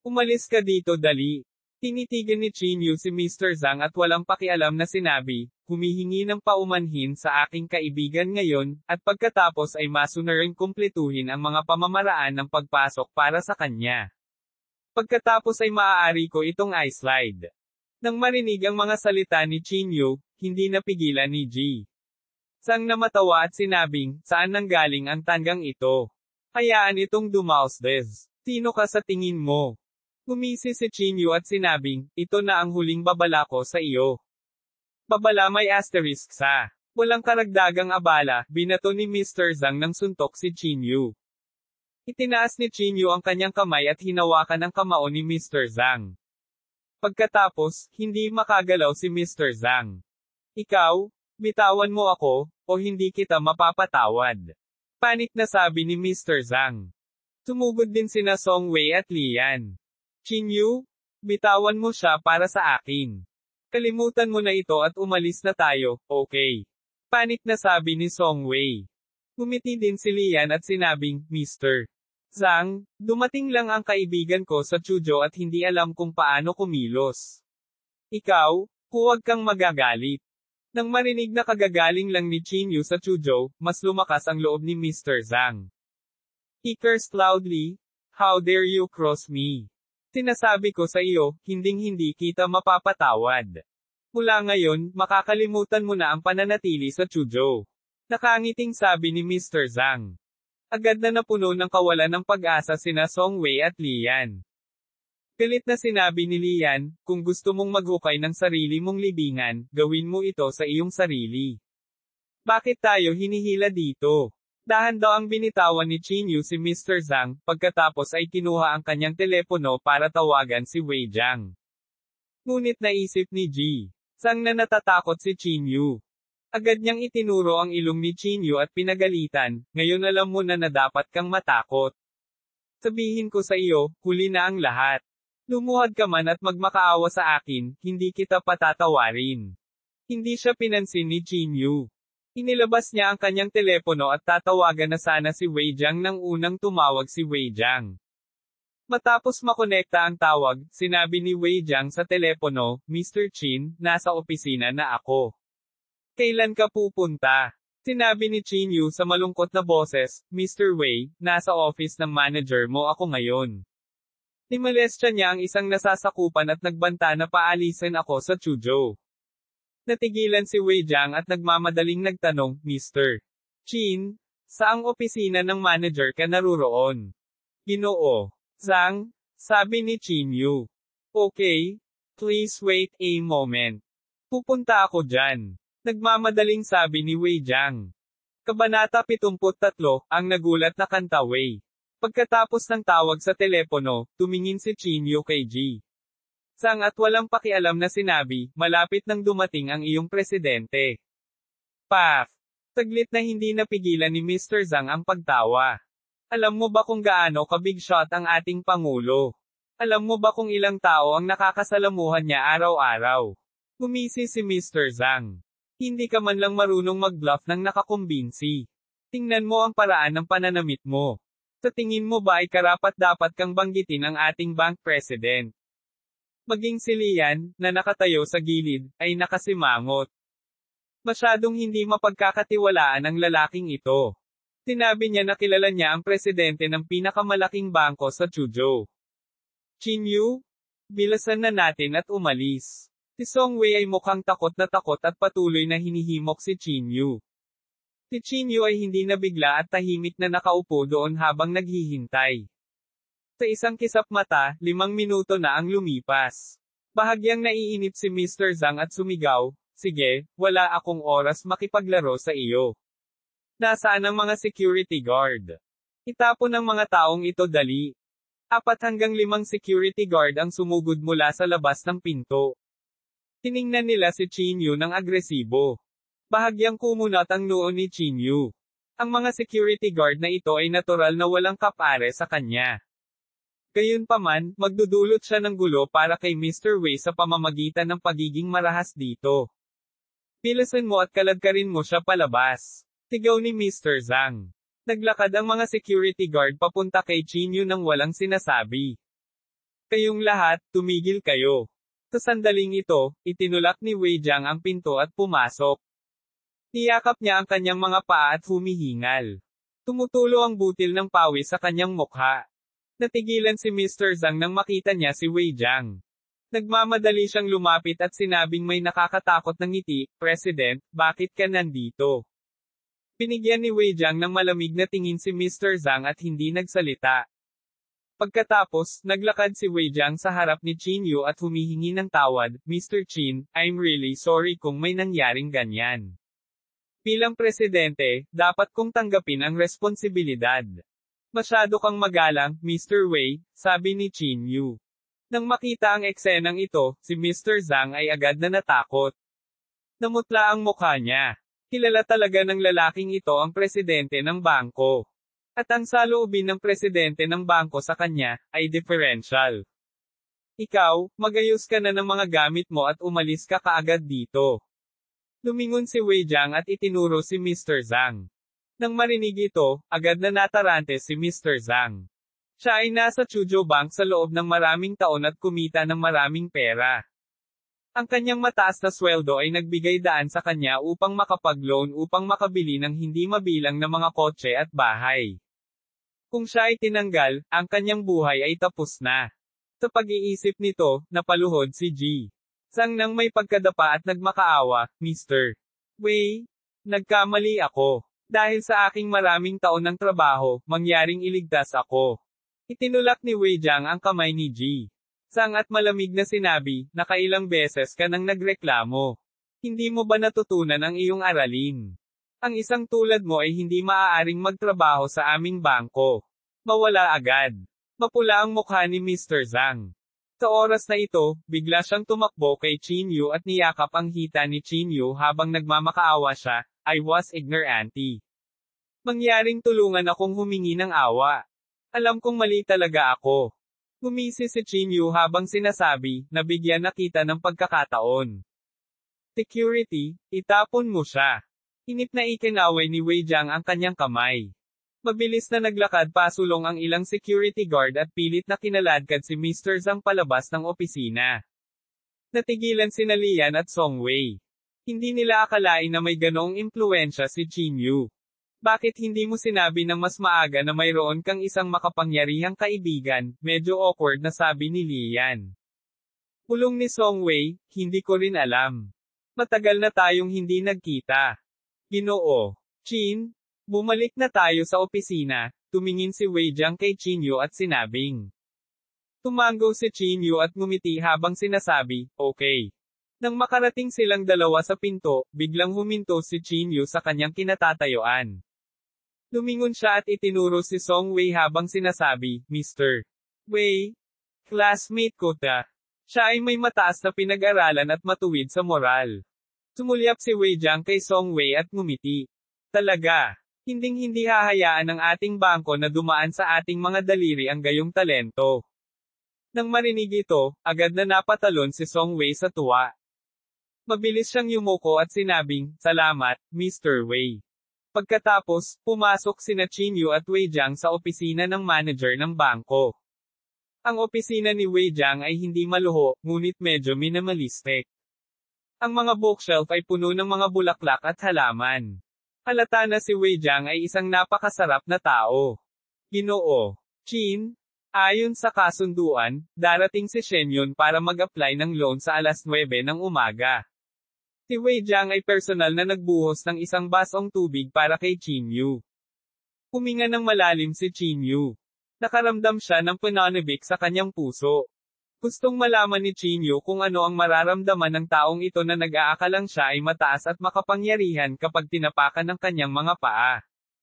Umalis ka dito dali. Tinitigan ni Chinyu si Mr. Zhang at walang pakialam na sinabi, humihingi ng paumanhin sa aking kaibigan ngayon, at pagkatapos ay masunaring kumpletuhin ang mga pamamaraan ng pagpasok para sa kanya. Pagkatapos ay maaari ko itong i-slide. Nang marinig ang mga salita ni Chinyu, hindi napigilan ni Ji Zhang na matawa at sinabing, saan nanggaling ang tanggang ito? Hayaan itong dumausdes. Sino ka sa tingin mo? Gumisi si Chinyu at sinabing, ito na ang huling babala ko sa iyo. Babala may asterisk sa. Walang karagdagang abala, binato ni Mr. Zhang ng suntok si Chinyu. Itinaas ni Chinyu ang kanyang kamay at hinawakan ang kamao ni Mr. Zhang. Pagkatapos, hindi makagalaw si Mr. Zhang. Ikaw, bitawan mo ako, o hindi kita mapapatawad. Panik na sabi ni Mr. Zhang. Tumugod din sina Song Wei at Lian. Chinyu, bitawan mo siya para sa akin. Kalimutan mo na ito at umalis na tayo, okay? Panik na sabi ni Song Wei. Ngumiti din si Lian at sinabing, Mr. Zhang, dumating lang ang kaibigan ko sa Chuzhou at hindi alam kung paano kumilos. Ikaw, huwag kang magagalit. Nang marinig na kagagaling lang ni Chinyu sa Chuzhou, mas lumakas ang loob ni Mr. Zhang. He cursed loudly, how dare you cross me? Sinasabi ko sa iyo, hinding-hindi kita mapapatawad. Mula ngayon, makakalimutan mo na ang pananatili sa Chuzhou. Nakangiting sabi ni Mr. Zhang. Agad na napuno ng kawalan ng pag-asa sina Song Wei at Lian. Galit na sinabi ni Lian, kung gusto mong maghukay ng sarili mong libingan, gawin mo ito sa iyong sarili. Bakit tayo hinihila dito? Dahan daw ang binitawan ni Chinyu si Mr. Zhang, pagkatapos ay kinuha ang kanyang telepono para tawagan si Wei Jiang. Ngunit naisip ni Ji Zhang na natatakot si Chinyu. Agad niyang itinuro ang ilong ni Chinyu at pinagalitan, ngayon alam mo na dapat kang matakot. Sabihin ko sa iyo, huli na ang lahat. Lumuhad ka man at magmakaawa sa akin, hindi kita patatawarin. Hindi siya pinansin ni Chinyu. Inilabas niya ang kanyang telepono at tatawagan na sana si Wei Jiang nang unang tumawag si Wei Jiang. Matapos makonekta ang tawag, sinabi ni Wei Jiang sa telepono, Mr. Chin, nasa opisina na ako. Kailan ka pupunta? Sinabi ni Chinyu sa malungkot na boses, Mr. Wei, nasa office ng manager mo ako ngayon. Nimolestya niya ang isang nasasakupan at nagbanta na paalisin ako sa Chuzhou. Natigilan si Wei Jiang at nagmamadaling nagtanong, Mr. Chin, saang opisina ng manager ka naruroon? Ginoo Zhang, sabi ni Chinyu. Okay, please wait a moment. Pupunta ako dyan. Nagmamadaling sabi ni Wei Jiang. Kabanata 73, ang nagulat na kanta Wei. Pagkatapos ng tawag sa telepono, tumingin si Chinyu kay Ji Zhang at walang pakialam na sinabi, malapit nang dumating ang iyong presidente. Paf! Saglit na hindi napigilan ni Mr. Zhang ang pagtawa. Alam mo ba kung gaano ka-big shot ang ating Pangulo? Alam mo ba kung ilang tao ang nakakasalamuhan niya araw-araw? Gumisi si Mr. Zhang. Hindi ka man lang marunong mag-bluff ng nakakumbinsi. Tingnan mo ang paraan ng pananamit mo. Sa tingin mo ba ay karapat-dapat kang banggitin ang ating bank president? Maging si Lian, na nakatayo sa gilid, ay nakasimangot. Masyadong hindi mapagkakatiwalaan ang lalaking ito. Sinabi niya na kilala niya ang presidente ng pinakamalaking bangko sa Chuzhou. Chinyu, bilasan na natin at umalis. Si Song Wei ay mukhang takot at patuloy na hinihimok si Chinyu. Si Chinyu ay hindi nabigla at tahimik na nakaupo doon habang naghihintay. Sa isang kisap mata, 5 minuto na ang lumipas. Bahagyang naiinip si Mr. Zhang at sumigaw, sige, wala akong oras makipaglaro sa iyo. Nasaan ang mga security guard? Itapon ng mga taong ito dali. 4 hanggang 5 security guard ang sumugod mula sa labas ng pinto. Tiningnan nila si Chinyu ng agresibo. Bahagyang kumunat ang noo ni Chinyu. Ang mga security guard na ito ay natural na walang kapare sa kanya. Gayunpaman, magdudulot siya ng gulo para kay Mr. Wei sa pamamagitan ng pagiging marahas dito. Pilasan mo at kaladkarin mo siya palabas. Sigaw ni Mr. Zhang. Naglakad ang mga security guard papunta kay Chinyu nang walang sinasabi. Kayong lahat, tumigil kayo. Sa sandaling ito, itinulak ni Wei Jiang ang pinto at pumasok. Niyakap niya ang kanyang mga paa at humihingal. Tumutulo ang butil ng pawis sa kanyang mukha. Natigilan si Mr. Zhang nang makita niya si Wei Jiang. Nagmamadali siyang lumapit at sinabing may nakakatakot na ngiti, "President, bakit ka nandito?" Binigyan ni Wei Jiang ng malamig na tingin si Mr. Zhang at hindi nagsalita. Pagkatapos, naglakad si Wei Jiang sa harap ni Qin Yu at humihingi ng tawad, "Mr. Qin, I'm really sorry kung may nangyaring ganyan. Bilang presidente, dapat kong tanggapin ang responsibilidad. Masyado kang magalang, Mr. Wei," sabi ni Qin Yu. Nang makita ang eksenang ito, si Mr. Zhang ay agad na natakot. Namutla ang mukha niya. Kilala talaga ng lalaking ito ang presidente ng bangko. At ang saloobin ng presidente ng bangko sa kanya, ay differential. "Ikaw, magayos ka na ng mga gamit mo at umalis ka kaagad dito." Lumingon si Wei Jiang at itinuro si Mr. Zhang. Nang marinig ito, agad na natarante si Mr. Zhang. Siya ay nasa Chuzhou Bank sa loob ng maraming taon at kumita ng maraming pera. Ang kanyang mataas na sweldo ay nagbigay daan sa kanya upang makapag-loan upang makabili ng hindi mabilang na mga kotse at bahay. Kung siya ay tinanggal, ang kanyang buhay ay tapos na. Sa pag-iisip nito, napaluhod si G. Zhang nang may pagkadapa at nagmakaawa, "Mr. Wei, nagkamali ako. Dahil sa aking maraming taon ng trabaho, mangyaring iligtas ako." Itinulak ni Wei Jiang ang kamay ni G. Zhang at malamig na sinabi, "Nakailang beses ka nang nagreklamo. Hindi mo ba natutunan ang iyong aralin? Ang isang tulad mo ay hindi maaaring magtrabaho sa aming bangko. Mawala agad." Mapula ang mukha ni Mr. Zhang. Sa oras na ito, bigla siyang tumakbo kay Qin Yu at niyakap ang hita ni Qin Yu habang nagmamakaawa siya, "I was ignorant. Mangyaring tulungan akong humingi ng awa. Alam kong mali talaga ako." Gumisi si Qin Yu habang sinasabi, "Nabigyan na kita ng pagkakataon. Security, itapon mo siya." Inip na ikinaway ni Wei Jiang ang kanyang kamay. Mabilis na naglakad pasulong ang ilang security guard at pilit na kinaladkad si Mr. Zhang palabas ng opisina. Natigilan sina Lian at Song Wei. Hindi nila akalain na may ganoong impluwensya si Qin Yu. "Bakit hindi mo sinabi ng mas maaga na mayroon kang isang makapangyarihang kaibigan?" Medyo awkward na sabi ni Lian. Pulong ni Song Wei, "Hindi ko rin alam. Matagal na tayong hindi nagkita." "Ginoo. Qin, bumalik na tayo sa opisina." Tumingin si Wei Jiang kay Qin Yu at sinabing. Tumango si Qin Yu at ngumiti habang sinasabi, "Okay." Nang makarating silang dalawa sa pinto, biglang huminto si Qin Yu sa kanyang kinatatayuan. Lumingon siya at itinuro si Song Wei habang sinasabi, "Mr. Wei, classmate ko ta." Siya ay may mataas na pinag-aralan at matuwid sa moral. Sumulyap si Wei Jiang kay Song Wei at ngumiti. "Talaga, hinding-hindi hahayaan ng ating bangko na dumaan sa ating mga daliri ang gayong talento." Nang marinig ito, agad na napatalon si Song Wei sa tuwa. Mabilis siyang yumuko at sinabing, "Salamat, Mr. Wei." Pagkatapos, pumasok sina Qin Yu at Wei Jiang sa opisina ng manager ng bangko. Ang opisina ni Wei Jiang ay hindi maluho, ngunit medyo minimalistic. Ang mga bookshelf ay puno ng mga bulaklak at halaman. Halata na si Wei Jiang ay isang napakasarap na tao. "Ginoo Qin, ayon sa kasunduan, darating si Shenyun para mag-apply ng loan sa alas 9 ng umaga." Si Wei Jiang ay personal na nagbuhos ng isang basong tubig para kay Qin Yu. Huminga ng malalim si Qin Yu. Nakaramdam siya ng pananabik sa kanyang puso. Gustong malaman ni Qin Yu kung ano ang mararamdaman ng taong ito na nag-aakalang siya ay mataas at makapangyarihan kapag tinapakan ng kanyang mga paa.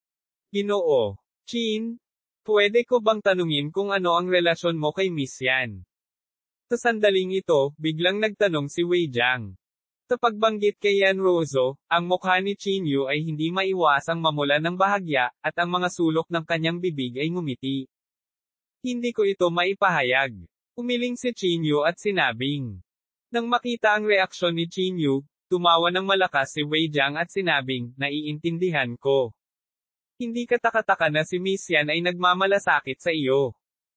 "Ginoo Qin, pwede ko bang tanungin kung ano ang relasyon mo kay Miss Yan?" Sa sandaling ito, biglang nagtanong si Wei Jiang. Sa pagbanggit kay Yan Rozo, ang mukha ni Qin Yu ay hindi maiwasang mamula ng bahagya, at ang mga sulok ng kanyang bibig ay ngumiti. "Hindi ko ito maipahayag." Umiling si Qin Yu at sinabing. Nang makita ang reaksyon ni Qin Yu, tumawa ng malakas si Wei Jiang at sinabing, "Naiintindihan ko. Hindi katakataka na si Miss Yan ay nagmamalasakit sa iyo.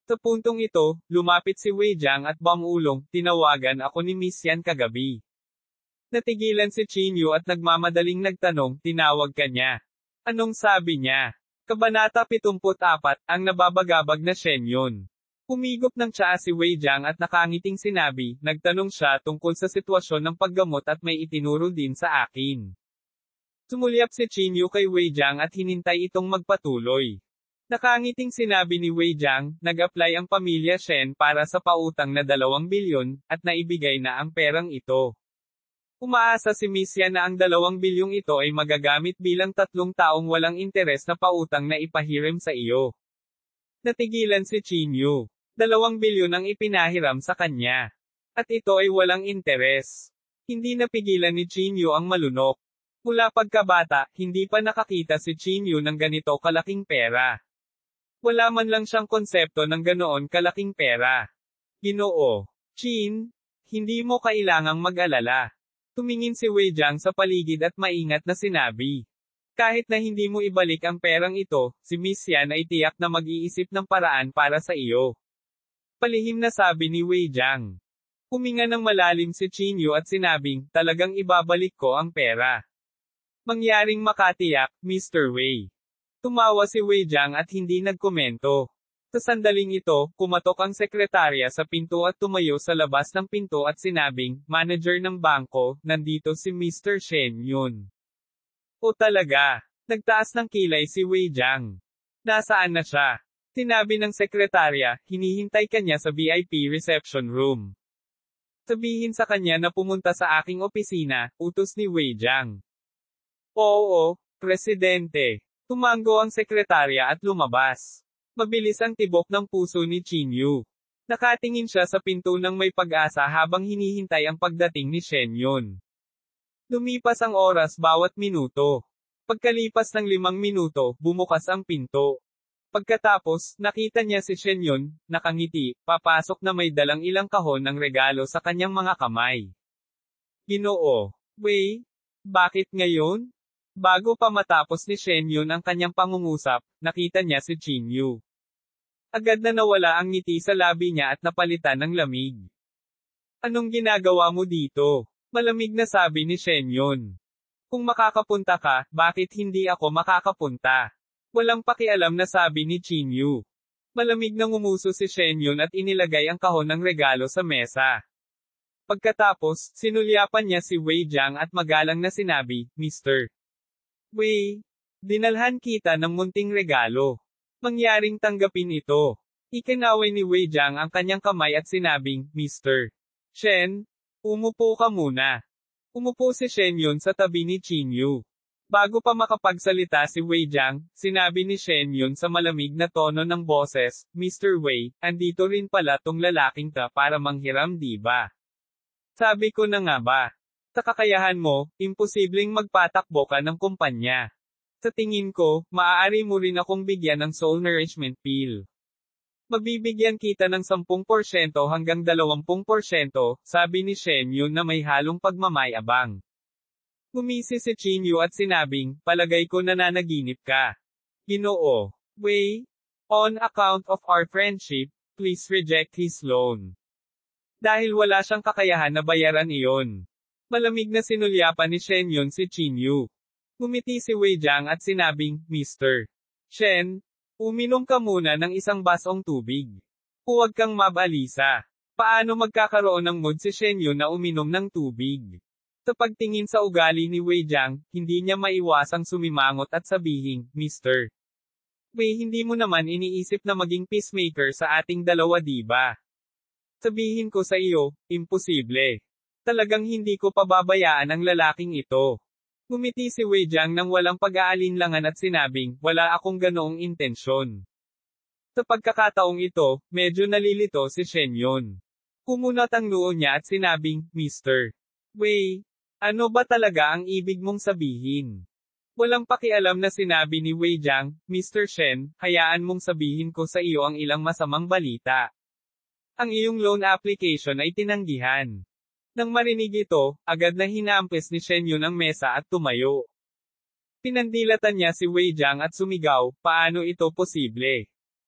Sa puntong ito, lumapit si Wei Jiang at bumulong, tinawagan ako ni Miss Yan kagabi. Natigilan si Qin Yu at nagmamadaling nagtanong, tinawag ka niya. Anong sabi niya? Kabanata 74, ang nababagabag na Shen Yun. Humigop ng tsaa si Wei Jiang at nakangiting sinabi, nagtanong siya tungkol sa sitwasyon ng paggamot at may itinuro din sa akin. Sumulyap si Qin Yu kay Wei Jiang at hinintay itong magpatuloy. Nakangiting sinabi ni Wei Jiang, nag-apply ang pamilya Shen para sa pautang na 2 bilyon, at naibigay na ang perang ito. Umaasa si Miss Yan na ang 2 bilyong ito ay magagamit bilang 3 taong walang interes na pautang na ipahiram sa iyo. Natigilan si Qin Yu. 2 bilyon ang ipinahiram sa kanya. At ito ay walang interes. Hindi napigilan ni Qin Yu ang malunok. Mula pagkabata, hindi pa nakakita si Qin Yu ng ganito kalaking pera. Wala man lang siyang konsepto ng ganoon kalaking pera. Ginoo. Qin, hindi mo kailangang mag-alala. Tumingin si Wei Jiang sa paligid at maingat na sinabi. Kahit na hindi mo ibalik ang perang ito, si Miss Yan ay tiyak na mag-iisip ng paraan para sa iyo. Palihim na sabi ni Wei Jiang. Huminga ng malalim si Qin Yu at sinabing, talagang ibabalik ko ang pera. Mangyaring makatiyak, Mr. Wei. Tumawa si Wei Jiang at hindi nagkomento. Sa sandaling ito, kumatok ang sekretarya sa pinto at tumayo sa labas ng pinto at sinabing, manager ng bangko, nandito si Mr. Shen Yun. O talaga? Nagtaas ng kilay si Wei Jiang. Nasaan na siya? Sinabi ng sekretarya, hinihintay kanya sa VIP reception room. Sabihin sa kanya na pumunta sa aking opisina, utos ni Wei Jiang. Oo, Presidente. Tumango ang sekretarya at lumabas. Mabilis ang tibok ng puso ni Qin Yu. Nakatingin siya sa pinto ng may pag-asa habang hinihintay ang pagdating ni Shen Yun. Lumipas ang oras bawat minuto. Pagkalipas ng 5 minuto, bumukas ang pinto. Pagkatapos, nakita niya si Shen Yun, nakangiti, papasok na may dalang ilang kahon ng regalo sa kanyang mga kamay. Ginoo. Wei, bakit ngayon? Bago pa matapos ni Shen Yun ang kanyang pangungusap, nakita niya si Qin Yu. Agad na nawala ang ngiti sa labi niya at napalitan ng lamig. Anong ginagawa mo dito? Malamig na sabi ni Shen Yun. Kung makakapunta ka, bakit hindi ako makakapunta? Walang pakialam na sabi ni Qin Yu. Malamig na ngumuso si Shen Yun at inilagay ang kahon ng regalo sa mesa. Pagkatapos, sinulyapan niya si Wei Jiang at magalang na sinabi, Mr. Wei, dinalhan kita ng munting regalo. Mangyaring tanggapin ito. Ikinaway ni Wei Jiang ang kanyang kamay at sinabing, Mr. Shen, umupo ka muna. Umupo si Shen Yun sa tabi ni Qin Yu. Bago pa makapagsalita si Wei Jiang, sinabi ni Shen Yun sa malamig na tono ng boses, Mr. Wei, andito rin pala tong lalaking ta para manghiram di ba? Sabi ko na nga ba? Sa kakayahan mo, imposibleng magpatakbo ka ng kumpanya. Sa tingin ko, maaari mo rin akong bigyan ng soul nourishment pill. Mabibigyan kita ng 10% hanggang 20%, sabi ni Shen Yun na may halong pagmamayabang. Gumisi si Qin Yu at sinabing, palagay ko nananaginip ka. Ginoo. Wei, on account of our friendship, please reject his loan. Dahil wala siyang kakayahan na bayaran iyon. Malamig na sinulyapan ni Shen Yun si Qin Yu. Ngumiti si Wei Jiang at sinabing, Mr. Shen, uminom ka muna ng isang basong tubig. Huwag kang mabalisa. Paano magkakaroon ng mood si Shen Yun na uminom ng tubig? Sa pagtingin sa ugali ni Wei Jiang, hindi niya maiwasang sumimangot at sabihing, Mr. Wei, hindi mo naman iniisip na maging peacemaker sa ating dalawa diba? Sabihin ko sa iyo, imposible. Talagang hindi ko pababayaan ang lalaking ito. Ngumiti si Wei Jiang nang walang pag-aalinlangan at sinabing, wala akong ganoong intensyon. Sa pagkakataong ito, medyo nalilito si Shen Yun. Kumunat ang noo niya at sinabing, Mr. Wei, ano ba talaga ang ibig mong sabihin? Walang pakialam na sinabi ni Wei Jiang, Mr. Shen, hayaan mong sabihin ko sa iyo ang ilang masamang balita. Ang iyong loan application ay tinanggihan. Nang marinig ito, agad na hinampes ni Shen Yun ang mesa at tumayo. Pinandilatan niya si Wei Jiang at sumigaw, paano ito posible?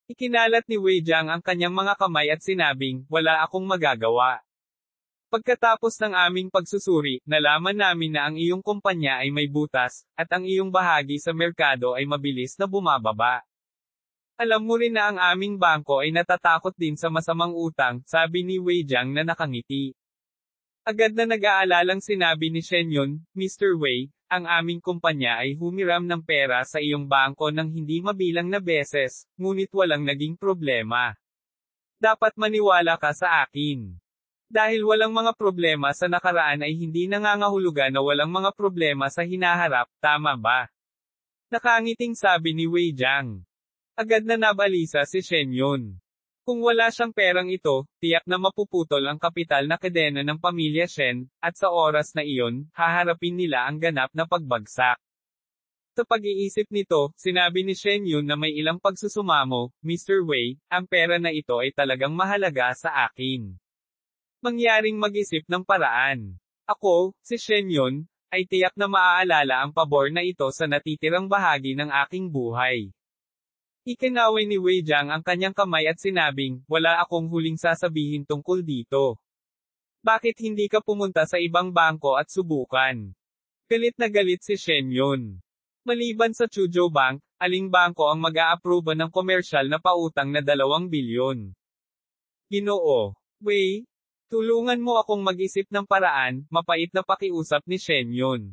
Ikinalat ni Wei Jiang ang kanyang mga kamay at sinabing, wala akong magagawa. Pagkatapos ng aming pagsusuri, nalaman namin na ang iyong kumpanya ay may butas, at ang iyong bahagi sa merkado ay mabilis na bumababa. Alam mo rin na ang aming bangko ay natatakot din sa masamang utang, sabi ni Wei Jiang na nakangiti. Agad na nag-aalalang sinabi ni Shen Yun, Mr. Wei, ang aming kumpanya ay humiram ng pera sa iyong bangko ng hindi mabilang na beses, ngunit walang naging problema. Dapat maniwala ka sa akin. Dahil walang mga problema sa nakaraan ay hindi nangangahulugan na walang mga problema sa hinaharap, tama ba? Nakangiting sabi ni Wei Jiang. Agad na nabalisa si Shen Yun. Kung wala siyang perang ito, tiyak na mapuputol ang kapital na kadena ng pamilya Shen, at sa oras na iyon, haharapin nila ang ganap na pagbagsak. Sa pag-iisip nito, sinabi ni Shen Yun na may ilang pagsusumamo, Mr. Wei, ang pera na ito ay talagang mahalaga sa akin. Mangyaring mag-isip ng paraan. Ako, si Shen Yun, ay tiyak na maaalala ang pabor na ito sa natitirang bahagi ng aking buhay. Ikinaway ni Wei Jiang ang kanyang kamay at sinabing, wala akong huling sasabihin tungkol dito. Bakit hindi ka pumunta sa ibang bangko at subukan? Galit na galit si Shen Yun. Maliban sa Chuzhou Bank, aling bangko ang mag-a-approve ng komersyal na pautang na 2 bilyon? Ginoo. Wei, tulungan mo akong mag-isip ng paraan, mapait na pakiusap ni Shen Yun.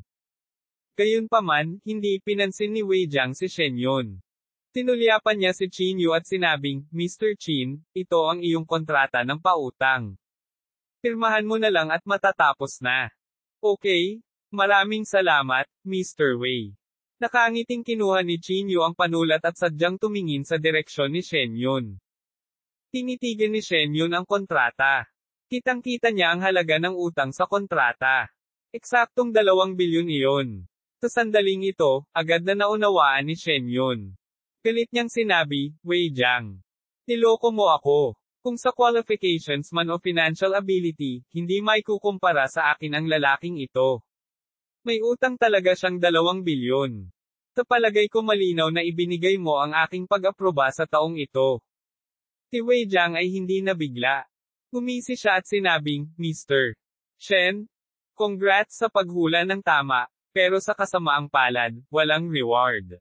Gayunpaman, hindi pinansin ni Wei Jiang si Shen Yun. Tinulyapan niya si Qin Yu at sinabing, Mr. Qin, ito ang iyong kontrata ng pautang. Pirmahan mo na lang at matatapos na. Okay, maraming salamat, Mr. Wei. Nakangiting kinuha ni Qin Yu ang panulat at sadyang tumingin sa direksyon ni Shen Yun. Tinitigan ni Shen Yun ang kontrata. Kitang-kita niya ang halaga ng utang sa kontrata. Eksaktong 2 bilyon iyon. Sa sandaling ito, agad na naunawaan ni Shen Yun. Galit niyang sinabi, Wei Jiang. Niloko mo ako. Kung sa qualifications man o financial ability, hindi may kukumpara sa akin ang lalaking ito. May utang talaga siyang 2 bilyon. Sa palagay ko malinaw na ibinigay mo ang aking pag-aproba sa taong ito. Si Wei Jiang ay hindi nabigla. Gumisi siya at sinabing, Mr. Shen, congrats sa paghula ng tama, pero sa kasamaang palad, walang reward.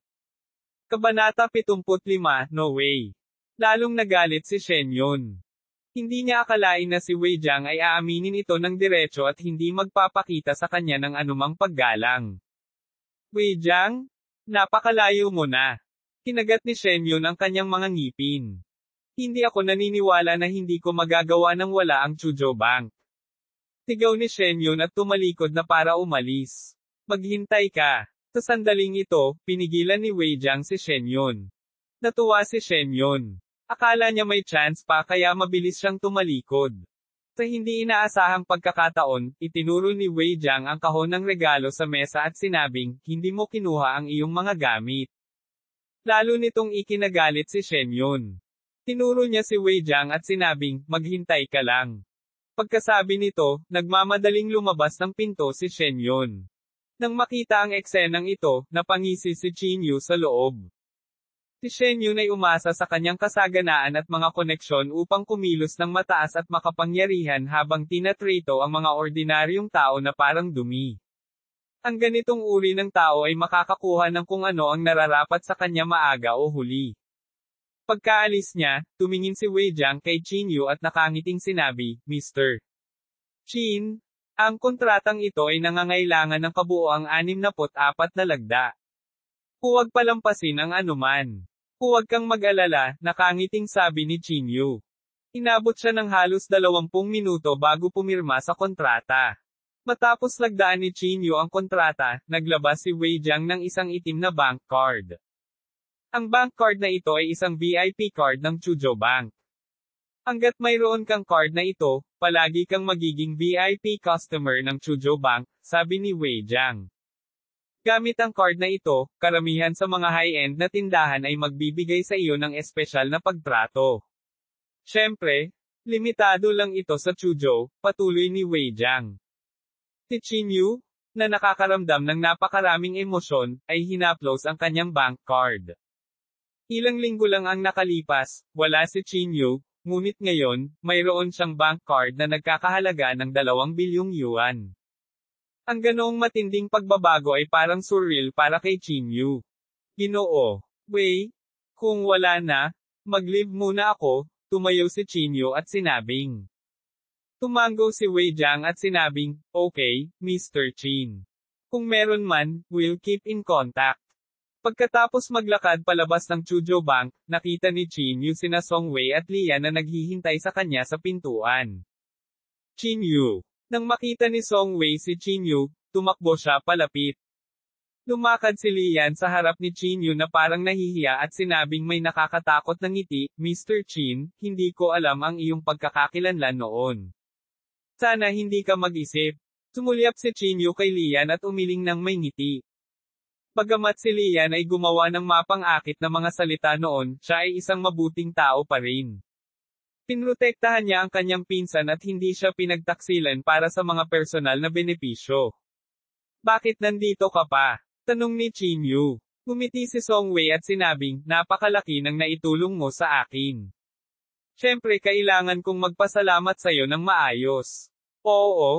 Kabanata 75, No Way. Lalong nagalit si Shen Yun. Hindi niya akalain na si Wei Jiang ay aaminin ito ng diretso at hindi magpapakita sa kanya ng anumang paggalang. Wei Jiang? Napakalayo mo na. Kinagat ni Shen Yun ang kanyang mga ngipin. Hindi ako naniniwala na hindi ko magagawa ng wala ang Chuzhou Bank. Sigaw ni Shen Yun at tumalikod na para umalis. Maghintay ka. Sa sandaling ito, pinigilan ni Wei Jiang si Shen Yun. Natuwa si Shen Yun. Akala niya may chance pa kaya mabilis siyang tumalikod. Sa hindi inaasahang pagkakataon, itinuro ni Wei Jiang ang kahon ng regalo sa mesa at sinabing, hindi mo kinuha ang iyong mga gamit. Lalo nitong ikinagalit si Shen Yun. Tinuro niya si Wei Jiang at sinabing, maghintay ka lang. Pagkasabi nito, nagmamadaling lumabas ng pinto si Shen Yun. Nang makita ang eksenang ito, napangisi si Qin Yu sa loob. Si Shen Yun ay umasa sa kanyang kasaganaan at mga koneksyon upang kumilos ng mataas at makapangyarihan habang tinatrito ang mga ordinaryong tao na parang dumi. Ang ganitong uri ng tao ay makakakuha ng kung ano ang nararapat sa kanya maaga o huli. Pagkaalis niya, tumingin si Wei Jiang kay Qin Yu at nakangiting sinabi, Mr. Qin, ang kontratang ito ay nangangailangan ng kabuoang 64 na lagda. Huwag palampasin ang anuman. Huwag kang mag-alala, nakangiting sabi ni Qin Yu. Inabot siya ng halos 20 minuto bago pumirma sa kontrata. Matapos lagdaan ni Qin Yu ang kontrata, naglabas si Wei Jiang ng isang itim na bank card. Ang bank card na ito ay isang VIP card ng Chuzhou Bank. Hanggat mayroon kang card na ito, palagi kang magiging VIP customer ng Chuzhou Bank, sabi ni Wei Jiang. Gamit ang card na ito, karamihan sa mga high-end na tindahan ay magbibigay sa iyo ng espesyal na pagtrato. Siyempre, limitado lang ito sa Chuzhou, patuloy ni Wei Jiang. Si Qin Yu, na nakakaramdam ng napakaraming emosyon, ay hinaplos ang kanyang bank card. Ilang linggo lang ang nakalipas, wala si Chinyu, ngunit ngayon, mayroon siyang bank card na nagkakahalaga ng 2 bilyong yuan. Ang ganoong matinding pagbabago ay parang surreal para kay Chinyu. Ginoo, Wei, kung wala na, mag-leave muna ako, tumayo si Chinyu at sinabing. Tumango si Wei Jiang at sinabing, okay, Mr. Chin. Kung meron man, we'll keep in contact. Pagkatapos maglakad palabas ng Chuzhou Bank, nakita ni Chinyu sina Song Wei at Lian na naghihintay sa kanya sa pintuan. Chinyu. Nang makita ni Song Wei si Chinyu, tumakbo siya palapit. Lumakad si Lian sa harap ni Chinyu na parang nahihiya at sinabing may nakakatakot na ngiti, Mr. Chin, hindi ko alam ang iyong pagkakakilanlan noon. Sana hindi ka mag-isip. Sumulyap si Chinyu kay Lian at umiling ng may ngiti. Bagamat si Lian ay gumawa ng mapang-akit na mga salita noon, siya ay isang mabuting tao pa rin. Pinrotektahan niya ang kanyang pinsan at hindi siya pinagtaksilan para sa mga personal na benepisyo. Bakit nandito ka pa? Tanong ni Chinyu. Ngumiti si Song Wei at sinabing, napakalaki ng naitulong mo sa akin. Siyempre kailangan kong magpasalamat sa'yo ng maayos. Oo.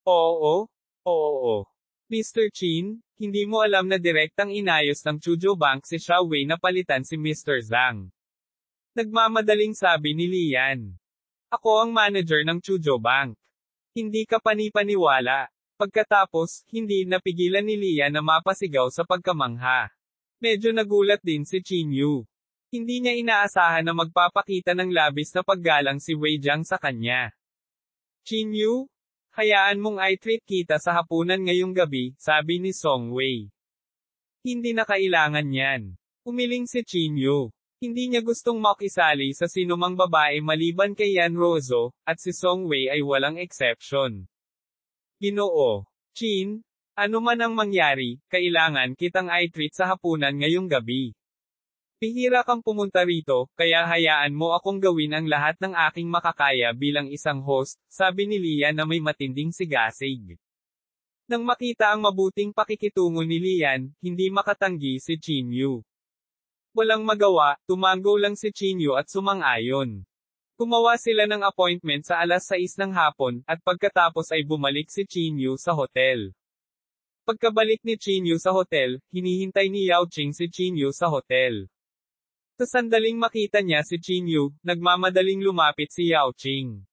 Mr. Chin, hindi mo alam na direktang inayos ng Chuzhou Bank si Xiao Wei na palitan si Mr. Zhang. Nagmamadaling sabi ni Lian. Ako ang manager ng Chuzhou Bank. Hindi ka panipaniwala. Pagkatapos, hindi napigilan ni Lian na mapasigaw sa pagkamangha. Medyo nagulat din si Chinyu. Hindi niya inaasahan na magpapakita ng labis na paggalang si Wei Jiang sa kanya. Chinyu, hayaan mong i-treat kita sa hapunan ngayong gabi, sabi ni Song Wei. Hindi na kailangan yan. Umiling si Chinyu. Hindi niya gustong makisali sa sinumang babae maliban kay Yan Rozo, at si Song Wei ay walang exception. Ginoo, Chin, ano man ang mangyari, kailangan kitang i-treat sa hapunan ngayong gabi. Pihira kang pumunta rito, kaya hayaan mo akong gawin ang lahat ng aking makakaya bilang isang host, sabi ni Lian na may matinding sigasig. Nang makita ang mabuting pakikitungo ni Lian, hindi makatanggi si Chinyu. Walang magawa, tumango lang si Chinyu at sumang-ayon. Gumawa sila ng appointment sa 6:00 ng hapon, at pagkatapos ay bumalik si Chinyu sa hotel. Pagkabalik ni Chinyu sa hotel, hinihintay ni Yao Ching si Chinyu sa hotel. Sa sandaling makita niya si Chinyu, nagmamadaling lumapit si Yao Ching.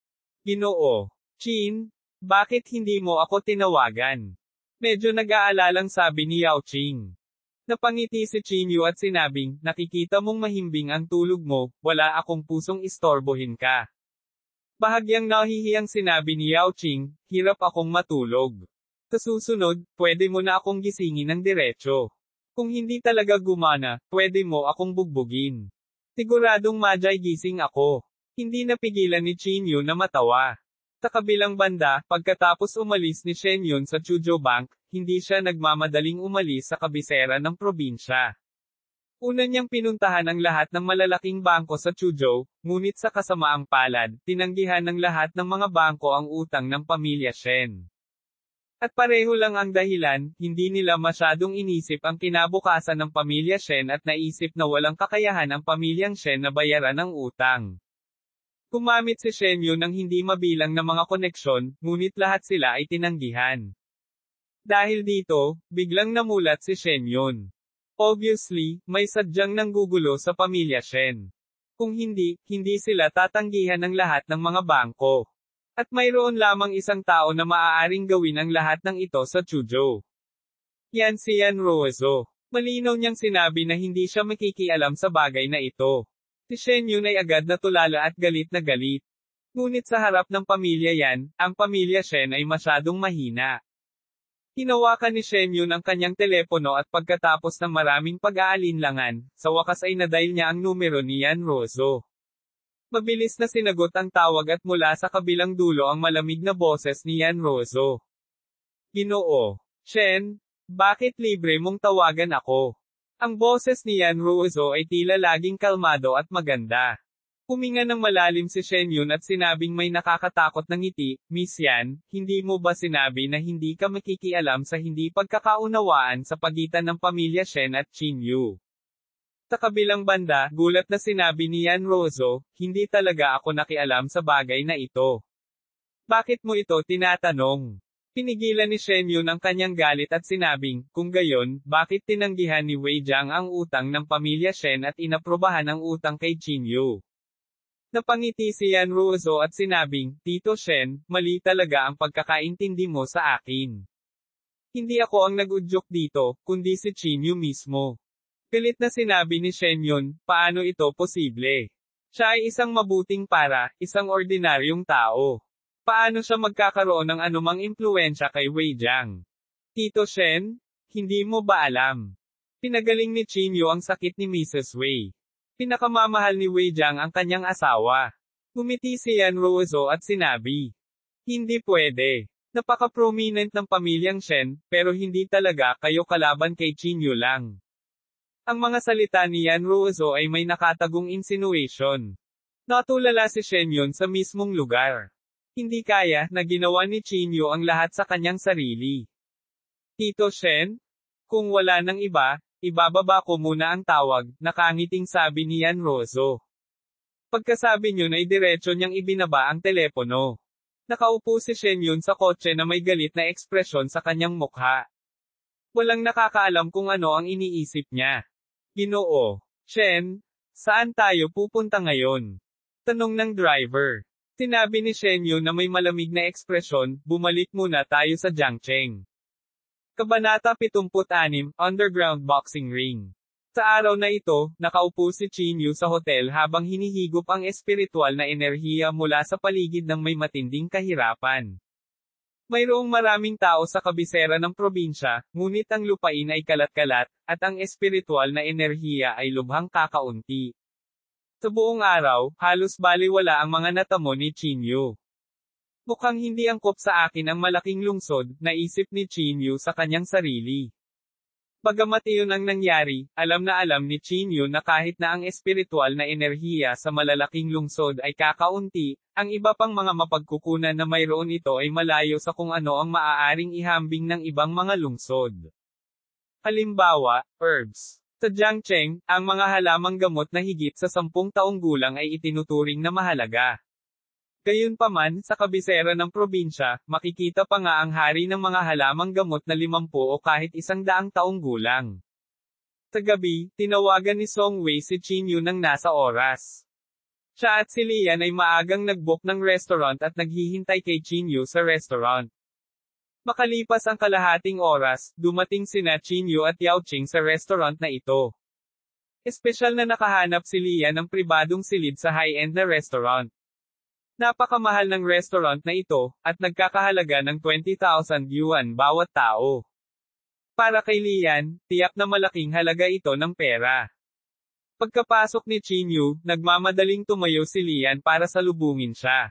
Ginoo, Chin, bakit hindi mo ako tinawagan? Medyo nag-aalalang sabi ni Yao Ching. Napangiti si Chinyu at sinabing, nakikita mong mahimbing ang tulog mo, wala akong pusong istorbohin ka. Bahagyang nahihiyang sinabi ni Yao Ching, hirap akong matulog. Sa susunod, pwede mo na akong gisingin ng diretso. Kung hindi talaga gumana, pwede mo akong bugbugin. Siguradong madyay gising ako. Hindi napigilan ni Chinyu na matawa. Sa kabilang banda, pagkatapos umalis ni Shen Yun sa Chuzhou Bank, hindi siya nagmamadaling umalis sa kabisera ng probinsya. Una niyang pinuntahan ang lahat ng malalaking bangko sa Chuzhou, ngunit sa kasamaang palad, tinanggihan ng lahat ng mga bangko ang utang ng pamilya Shen. At pareho lang ang dahilan, hindi nila masyadong inisip ang kinabukasan ng pamilya Shen at naisip na walang kakayahan ang pamilyang Shen na bayaran ang utang. Gumamit si Shen Yun ng hindi mabilang na mga koneksyon, ngunit lahat sila ay tinanggihan. Dahil dito, biglang namulat si Shen Yun. Obviously, may sadyang nanggugulo sa pamilya Shen. Kung hindi, hindi sila tatanggihan ng lahat ng mga bangko. At mayroon lamang isang tao na maaaring gawin ang lahat ng ito sa Chuzhou. Yan si Yan Rozo. Malinaw niyang sinabi na hindi siya makikialam sa bagay na ito. Si Shen Yun ay agad na tulala at galit na galit. Ngunit sa harap ng pamilya Yan, ang pamilya Shen ay masyadong mahina. Hinawakan ni Shen Yun ang kanyang telepono at pagkatapos ng maraming pag-aalinlangan, sa wakas ay nadial niya ang numero ni Yan Rozo. Mabilis na sinagot ang tawag at mula sa kabilang dulo ang malamig na boses ni Yan Rozo. Ginoo, Shen, bakit libre mong tawagan ako? Ang boses ni Yan Rozo ay tila laging kalmado at maganda. Huminga ng malalim si Shen Yun at sinabing may nakakatakot na ngiti, Miss Yan, hindi mo ba sinabi na hindi ka makikialam sa hindi pagkakaunawaan sa pagitan ng pamilya Shen at Chinyu? Sa kabilang banda, gulat na sinabi ni Yan Rozo, hindi talaga ako nakialam sa bagay na ito. Bakit mo ito tinatanong? Pinigilan ni Shen Yun ang kanyang galit at sinabing, kung gayon, bakit tinanggihan ni Wei Jiang ang utang ng pamilya Shen at inaprobahan ang utang kay Qin Yu? Napangiti si Yan Ruozo at sinabing, Tito Shen, mali talaga ang pagkakaintindi mo sa akin. Hindi ako ang nag-udyok dito, kundi si Qin Yu mismo. Pilit na sinabi ni Shen Yun, paano ito posible? Siya ay isang mabuting isang ordinaryong tao. Paano siya magkakaroon ng anumang impluwensya kay Wei Jiang? Tito Shen, hindi mo ba alam? Pinagaling ni Qin Yu ang sakit ni Mrs. Wei. Pinakamamahal ni Wei Jiang ang kanyang asawa. Ngumiti si Yan Ruozo at sinabi, hindi pwede. Napaka-prominent ng pamilyang Shen, pero hindi talaga kayo kalaban kay Qin Yu lang. Ang mga salita ni Yan Ruozo ay may nakatagong insinuation. Natulala si Shen Yun sa mismong lugar. Hindi kaya na ginawa ni Qin Yu ang lahat sa kanyang sarili. Tito Shen? Kung wala nang iba, ibababa ko muna ang tawag, nakangiting sabi ni Yan Rozo. Pagkasabi niyon ay diretso niyang ibinaba ang telepono. Nakaupo si Shen Yun sa kotse na may galit na ekspresyon sa kanyang mukha. Walang nakakaalam kung ano ang iniisip niya. Ginoo, Shen, saan tayo pupunta ngayon? Tanong ng driver. Sinabi ni Shen Yun na may malamig na ekspresyon, bumalik muna tayo sa Jiangcheng. Kabanata 76, Underground Boxing Ring. Sa araw na ito, nakaupo si Qin Yu sa hotel habang hinihigop ang espiritual na enerhiya mula sa paligid ng may matinding kahirapan. Mayroong maraming tao sa kabisera ng probinsya, ngunit ang lupain ay kalat-kalat, at ang espiritual na enerhiya ay lubhang kakaunti. Sa buong araw, halos baliwala ang mga natamo ni Qin Yu. Mukhang hindi angkop sa akin ang malaking lungsod, naisip ni Qin Yu sa kanyang sarili. Bagamat iyon ang nangyari, alam ni Qin Yu na kahit na ang espiritual na enerhiya sa malalaking lungsod ay kakaunti, ang iba pang mga mapagkukunan na mayroon ito ay malayo sa kung ano ang maaaring ihambing ng ibang mga lungsod. Halimbawa, herbs. Sa Jiangcheng, ang mga halamang gamot na higit sa 10 taong gulang ay itinuturing na mahalaga. Gayunpaman, sa kabisera ng probinsya, makikita pa nga ang hari ng mga halamang gamot na 50 o kahit 100 taong gulang. Sa gabi, tinawagan ni Song Wei si Qin Yu ng nasa oras. Siya at si Lian ay maagang nag-book ng restaurant at naghihintay kay Qin Yu sa restaurant. Makalipas ang kalahating oras, dumating sina Qin Yu at Yao Qing sa restaurant na ito. Espesyal na nakahanap si Lian ng pribadong silid sa high-end na restaurant. Napakamahal ng restaurant na ito, at nagkakahalaga ng 20,000 yuan bawat tao. Para kay Lian, tiyak na malaking halaga ito ng pera. Pagkapasok ni Qin Yu, nagmamadaling tumayo si Lian para salubungin siya.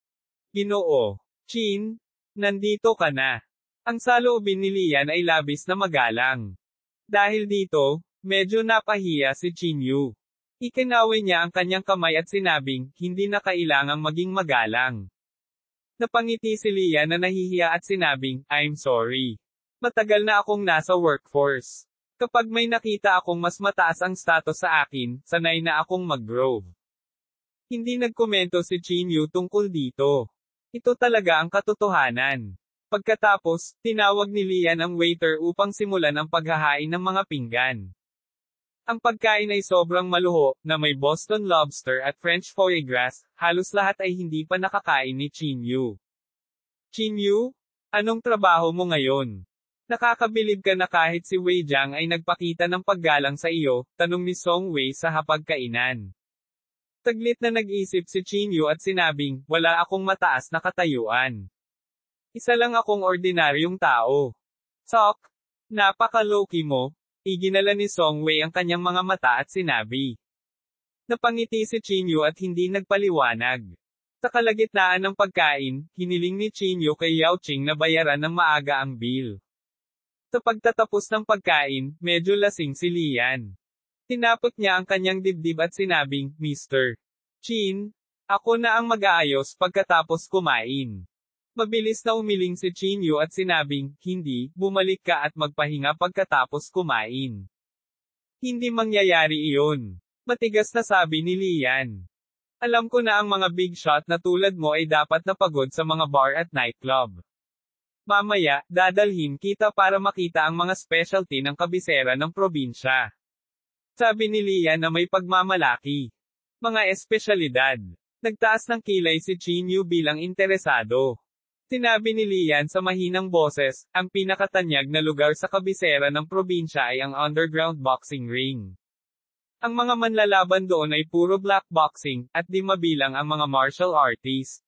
Ginoo, Qin, nandito ka na. Ang saloobin ni Lian ay labis na magalang. Dahil dito, medyo napahiya si Qin Yu. Ikinaway niya ang kanyang kamay at sinabing, hindi na kailangang maging magalang. Napangiti si Lian na nahihiya at sinabing, I'm sorry. Matagal na akong nasa workforce. Kapag may nakita akong mas mataas ang status sa akin, sanay na akong mag-grow. Hindi nagkomento si Qin Yu tungkol dito. Ito talaga ang katotohanan. Pagkatapos, tinawag ni Lian ang waiter upang simulan ang paghahain ng mga pinggan. Ang pagkain ay sobrang maluho, na may Boston lobster at French foie gras, halos lahat ay hindi pa nakakain ni Qin Yu. Qin Yu? Anong trabaho mo ngayon? Nakakabilib ka na kahit si Wei Jiang ay nagpakita ng paggalang sa iyo, tanong ni Song Wei sa hapagkainan. Taglit na nag-isip si Qin Yu at sinabing, wala akong mataas na katayuan. Isa lang akong ordinaryong tao. Sok, napaka-low-key mo. Iginala ni Song Wei ang kanyang mga mata at sinabi. Napangiti si Qin Yu at hindi nagpaliwanag. Sa kalagitnaan ng pagkain, hiniling ni Qin Yu kay Yao Qing na bayaran ng maaga ang bill. Sa pagtatapos ng pagkain, medyo lasing si Lian. Tinapot niya ang kanyang dibdib at sinabing, Mr. Qin, ako na ang mag-aayos pagkatapos kumain. Mabilis na umiling si Qin Yu at sinabing, hindi, bumalik ka at magpahinga pagkatapos kumain. Hindi mangyayari iyon. Matigas na sabi ni Lian. Alam ko na ang mga big shot na tulad mo ay dapat na pagod sa mga bar at nightclub. Mamaya, dadalhin kita para makita ang mga specialty ng kabisera ng probinsya. Sabi ni Lian na may pagmamalaki. Mga espesyalidad. Nagtaas ng kilay si Chin Yu bilang interesado. Sinabi ni Lian sa mahinang boses, ang pinakatanyag na lugar sa kabisera ng probinsya ay ang underground boxing ring. Ang mga manlalaban doon ay puro black boxing, at di mabilang ang mga martial artists.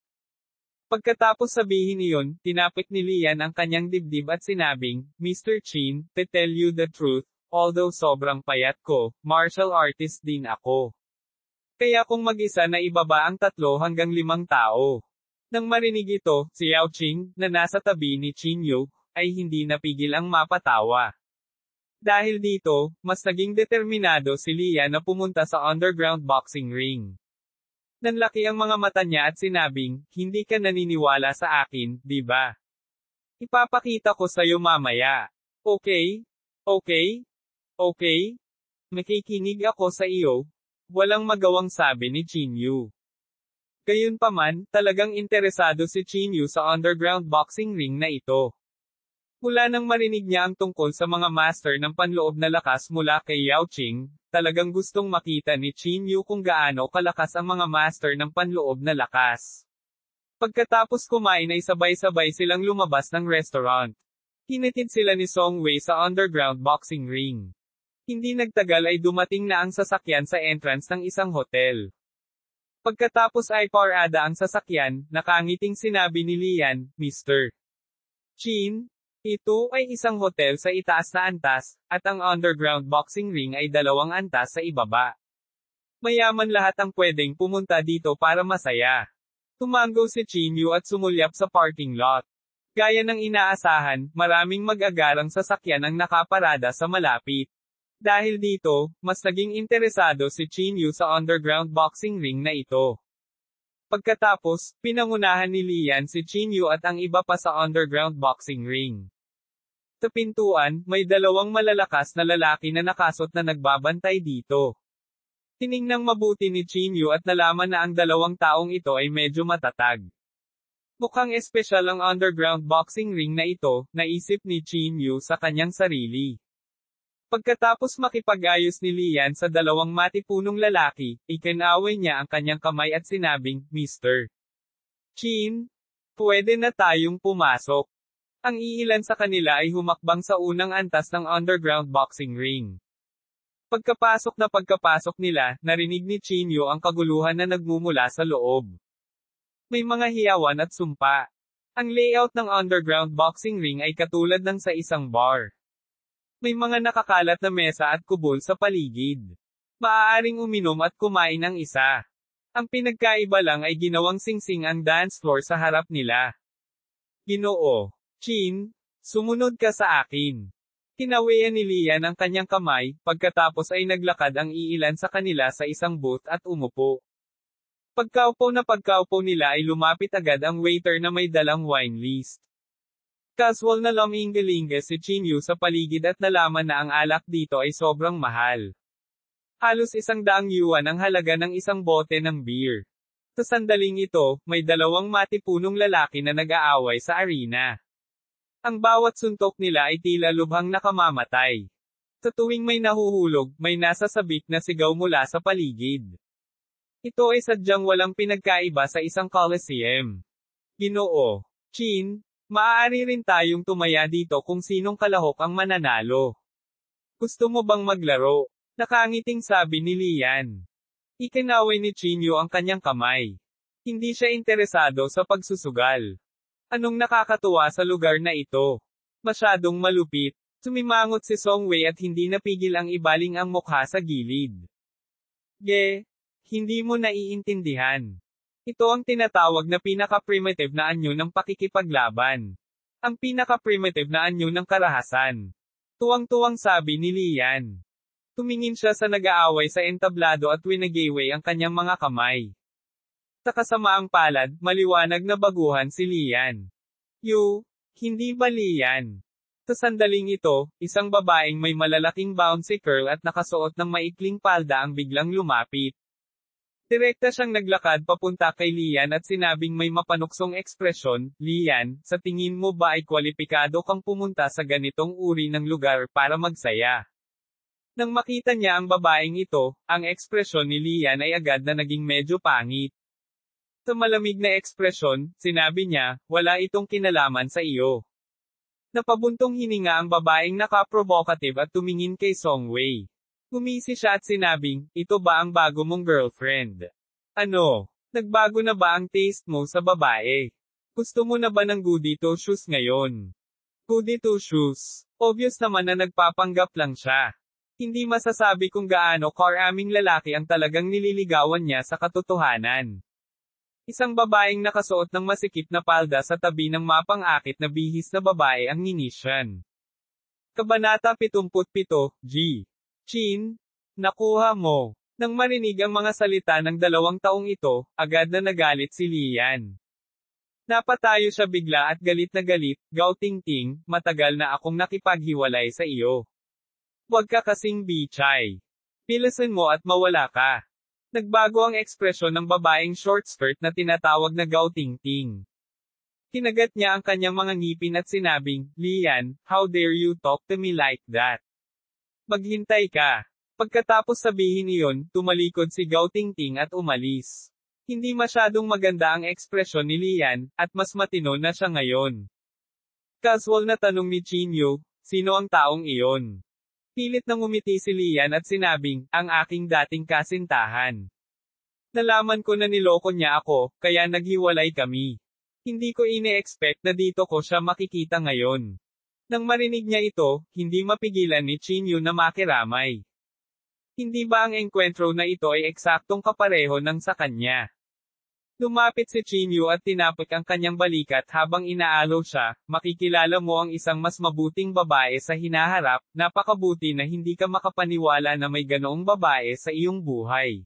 Pagkatapos sabihin iyon, tinapik ni Lian ang kanyang dibdib at sinabing, Mr. Chin, to tell you the truth, although sobrang payat ko, martial artist din ako. Kaya kung mag-isa na ibaba ang 3 hanggang 5 tao. Nang marinig ito, si Yao Ching, na nasa tabi ni Chin Yu, ay hindi napigil ang mapatawa. Dahil dito, mas naging determinado si Lian na pumunta sa underground boxing ring. Nanlaki ang mga mata niya at sinabing, hindi ka naniniwala sa akin, di ba? Ipapakita ko sa'yo mamaya. Okay? Okay? Okay? Makikinig ako sa iyo. Walang magawang sabi ni Chin Yu. Gayunpaman, talagang interesado si Chin Yu sa underground boxing ring na ito. Mula nang marinig niya ang tungkol sa mga master ng panloob na lakas mula kay Yao Ching, talagang gustong makita ni Chin Yu kung gaano kalakas ang mga master ng panloob na lakas. Pagkatapos kumain ay sabay-sabay silang lumabas ng restaurant. Hinatid sila ni Song Wei sa underground boxing ring. Hindi nagtagal ay dumating na ang sasakyan sa entrance ng isang hotel. Pagkatapos ay parada ang sasakyan, nakangiting sinabi ni Lian, Mr. Chin, ito ay isang hotel sa itaas na antas, at ang underground boxing ring ay 2 antas sa ibaba. Mayaman lahat ang pwedeng pumunta dito para masaya. Tumango si Chin Yu at sumulyap sa parking lot. Gaya ng inaasahan, maraming mag-agarang sasakyan ang nakaparada sa malapit. Dahil dito, mas naging interesado si Chin Yu sa underground boxing ring na ito. Pagkatapos, pinangunahan ni Lian si Chin Yu at ang iba pa sa underground boxing ring. Sa pintuan, may 2 malalakas na lalaki na nakasot na nagbabantay dito. Tiningnang mabuti ni Chin Yu at nalaman na ang 2 taong ito ay medyo matatag. Mukhang espesyal ang underground boxing ring na ito, naisip ni Chin Yu sa kanyang sarili. Pagkatapos makipag-ayos ni Lian sa 2 matipunong lalaki, ikinaway niya ang kanyang kamay at sinabing, Mr. Chin, pwede na tayong pumasok. Ang iilan sa kanila ay humakbang sa unang antas ng underground boxing ring. Pagkapasok nila, narinig ni Chin Yu ang kaguluhan na nagmumula sa loob. May mga hiyawan at sumpa. Ang layout ng underground boxing ring ay katulad ng sa isang bar. May mga nakakalat na mesa at kubol sa paligid. Maaaring uminom at kumain ang isa. Ang pinagkaiba lang ay ginawang singsing ang dance floor sa harap nila. Ginoo, Chin, sumunod ka sa akin. Kinawian ni Lian ang kanyang kamay, pagkatapos ay naglakad ang iilan sa kanila sa isang booth at umupo. Pagkaupo nila ay lumapit agad ang waiter na may dalang wine list. Casual na lumingalinga si Chin Yu sa paligid at nalaman na ang alak dito ay sobrang mahal. Halos 100 yuan ang halaga ng isang bote ng beer. Sa sandaling ito, may 2 matipunong lalaki na nag-aaway sa arena. Ang bawat suntok nila ay tila lubhang nakamamatay. Sa tuwing may nahuhulog, may nasasabik na sigaw mula sa paligid. Ito ay sadyang walang pinagkaiba sa isang coliseum. Ginoo, Chin, maaari rin tayong tumaya dito kung sinong kalahok ang mananalo. Gusto mo bang maglaro? Nakangiting sabi ni Lian. Ikinaway ni Chin Yu ang kanyang kamay. Hindi siya interesado sa pagsusugal. Anong nakakatuwa sa lugar na ito? Masyadong malupit. Sumimangot si Song Wei at hindi napigil ang ibaling ang mukha sa gilid. Hindi mo naiintindihan. Ito ang tinatawag na pinaka-primitive na anyo ng pakikipaglaban. Ang pinaka-primitive na anyo ng karahasan. Tuwang-tuwang sabi ni Lian. Tumingin siya sa nag-aaway sa entablado at winagaway ang kanyang mga kamay. Sa kasamaang palad, maliwanag na baguhan si Lian. Hindi ba Lian? Sa sandaling ito, isang babaeng may malalaking bouncy curl at nakasuot ng maikling palda ang biglang lumapit. Direkta siyang naglakad papunta kay Lian at sinabing may mapanuksong ekspresyon, "Lian, sa tingin mo ba ay kwalipikado kang pumunta sa ganitong uri ng lugar para magsaya?" Nang makita niya ang babaeng ito, ang ekspresyon ni Lian ay agad na naging medyo pangit. Sa malamig na ekspresyon, sinabi niya, "Wala itong kinalaman sa iyo." Napabuntong hininga ang babaeng naka-provocative at tumingin kay Songwei. Gumisi siya at sinabing, "Ito ba ang bago mong girlfriend? Ano? Nagbago na ba ang taste mo sa babae? Gusto mo na ba ng goody two shoes ngayon?" Goody two shoes. Obvious naman na nagpapanggap lang siya. Hindi masasabi kung gaano karaming lalaki ang talagang nililigawan niya sa katotohanan. Isang babaeng nakasuot ng masikip na palda sa tabi ng mapang-akit na bihis na babae ang nginisyan. Kabanata 77, G. Chin, nakuha mo. Nang marinig ang mga salita ng 2 taong ito, agad na nagalit si Lian. Napatayo siya bigla at galit na galit, "Gao Tingting, matagal na akong nakipaghiwalay sa iyo. Huwag ka kasing bichay. Pilasan mo at mawala ka." Nagbago ang ekspresyon ng babaeng short skirt na tinatawag na Gao Tingting. Kinagat niya ang kanyang mga ngipin at sinabing, "Lian, how dare you talk to me like that? Maghintay ka." Pagkatapos sabihin iyon, tumalikod si Gao Tingting at umalis. Hindi masyadong maganda ang ekspresyon ni Lian, at mas matino na siya ngayon. Casual na tanong ni Chinyu, "Sino ang taong iyon?" Pilit nang umiti si Lian at sinabing, "Ang aking dating kasintahan. Nalaman ko na niloko niya ako, kaya naghiwalay kami. Hindi ko ine-expect na dito ko siya makikita ngayon." Nang marinig niya ito, hindi mapigilan ni Chinyu na makiramay. Hindi ba ang engkwentro na ito ay eksaktong kapareho ng sa kanya? Lumapit si Chinyu at tinapik ang kanyang balikat habang inaalo siya, "Makikilala mo ang isang mas mabuting babae sa hinaharap, napakabuti na hindi ka makapaniwala na may ganoong babae sa iyong buhay."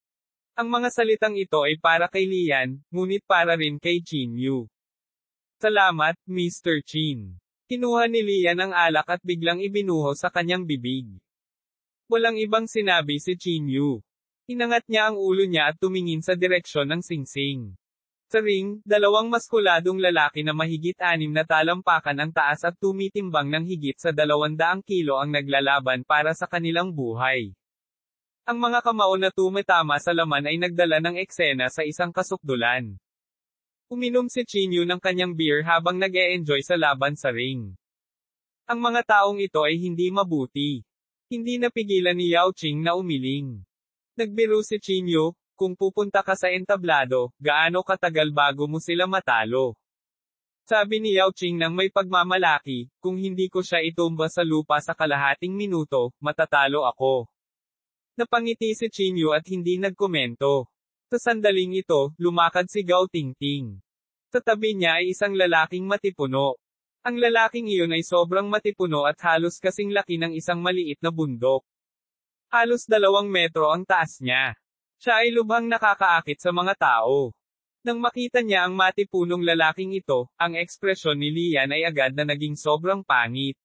Ang mga salitang ito ay para kay Lian, ngunit para rin kay Chinyu. "Salamat, Mr. Chin." Kinuha ni Lian ang alak at biglang ibinuho sa kanyang bibig. Walang ibang sinabi si Chinyu. Inangat niya ang ulo niya at tumingin sa direksyon ng singsing. Sa ring, 2 maskuladong lalaki na mahigit 6 na talampakan ang taas at tumitimbang ng higit sa 200 kilo ang naglalaban para sa kanilang buhay. Ang mga kamao na tumatama sa laman ay nagdala ng eksena sa isang kasukdulan. Uminom si Chinyu ng kanyang beer habang nag-e-enjoy sa laban sa ring. Ang mga taong ito ay hindi mabuti. Hindi napigilan ni Yao Qing na umiling. Nagbiro si Chinyu, "Kung pupunta ka sa entablado, gaano katagal bago mo sila matalo?" Sabi ni Yao Qing nang may pagmamalaki, "Kung hindi ko siya itumba sa lupa sa kalahating minuto, matatalo ako." Napangiti si Chinyu at hindi nagkomento. Sa sandaling ito, lumakad si Gao Tingting. Sa tabi niya ay isang lalaking matipuno. Ang lalaking iyon ay sobrang matipuno at halos kasing laki ng isang maliit na bundok. Halos 2 metro ang taas niya. Siya ay lubhang nakakaakit sa mga tao. Nang makita niya ang matipunong lalaking ito, ang ekspresyon ni Lian ay agad na naging sobrang pangit.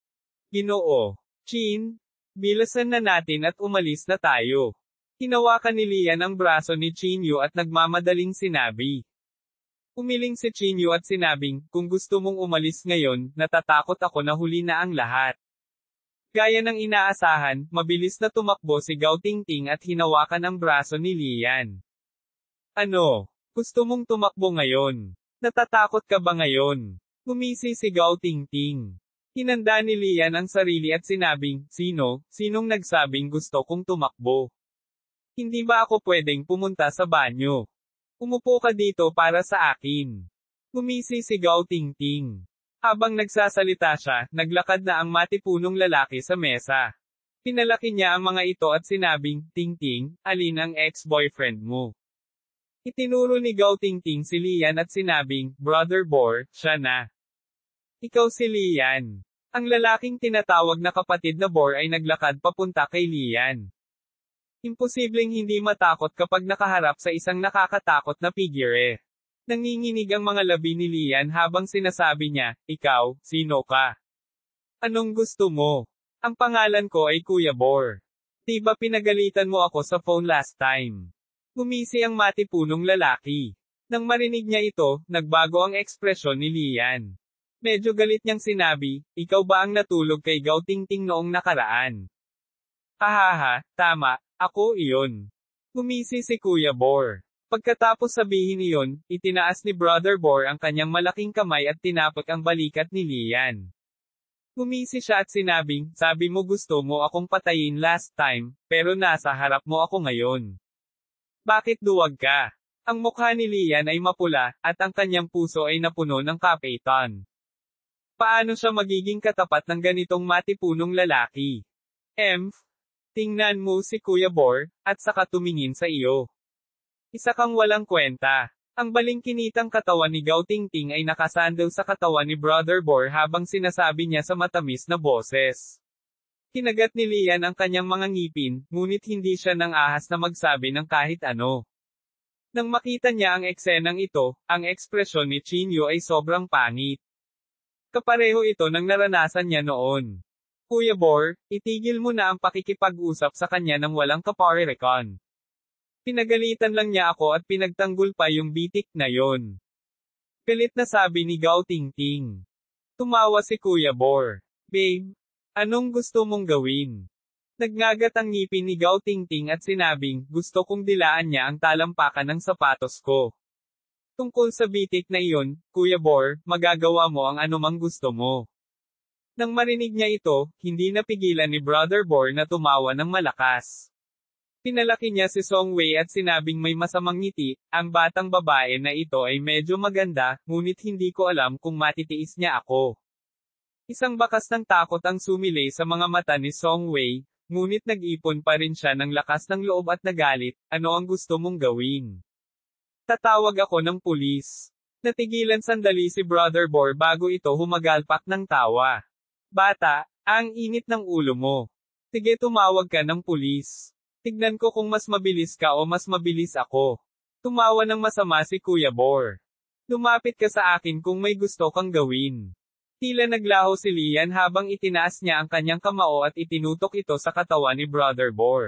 "Ginoo. Chin, bilasan na natin at umalis na tayo." Hinawakan ni Lian ang braso ni Chinyu at nagmamadaling sinabi. Umiling si Chinyu at sinabing, "Kung gusto mong umalis ngayon, natatakot ako na huli na ang lahat." Gaya ng inaasahan, mabilis na tumakbo si Gao Tingting at hinawakan ang braso ni Lian. "Ano? Gusto mong tumakbo ngayon? Natatakot ka ba ngayon?" Gumisi si Gao Tingting. Hinanda ni Lian ang sarili at sinabing, Sinong nagsabing gusto kong tumakbo? Hindi ba ako pwedeng pumunta sa banyo? Umupo ka dito para sa akin." Gumisi si Gao Tingting. Habang nagsasalita siya, naglakad na ang matipunong lalaki sa mesa. Pinalaki niya ang mga ito at sinabing, "Tingting, alin ang ex-boyfriend mo?" Itinuro ni Gao Tingting si Lian at sinabing, "Brother Bor, siya na." "Ikaw si Lian." Ang lalaking tinatawag na kapatid na Bor ay naglakad papunta kay Lian. Imposibleng hindi matakot kapag nakaharap sa isang nakakatakot na figure. Nanginginig ang mga labi ni Lian habang sinasabi niya, "Ikaw, sino ka?" Anong gusto mo? Ang pangalan ko ay Kuya Bor. Di ba pinagalitan mo ako sa phone last time? Gumisi ang matipunong lalaki. Nang marinig niya ito, nagbago ang ekspresyon ni Lian. Medyo galit niyang sinabi, ikaw ba ang natulog kay Gao Tingting noong nakaraan? Hahaha, tama, ako iyon. Gumisi si Kuya Bor. Pagkatapos sabihin iyon, itinaas ni Brother Bor ang kanyang malaking kamay at tinapik ang balikat ni Lian. Gumisi siya at sinabing, sabi mo gusto mo akong patayin last time, pero nasa harap mo ako ngayon. Bakit duwag ka? Ang mukha ni Lian ay mapula, at ang kanyang puso ay napuno ng kapaitan. Paano siya magiging katapat ng ganitong matipunong lalaki? Tingnan mo si Kuya Bor, at saka tumingin sa iyo. Isa kang walang kwenta. Ang balingkinitang katawan ni Gao Tingting ay nakasandal sa katawan ni Brother Bor habang sinasabi niya sa matamis na boses. Kinagat ni Lian ang kanyang mga ngipin, ngunit hindi siya nang ahas na magsabi ng kahit ano. Nang makita niya ang eksenang ito, ang ekspresyon ni Chinyo ay sobrang pangit. Kapareho ito ng naranasan niya noon. Kuya Bor, itigil mo na ang pakikipag-usap sa kanya ng walang kaparerekan. Pinagalitan lang niya ako at pinagtanggol pa yung bitik na yon. Pilit na sabi ni Gao Tingting. Tumawa si Kuya Bor. Babe, anong gusto mong gawin? Nagngagat ang ngipin ni Gao Tingting at sinabing, gusto kong dilaan niya ang talampakan ng sapatos ko. Tungkol sa bitik na iyon, Kuya Bor, magagawa mo ang anumang gusto mo. Nang marinig niya ito, hindi napigilan ni Brother Bor na tumawa ng malakas. Pinalaki niya si Song Wei at sinabing may masamang ngiti, ang batang babae na ito ay medyo maganda, ngunit hindi ko alam kung matitiis niya ako. Isang bakas ng takot ang sumilay sa mga mata ni Song Wei, ngunit nag-ipon pa rin siya ng lakas ng loob at nagalit, ano ang gusto mong gawin? Tatawag ako ng pulis. Natigilan sandali si Brother Bor bago ito humagalpak ng tawa. Bata, ang init ng ulo mo. Sige tumawag ka ng pulis. Tignan ko kung mas mabilis ka o mas mabilis ako. Tumawa ng masama si Kuya Bor. Lumapit ka sa akin kung may gusto kang gawin. Tila naglaho si Lian habang itinaas niya ang kanyang kamao at itinutok ito sa katawan ni Brother Bor.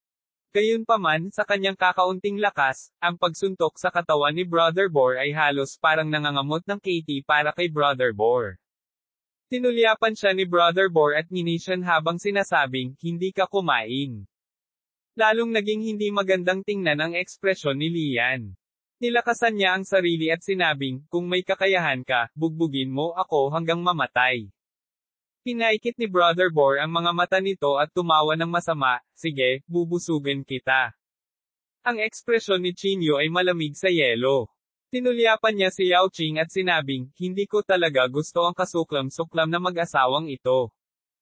Gayunpaman, sa kanyang kakaunting lakas, ang pagsuntok sa katawan ni Brother Bor ay halos parang nangangamot ng Katie para kay Brother Bor. Tinulyapan siya ni Brother Bor at nginisyan habang sinasabing, hindi ka kumain. Lalong naging hindi magandang tingnan ang ekspresyon ni Lian. Nilakasan niya ang sarili at sinabing, kung may kakayahan ka, bugbugin mo ako hanggang mamatay. Pinaikit ni Brother Bor ang mga mata nito at tumawa ng masama, sige, bubusugin kita. Ang ekspresyon ni Chinyo ay malamig sa yelo. Tinulyapan niya si Yao Ching at sinabing, hindi ko talaga gusto ang kasuklam-suklam na mag-asawang ito.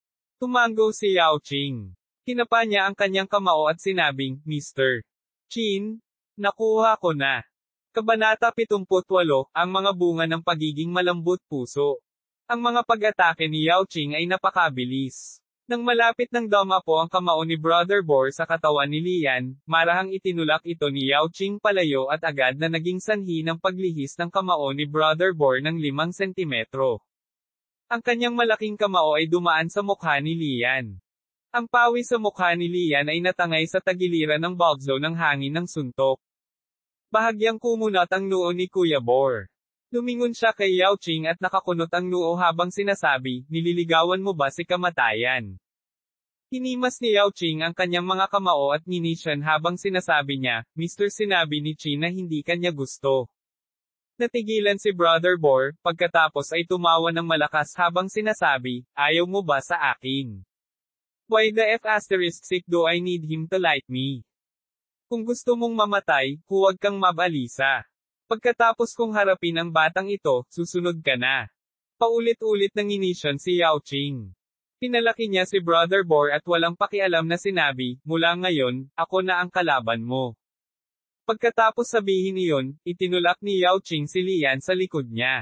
Tumango si Yao Ching. Kinapa niya ang kanyang kamao at sinabing, Mr. Chin, nakuha ko na. Kabanata 78, ang mga bunga ng pagiging malambot puso. Ang mga pag-atake ni Yao Ching ay napakabilis. Nang malapit ng dama po ang kamao ni Brother Bor sa katawan ni Lian, marahang itinulak ito ni Yao Ching palayo at agad na naging sanhi ng paglihis ng kamao ni Brother Bor ng 5 sentimetro. Ang kanyang malaking kamao ay dumaan sa mukha ni Lian. Ang pawi sa mukha ni Lian ay natangay sa tagiliran ng bulbzo ng hangin ng suntok. Bahagyang kumunot ang noo ni Kuya Bor. Lumingon siya kay Yao Ching at nakakunot ang noo habang sinasabi, nililigawan mo ba si kamatayan? Hinimas ni Yao Ching ang kanyang mga kamao at nginisyan habang sinasabi niya, Mr. Sinabi ni Chin na hindi kanya gusto. Natigilan si Brother Bor, pagkatapos ay tumawa ng malakas habang sinasabi, ayaw mo ba sa akin? Why the F*** do I need him to like me? Kung gusto mong mamatay, huwag kang mabalisa. Pagkatapos kong harapin ang batang ito, susunod ka na. Paulit-ulit nang inisyon si Yao Ching. Pinalaki niya si Brother Bor at walang pakialam na sinabi, mula ngayon, ako na ang kalaban mo. Pagkatapos sabihin iyon, itinulak ni Yao Ching si Lian sa likod niya.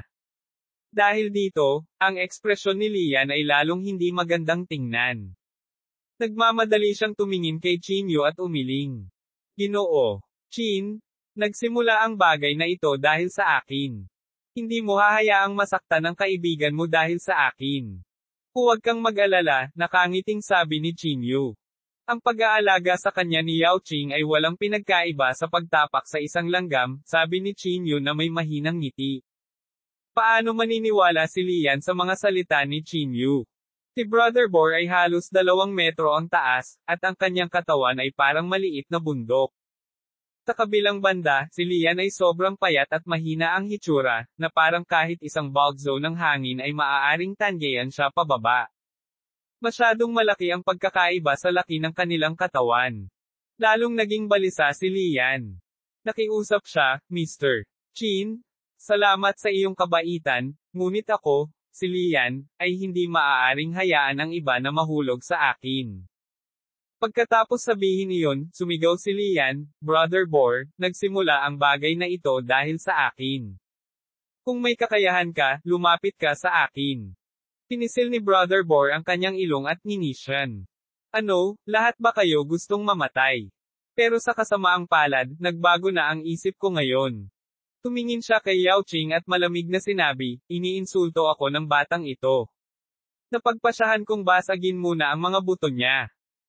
Dahil dito, ang ekspresyon ni Lian ay lalong hindi magandang tingnan. Nagmamadali siyang tumingin kay Chinyo at umiling. Ginoo. Chin, nagsimula ang bagay na ito dahil sa akin. Hindi mo hahayaang masaktan ang kaibigan mo dahil sa akin. Huwag kang mag-alala, nakangiting sabi ni Chinyu. Ang pag-aalaga sa kanya ni Yao Qing ay walang pinagkaiba sa pagtapak sa isang langgam, sabi ni Chinyu na may mahinang ngiti. Paano maniniwala si Lian sa mga salita ni Chinyu? Si Brother Boar ay halos 2 metro ang taas, at ang kanyang katawan ay parang maliit na bundok. Sa kabilang banda, si Lian ay sobrang payat at mahina ang hitsura, na parang kahit isang balzo ng hangin ay maaaring tanggayan siya pababa. Masyadong malaki ang pagkakaiba sa laki ng kanilang katawan. Lalong naging balisa si Lian. Nakiusap siya, Mr. Qin, salamat sa iyong kabaitan, ngunit ako, si Lian, ay hindi maaaring hayaan ang iba na mahulog sa akin. Pagkatapos sabihin iyon, sumigaw si Lian, Brother Boar, nagsimula ang bagay na ito dahil sa akin. Kung may kakayahan ka, lumapit ka sa akin. Pinisil ni Brother Boar ang kanyang ilong at nginisyan. Ano, lahat ba kayo gustong mamatay? Pero sa kasamaang palad, nagbago na ang isip ko ngayon. Tumingin siya kay Yao Qing at malamig na sinabi, iniinsulto ako ng batang ito. Napagpasyahan kong basagin muna ang mga buto niya.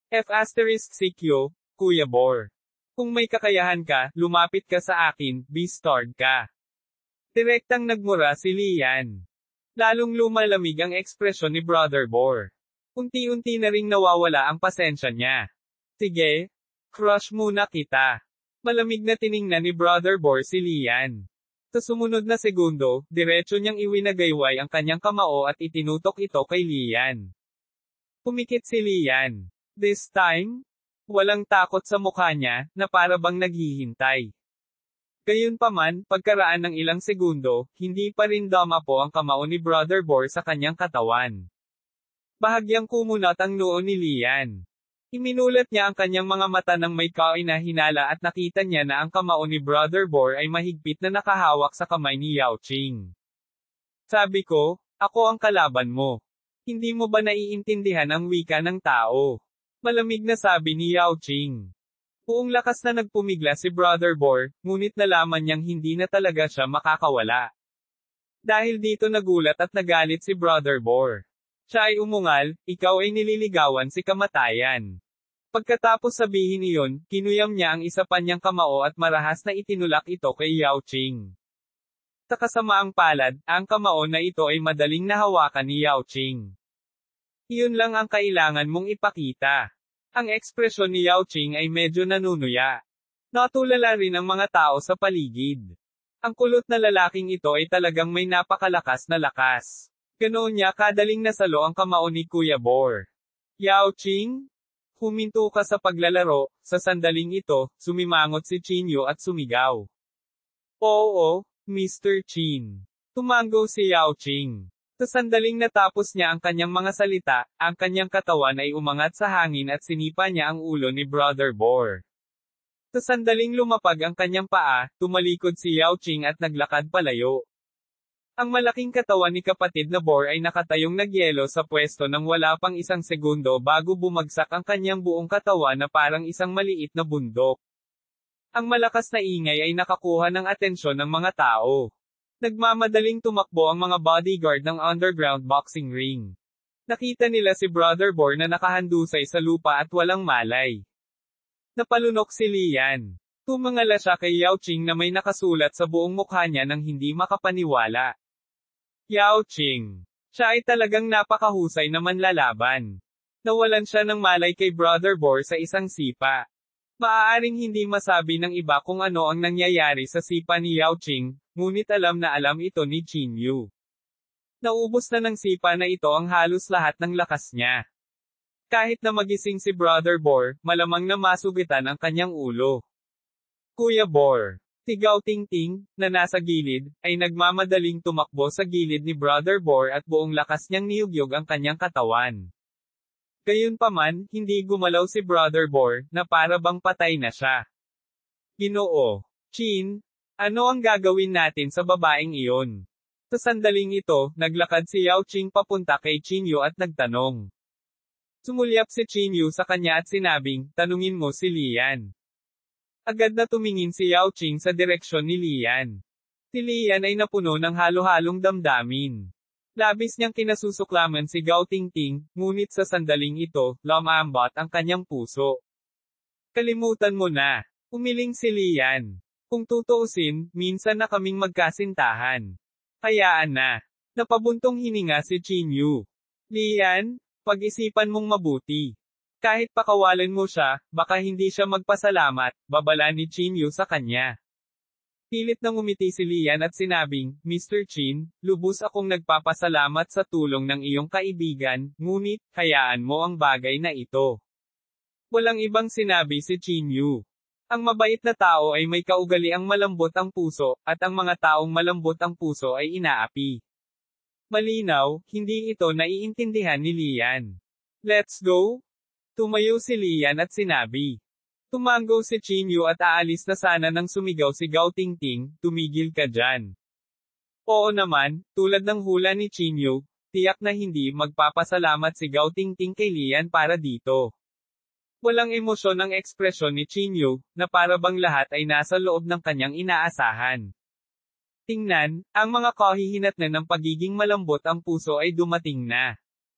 F***CQ, Kuya Boar. Kung may kakayahan ka, lumapit ka sa akin, be-starred ka. Direktang nagmura si Lian. Lalong lumalamig ang ekspresyon ni Brother Boar. Unti-unti na ring nawawala ang pasensya niya. Sige, crush muna kita. Malamig na tiningnan ni Brother Boar si Lian. Sa sumunod na segundo, diretso niyang iwinagayway ang kanyang kamao at itinutok ito kay Lian. Pumikit si Lian. This time, walang takot sa mukha niya, na para bang naghihintay. Gayunpaman, pagkaraan ng ilang segundo, hindi pa rin dumapo ang kamao ni Brother Boar sa kanyang katawan. Bahagyang kumunat ang noo ni Lian. Iminulat niya ang kanyang mga mata ng may kainahinala at nakita niya na ang kamao ni Brother Boar ay mahigpit na nakahawak sa kamay ni Yao Qing. Sabi ko, ako ang kalaban mo. Hindi mo ba naiintindihan ang wika ng tao? Malamig na sabi ni Yao Qing. Buong lakas na nagpumigla si Brother Boar, ngunit nalaman niyang hindi na talaga siya makakawala. Dahil dito nagulat at nagalit si Brother Boar. Siya ay umungal, ikaw ay nililigawan si kamatayan. Pagkatapos sabihin iyon, kinuyam niya ang isa pa niyang kamao at marahas na itinulak ito kay Yao Qing. Sa kasamaang palad, ang kamao na ito ay madaling nahawakan ni Yao Qing. Iyon lang ang kailangan mong ipakita. Ang ekspresyon ni Yao Qing ay medyo nanunuya. Natulala rin ang mga tao sa paligid. Ang kulot na lalaking ito ay talagang may napakalakas na lakas. Ganoon niya kadaling nasalo ang kamao ni Kuya Boar. Yao Qing? Huminto ka sa paglalaro, sa sandaling ito, sumimangot si Chinyu at sumigaw. Oo, Mr. Qin. Tumango si Yao Qing. Sa sandaling natapos niya ang kanyang mga salita, ang kanyang katawan ay umangat sa hangin at sinipa niya ang ulo ni Brother Boar. Sa sandaling lumapag ang kanyang paa, tumalikod si Yao Qing at naglakad palayo. Ang malaking katawan ni kapatid na Boar ay nakatayong nagyelo sa pwesto nang wala pang isang segundo bago bumagsak ang kanyang buong katawan na parang isang maliit na bundok. Ang malakas na ingay ay nakakuha ng atensyon ng mga tao. Nagmamadaling tumakbo ang mga bodyguard ng underground boxing ring. Nakita nila si Brother Boar na nakahandusay sa lupa at walang malay. Napalunok si Lian. Tumangala siya kay Yao Qing na may nakasulat sa buong mukha niya nang hindi makapaniwala. Yao Qing. Siya ay talagang napakahusay na manlalaban. Nawalan siya ng malay kay Brother Boar sa isang sipa. Maaaring hindi masabi ng iba kung ano ang nangyayari sa sipa ni Yao Qing, ngunit alam na alam ito ni Chinyu. Naubos na ng sipa na ito ang halos lahat ng lakas niya. Kahit na magising si Brother Boar, malamang na masugitan ang kanyang ulo. Kuya Boar. Sigaw Ting-Ting, na nasa gilid, ay nagmamadaling tumakbo sa gilid ni Brother Boar at buong lakas niyang niyugyog ang kanyang katawan. Gayunpaman, hindi gumalaw si Brother Boar, na para bang patay na siya. Ginoo. Qin, ano ang gagawin natin sa babaeng iyon? Sa sandaling ito, naglakad si Yao Qing papunta kay Chinyu at nagtanong. Sumulyap si Chinyu sa kanya at sinabing, tanungin mo si Lian. Agad na tumingin si Yao Qing sa direksyon ni Lian. Si Lian ay napuno ng halo-halong damdamin. Labis niyang kinasusuklaman si Gao Tingting, ngunit sa sandaling ito, lumambot ang kanyang puso. Kalimutan mo na. Umiling si Lian. Kung tutuusin, minsan na kaming magkasintahan. Hayaan na. Napabuntong hininga si Chinyu. Lian, pag-isipan mong mabuti. Kahit pakawalan mo siya, baka hindi siya magpasalamat, babala ni Chinyu sa kanya. Pilit nang umiti si Lian at sinabing, Mr. Chin, lubos akong nagpapasalamat sa tulong ng iyong kaibigan, ngunit, hayaan mo ang bagay na ito. Walang ibang sinabi si Chinyu. Ang mabait na tao ay may kaugaliang malambot ang puso, at ang mga taong malambot ang puso ay inaapi. Malinaw, hindi ito naiintindihan ni Lian. Let's go? Tumayo si Lian at sinabi. Tumango si Chinyu at aalis na sana nang sumigaw si Gao Tingting, tumigil ka dyan. Oo naman, tulad ng hula ni Chinyu, tiyak na hindi magpapasalamat si Gao Tingting kay Lian para dito. Walang emosyon ang ekspresyon ni Chinyu, na para bang lahat ay nasa loob ng kanyang inaasahan. Tingnan, ang mga kahihinatnan ng pagiging malambot ang puso ay dumating na.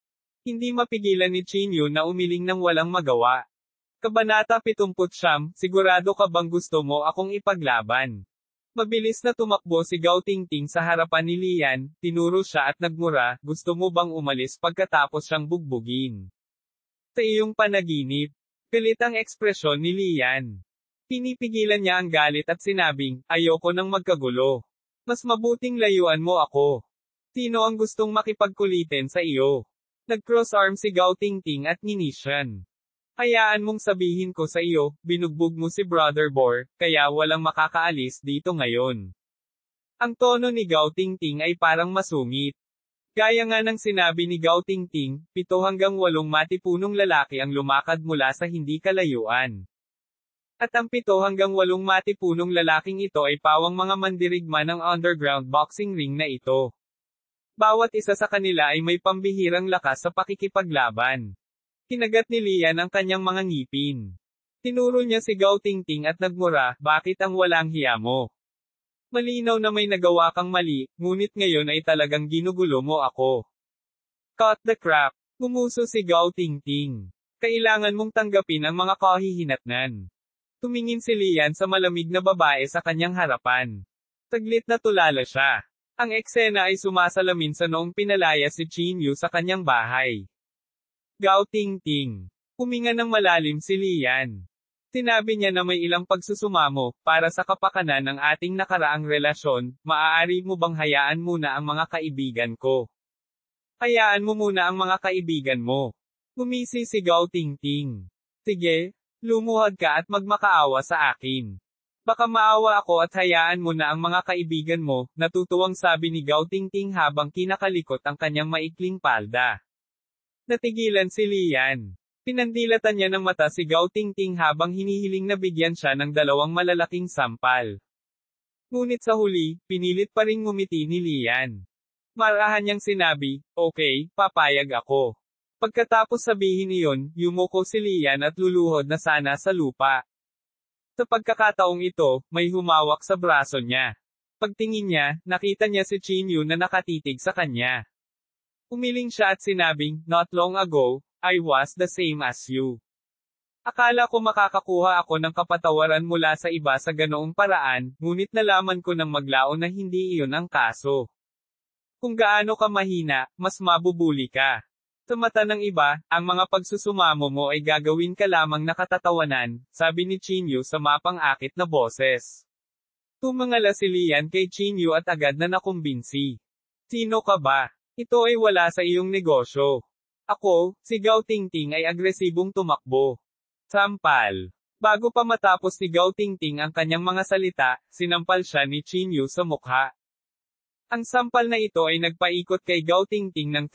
Hindi mapigilan ni Chinyu na umiling ng walang magawa. Kabanata 79, sigurado ka bang gusto mo akong ipaglaban? Mabilis na tumakbo si Gao Tingting sa harapan ni Lian, tinuro siya at nagmura, gusto mo bang umalis pagkatapos siyang bugbugin? Sa iyong panaginip, galit ang ekspresyon ni Lian. Pinipigilan niya ang galit at sinabing, ayoko nang magkagulo. Mas mabuting layuan mo ako. Sino ang gustong makipagkulitin sa iyo? Nag-cross arm si Gao Tingting at nginisyan. Hayaan mong sabihin ko sa iyo, binugbog mo si Brother Boar, kaya walang makakaalis dito ngayon. Ang tono ni Gao Tingting ay parang masungit. Gaya nga ng sinabi ni Gao Tingting, 7 hanggang 8 matipunong lalaki ang lumakad mula sa hindi kalayuan. At ang 7 hanggang 8 matipunong lalaking ito ay pawang mga mandirigma ng underground boxing ring na ito. Bawat isa sa kanila ay may pambihirang lakas sa pakikipaglaban. Kinagat ni Lian ang kanyang mga ngipin. Tinuro niya si Gao Tingting at nagmura, bakit ang walang hiya mo? Malinaw na may nagawa kang mali, ngunit ngayon ay talagang ginugulo mo ako. Cut the crap. Gumuso si Gao Tingting. Kailangan mong tanggapin ang mga kahihinatnan. Tumingin si Lian sa malamig na babae sa kanyang harapan. Saglit na tulala siya. Ang eksena ay sumasalamin sa noong pinalaya si Chinyu sa kanyang bahay. Gao Tingting. Huminga ng malalim si Lian. Sinabi niya na may ilang pagsusumamo, para sa kapakanan ng ating nakaraang relasyon, maaari mo bang hayaan muna ang mga kaibigan ko? Hayaan mo muna ang mga kaibigan mo. Gumisi si Gao Tingting. Sige, lumuhad ka at magmakaawa sa akin. Baka maawa ako at hayaan mo na ang mga kaibigan mo, natutuwang sabi ni Gao Tingting habang kinakalikot ang kanyang maikling palda. Natigilan si Lian. Pinandilatan niya ng mata si Gao Tingting habang hinihiling na bigyan siya ng 2 malalaking sampal. Ngunit sa huli, pinilit pa ring ngumiti ni Lian. Marahan niyang sinabi, okay, papayag ako. Pagkatapos sabihin iyon, yumuko si Lian at luluhod na sana sa lupa. Sa pagkakataong ito, may humawak sa braso niya. Pagtingin niya, nakita niya si Chinyu na nakatitig sa kanya. Umiling siya at sinabing, not long ago, I was the same as you. Akala ko makakakuha ako ng kapatawaran mula sa iba sa ganoong paraan, ngunit nalaman ko ng maglaon na hindi iyon ang kaso. Kung gaano ka mahina, mas mabubuli ka. Sa mata ng iba, ang mga pagsusumamo mo ay gagawin ka lamang nakatatawanan, sabi ni Chinyu sa mapang-akit na boses. Tumangala si Lian kay Chinyu at agad na nakumbinsi. Sino ka ba? Ito ay wala sa iyong negosyo. Ako, si Gao Tingting ay agresibong tumakbo. Sampal. Bago pa matapos ni Gao Tingting ang kanyang mga salita, sinampal siya ni Chinyu sa mukha. Ang sampal na ito ay nagpaikot kay Gao Tingting ng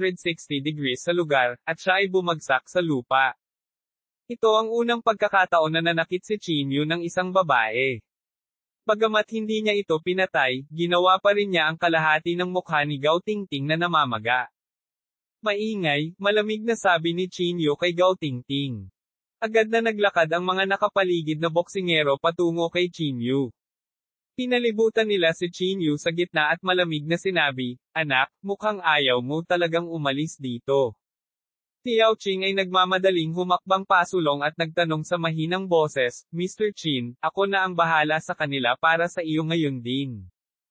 360 degrees sa lugar, at siya ay bumagsak sa lupa. Ito ang unang pagkakataon na nanakit si Chinyu ng isang babae. Bagamat hindi niya ito pinatay, ginawa pa rin niya ang kalahati ng mukha ni Gao Tingting na namamaga. Maingay, malamig na sabi ni Chinyu kay Gao Tingting. Agad na naglakad ang mga nakapaligid na boksingero patungo kay Chinyu. Pinalibutan nila si Chinyu sa gitna at malamig na sinabi, "Anak, mukhang ayaw mo talagang umalis dito." Si Yao Ching ay nagmamadaling humakbang pasulong at nagtanong sa mahinang boses, "Mr. Chin, ako na ang bahala sa kanila para sa iyo ngayon din."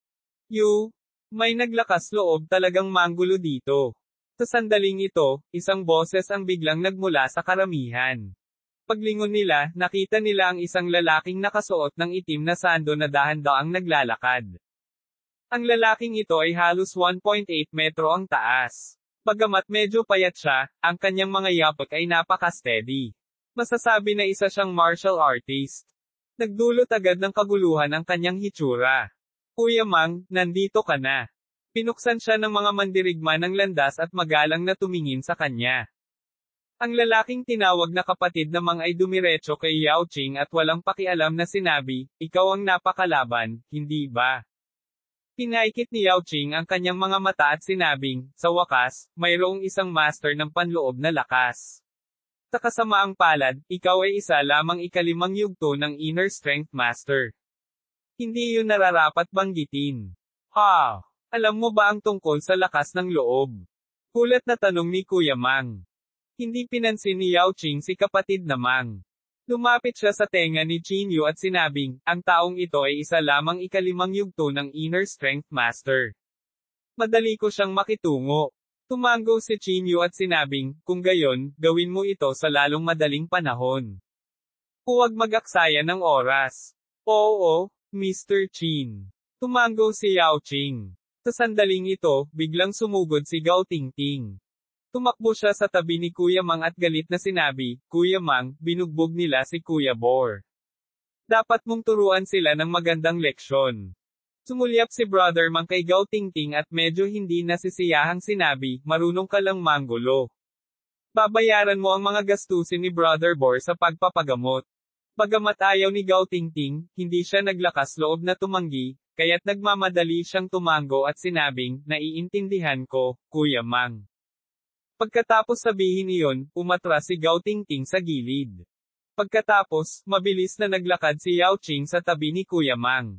May naglakas loob talagang manggulo dito. Sa sandaling ito, isang boses ang biglang nagmula sa karamihan. Paglingon nila, nakita nila ang isang lalaking nakasuot ng itim na sando na dahan-daang naglalakad. Ang lalaking ito ay halos 1.8 metro ang taas. Bagamat medyo payat siya, ang kanyang mga yapak ay napaka-steady. Masasabi na isa siyang martial artist. Nagdulot agad ng kaguluhan ang kanyang hitsura. "Kuya Mang, nandito ka na." Pinuksan siya ng mga mandirigma ng landas at magalang na tumingin sa kanya. Ang lalaking tinawag na kapatid na Mang ay dumiretso kay Yao Ching at walang pakialam na sinabi, "Ikaw ang napakalaban, hindi ba?" Pinaikit ni Yao Ching ang kanyang mga mata at sinabing, "Sa wakas, mayroong isang master ng panloob na lakas. Sa kasamaang palad, ikaw ay isa lamang ikalimang yugto ng Inner Strength Master. Hindi yun nararapat banggitin." Alam mo ba ang tungkol sa lakas ng loob?" Kulat na tanong ni Kuya Mang. Hindi pinansin ni Yao Ching si kapatid na Mang. Lumapit siya sa tenga ni Chinyu at sinabing, "Ang taong ito ay isa lamang ikalimang yugto ng Inner Strength Master. Madali ko siyang makitungo." Tumanggo si Chinyu at sinabing, "Kung gayon, gawin mo ito sa lalong madaling panahon. Huwag mag-aksaya ng oras." "Oo, Mr. Chin." Tumanggo si Yao Ching. Sa sandaling ito, biglang sumugod si Gao Tingting. Tumakbo siya sa tabi ni Kuya Mang at galit na sinabi, "Kuya Mang, binugbog nila si Kuya Bor. Dapat mong turuan sila ng magandang leksyon." Sumulyap si Brother Mang kay Gao Tingting at medyo hindi nasisiyahang sinabi, "Marunong ka lang manggulo. Babayaran mo ang mga gastusin ni Brother Bor sa pagpapagamot." Bagamat ayaw ni Gao Tingting, hindi siya naglakas loob na tumanggi, kaya't nagmamadali siyang tumango at sinabing, "Naiintindihan ko, Kuya Mang." Pagkatapos sabihin iyon, umatras si Gao Tingting sa gilid. Pagkatapos, mabilis na naglakad si Yao Ching sa tabi ni Kuya Mang.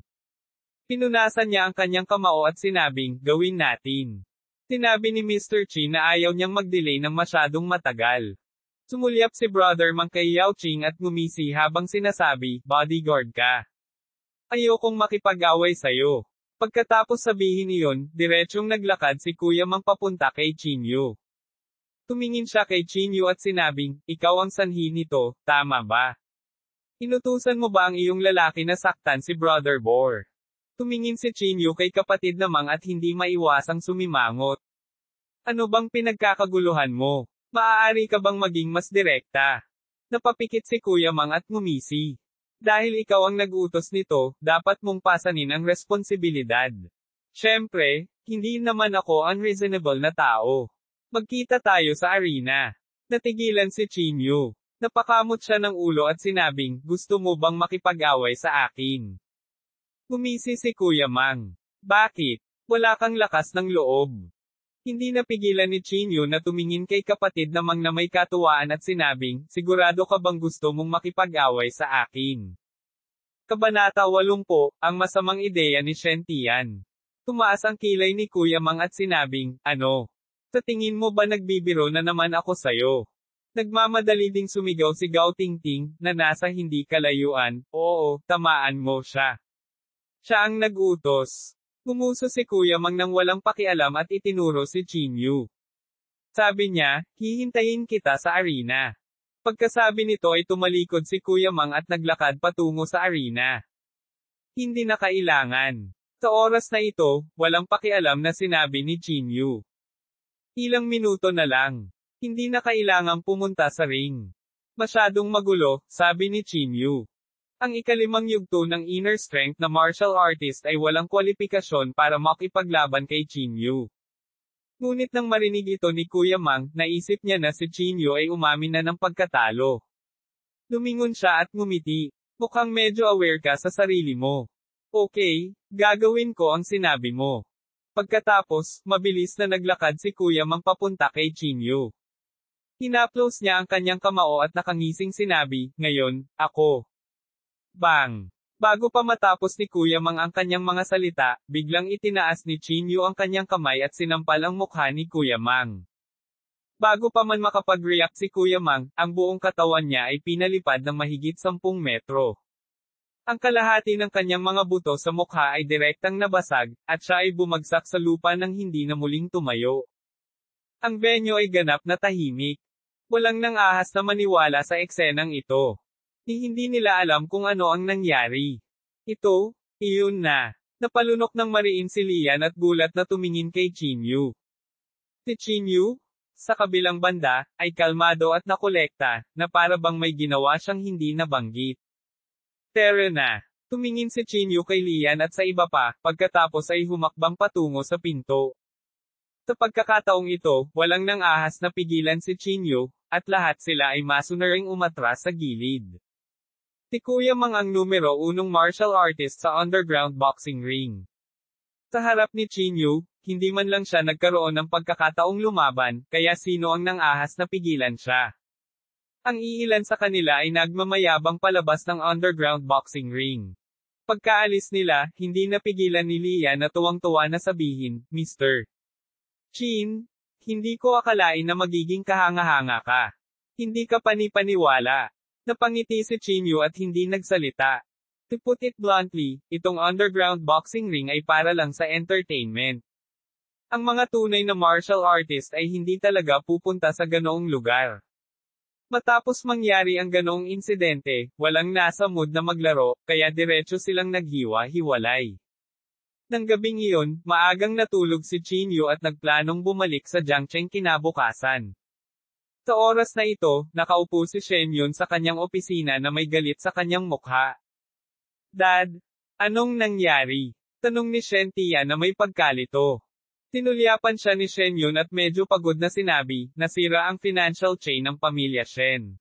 Pinunasan niya ang kanyang kamao at sinabing, "Gawin natin." Sinabi ni Mr. Chin na ayaw niyang mag-delay ng masyadong matagal. Sumulyap si Brother Mang kay Yao Ching at ngumisi habang sinasabi, "Bodyguard ka. Ayokong makipag-away sa'yo." Pagkatapos sabihin iyon, diretsong naglakad si Kuya Mang papunta kay Chinyu. Tumingin siya kay Chinyu at sinabing, "Ikaw ang sanhi nito, tama ba? Inutusan mo ba ang iyong lalaki na saktan si Brother Bor?" Tumingin si Chinyu kay kapatid na Mang at hindi maiwasang sumimangot. "Ano bang pinagkakaguluhan mo? Maaari ka bang maging mas direkta?" Napapikit si Kuya Mang at ngumisi. "Dahil ikaw ang nag-utos nito, dapat mong pasanin ang responsibilidad. Siyempre, hindi naman ako unreasonable na tao. Magkita tayo sa arena." Natigilan si Chinyu. Napakamot siya ng ulo at sinabing, "Gusto mo bang makipag-away sa akin?" Ngumisi si Kuya Mang. "Bakit? Wala kang lakas ng loob?" Hindi napigilan ni Chinyu na tumingin kay kapatid na Mang na may katuwaan at sinabing, "Sigurado ka bang gusto mong makipag-away sa akin?" Kabanata 80, ang masamang ideya ni Shen Tian. Tumaas ang kilay ni Kuya Mang at sinabing, "Ano? Sa tingin mo ba nagbibiro na naman ako sayo?" Nagmamadali ding sumigaw si Gao Tingting, na nasa hindi kalayuan, "Oo, tamaan mo siya. Siya ang nag-utos." Gumuso si Kuya Mang nang walang pakialam at itinuro si Chinyu. Sabi niya, "Hihintayin kita sa arena." Pagkasabi nito ay tumalikod si Kuya Mang at naglakad patungo sa arena. Hindi na kailangan. Sa oras na ito, walang pakialam na sinabi ni Chinyu. "Ilang minuto na lang. Hindi na kailangang pumunta sa ring. Masyadong magulo," sabi ni Chinyu. Ang ikalimang yugto ng Inner Strength na martial artist ay walang kwalifikasyon para makipaglaban kay Chinyu. Ngunit nang marinig ito ni Kuya Mang, naisip niya na si Chinyu ay umamin na ng pagkatalo. Lumingon siya at ngumiti. "Mukhang medyo aware ka sa sarili mo. Okay, gagawin ko ang sinabi mo." Pagkatapos, mabilis na naglakad si Kuya Mang papunta kay Chinyu. Hinaplos niya ang kanyang kamao at nakangising sinabi, "Ngayon, ako." Bang! Bago pa matapos ni Kuya Mang ang kanyang mga salita, biglang itinaas ni Chinyu ang kanyang kamay at sinampal ang mukha ni Kuya Mang. Bago pa man makapag-react si Kuya Mang, ang buong katawan niya ay pinalipad ng mahigit 10 metro. Ang kalahati ng kanyang mga buto sa mukha ay direktang nabasag, at siya ay bumagsak sa lupa nang hindi na muling tumayo. Ang venue ay ganap na tahimik. Walang nang-ahas na maniwala sa eksenang ito. Hindi nila alam kung ano ang nangyari. Iyon na. Napalunok ng mariin si Lian at gulat na tumingin kay Chinyu. Si Chinyu, sa kabilang banda, ay kalmado at nakolekta, na para bang may ginawa siyang hindi nabanggit. Tara na. Tumingin si Chinyu kay Lian at sa iba pa, pagkatapos ay humakbang patungo sa pinto. Sa pagkakataong ito, walang nang-ahas na pigilan si Chinyu, at lahat sila ay masunaring umatras sa gilid. Si Kuya Mang ang numero 1 martial artist sa underground boxing ring. Sa harap ni Chinyu, hindi man lang siya nagkaroon ng pagkakataong lumaban, kaya sino ang nang-ahas na pigilan siya. Ang iilan sa kanila ay nagmamayabang palabas ng underground boxing ring. Pagkaalis nila, hindi napigilan ni Lian na tuwang-tuwa na sabihin, Mr. Chin, hindi ko akalain na magiging kahanga-hanga ka. Hindi ka panipaniwala. Napangiti si Chinyu at hindi nagsalita. To put it bluntly, itong underground boxing ring ay para lang sa entertainment. Ang mga tunay na martial artist ay hindi talaga pupunta sa ganoong lugar. Matapos mangyari ang ganoong insidente, walang nasa mood na maglaro, kaya diretso silang naghiwa-hiwalay. Nang gabing iyon, maagang natulog si Chinyu at nagplanong bumalik sa Jiangcheng kinabukasan. Sa oras na ito, nakaupo si Shenyun sa kanyang opisina na may galit sa kanyang mukha. Dad, anong nangyari? Tanong ni Shen Tian na may pagkalito. Tinulyapan siya ni Shenyun at medyo pagod na sinabi, nasira ang financial chain ng pamilya Shen.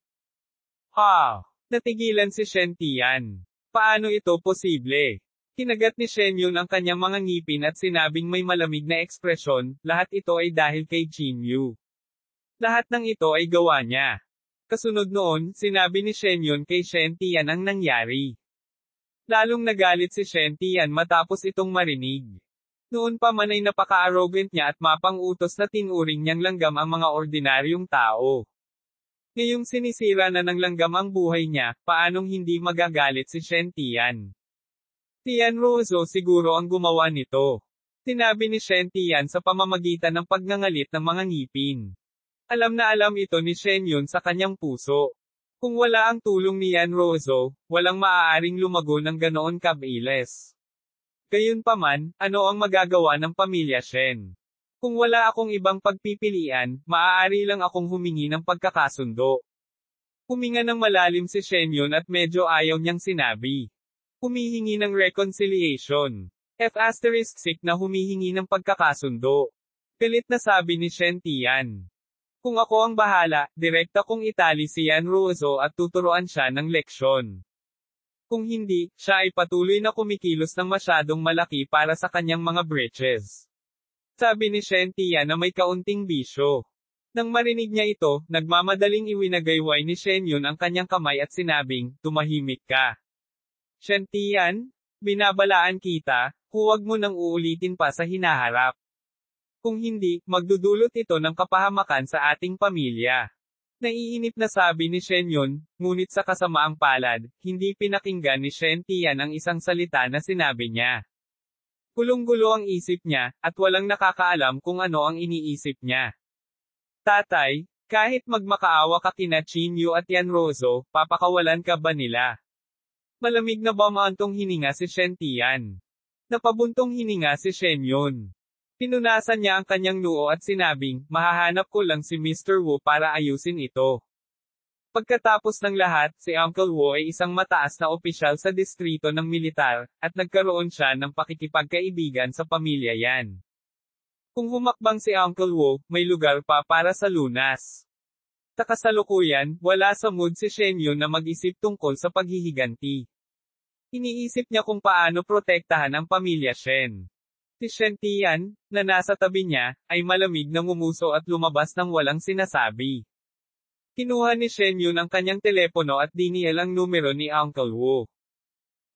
Natigilan si Shen Tian. Paano ito posible? Kinagat ni Shenyun ang kanyang mga ngipin at sinabing may malamig na ekspresyon, lahat ito ay dahil kay Chinyu. Lahat ng ito ay gawa niya. Kasunod noon, sinabi ni Shenyun kay Shen Tian ang nangyari. Lalong nagalit si Shen Tian matapos itong marinig. Noon pa man ay napaka-arrogant niya at mapang-utos na tinuring niyang langgam ang mga ordinaryong tao. Ngayong sinisira na ng langgam ang buhay niya, paanong hindi magagalit si Shen Tian? Tian Rozo siguro ang gumawa nito. Sinabi ni Shen Tian sa pamamagitan ng pagngangalit ng mga ngipin. Alam na alam ito ni Shenyun sa kanyang puso. Kung wala ang tulong ni Yan Rozo, walang maaaring lumago ng ganoon kabilis. Gayunpaman, ano ang magagawa ng pamilya Shen? Kung wala akong ibang pagpipilian, maaari lang akong humingi ng pagkakasundo. Huminga ng malalim si Shenyun at medyo ayaw niyang sinabi. Humihingi ng reconciliation. F*** na humihingi ng pagkakasundo. Galit na sabi ni Shen Tian. Kung ako ang bahala, direkta kong itali si Yan Rozo at tuturuan siya ng leksyon. Kung hindi, siya ay patuloy na kumikilos ng masyadong malaki para sa kanyang mga britches. Sabi ni Shen Tian na may kaunting bisyo. Nang marinig niya ito, nagmamadaling iwinagayway ni Shenyun ang kanyang kamay at sinabing, tumahimik ka. Shen Tian, binabalaan kita, huwag mo nang uulitin pa sa hinaharap. Kung hindi, magdudulot ito ng kapahamakan sa ating pamilya. Naiinip na sabi ni Shenyun, ngunit sa kasamaang palad, hindi pinakinggan ni Shen Tian ang isang salita na sinabi niya. Gulong-gulo ang isip niya, at walang nakakaalam kung ano ang iniisip niya. Tatay, kahit magmakaawa ka kina Chinyu at Yan Rozo, papakawalan ka ba nila? Malamig na bumaantong hininga si Shen Tian. Napabuntong hininga si Shenyun. Pinunasan niya ang kanyang noo at sinabing, mahahanap ko lang si Mr. Wu para ayusin ito. Pagkatapos ng lahat, si Uncle Wu ay isang mataas na opisyal sa distrito ng militar, at nagkaroon siya ng pakikipagkaibigan sa pamilya Yan. Kung humakbang si Uncle Wu, may lugar pa para sa lunas. Sa kasalukuyan, wala sa mood si Shenyun na mag-isip tungkol sa paghihiganti. Iniisip niya kung paano protektahan ang pamilya Shen. Si Shen Tian, na nasa tabi niya, ay malamig na ngumuso at lumabas ng walang sinasabi. Kinuha ni Shenyun ang kanyang telepono at dinial ang numero ni Uncle Wu.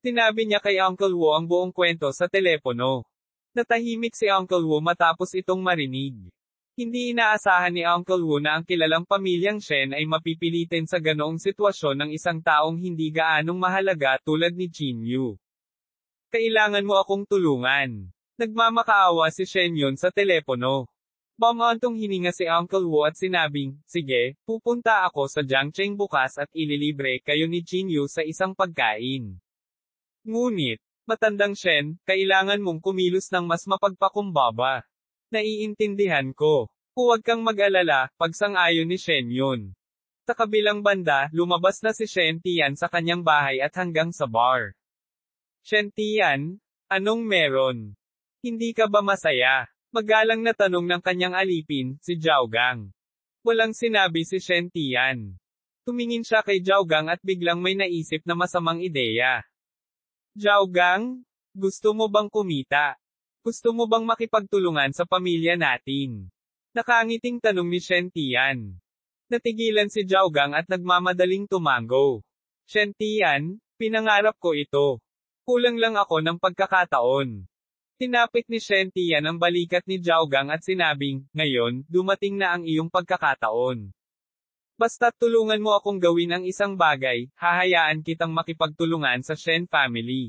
Sinabi niya kay Uncle Wu ang buong kwento sa telepono. Natahimik si Uncle Wu matapos itong marinig. Hindi inaasahan ni Uncle Wu na ang kilalang pamilyang Shen ay mapipilitin sa ganoong sitwasyon ng isang taong hindi gaanong mahalaga tulad ni Jin Yu. Kailangan mo akong tulungan. Nagmamakaawa si Shen Yun sa telepono. Bumantong hininga si Uncle Wu at sinabing, sige, pupunta ako sa Jiangcheng bukas at ililibre kayo ni Jin Yu sa isang pagkain. Ngunit, matandang Shen, kailangan mong kumilos ng mas mapagpakumbaba. Naiintindihan ko. Huwag kang mag-alala, pagsang-ayon ni Shen Yun. Sa kabilang banda, lumabas na si Shen Tian sa kanyang bahay at hanggang sa bar. Shen Tian, anong meron? Hindi ka ba masaya? Magalang na tanong ng kanyang alipin, si Zhao Gang. Walang sinabi si Shen Tian. Tumingin siya kay Zhao Gang at biglang may naisip na masamang ideya. Zhao Gang, gusto mo bang kumita? Gusto mo bang makipagtulungan sa pamilya natin? Nakangiting tanong ni Shen Tian. Natigilan si Zhao Gang at nagmamadaling tumango. Shen Tian, pinangarap ko ito. Kulang lang ako ng pagkakataon. Tinapik ni Shen Tian ang balikat ni Zhao Gang at sinabing, ngayon, dumating na ang iyong pagkakataon. Basta't tulungan mo akong gawin ang isang bagay, hahayaan kitang makipagtulungan sa Shen family.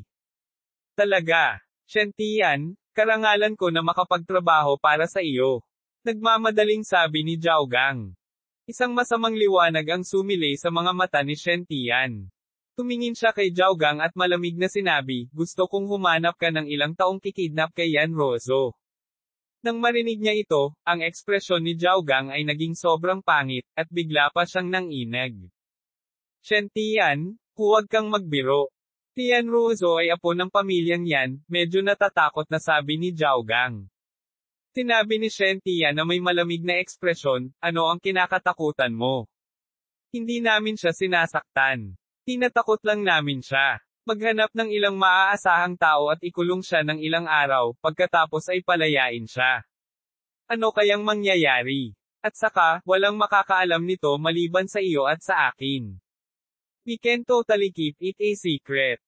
Talaga, Shen Tian, karangalan ko na makapagtrabaho para sa iyo. Nagmamadaling sabi ni Zhao Gang. Isang masamang liwanag ang sumilay sa mga mata ni Shen Tian. Tumingin siya kay Zhao Gang at malamig na sinabi, gusto kong humanap ka ng ilang taong kikidnap kay Yan Rozo. Nang marinig niya ito, ang ekspresyon ni Zhao Gang ay naging sobrang pangit, at bigla pa siyang nanginag. Shen Tian, huwag kang magbiro. Tian Rozo ay apo ng pamilyang yan, medyo natatakot na sabi ni Zhao Gang. Sinabi ni Shen Tian na may malamig na ekspresyon, ano ang kinakatakutan mo? Hindi namin siya sinasaktan. Tinatakot lang namin siya. Maghanap ng ilang maaasahang tao at ikulong siya ng ilang araw, pagkatapos ay palayain siya. Ano kayang mangyayari? At saka, walang makakaalam nito maliban sa iyo at sa akin. We can totally keep it a secret.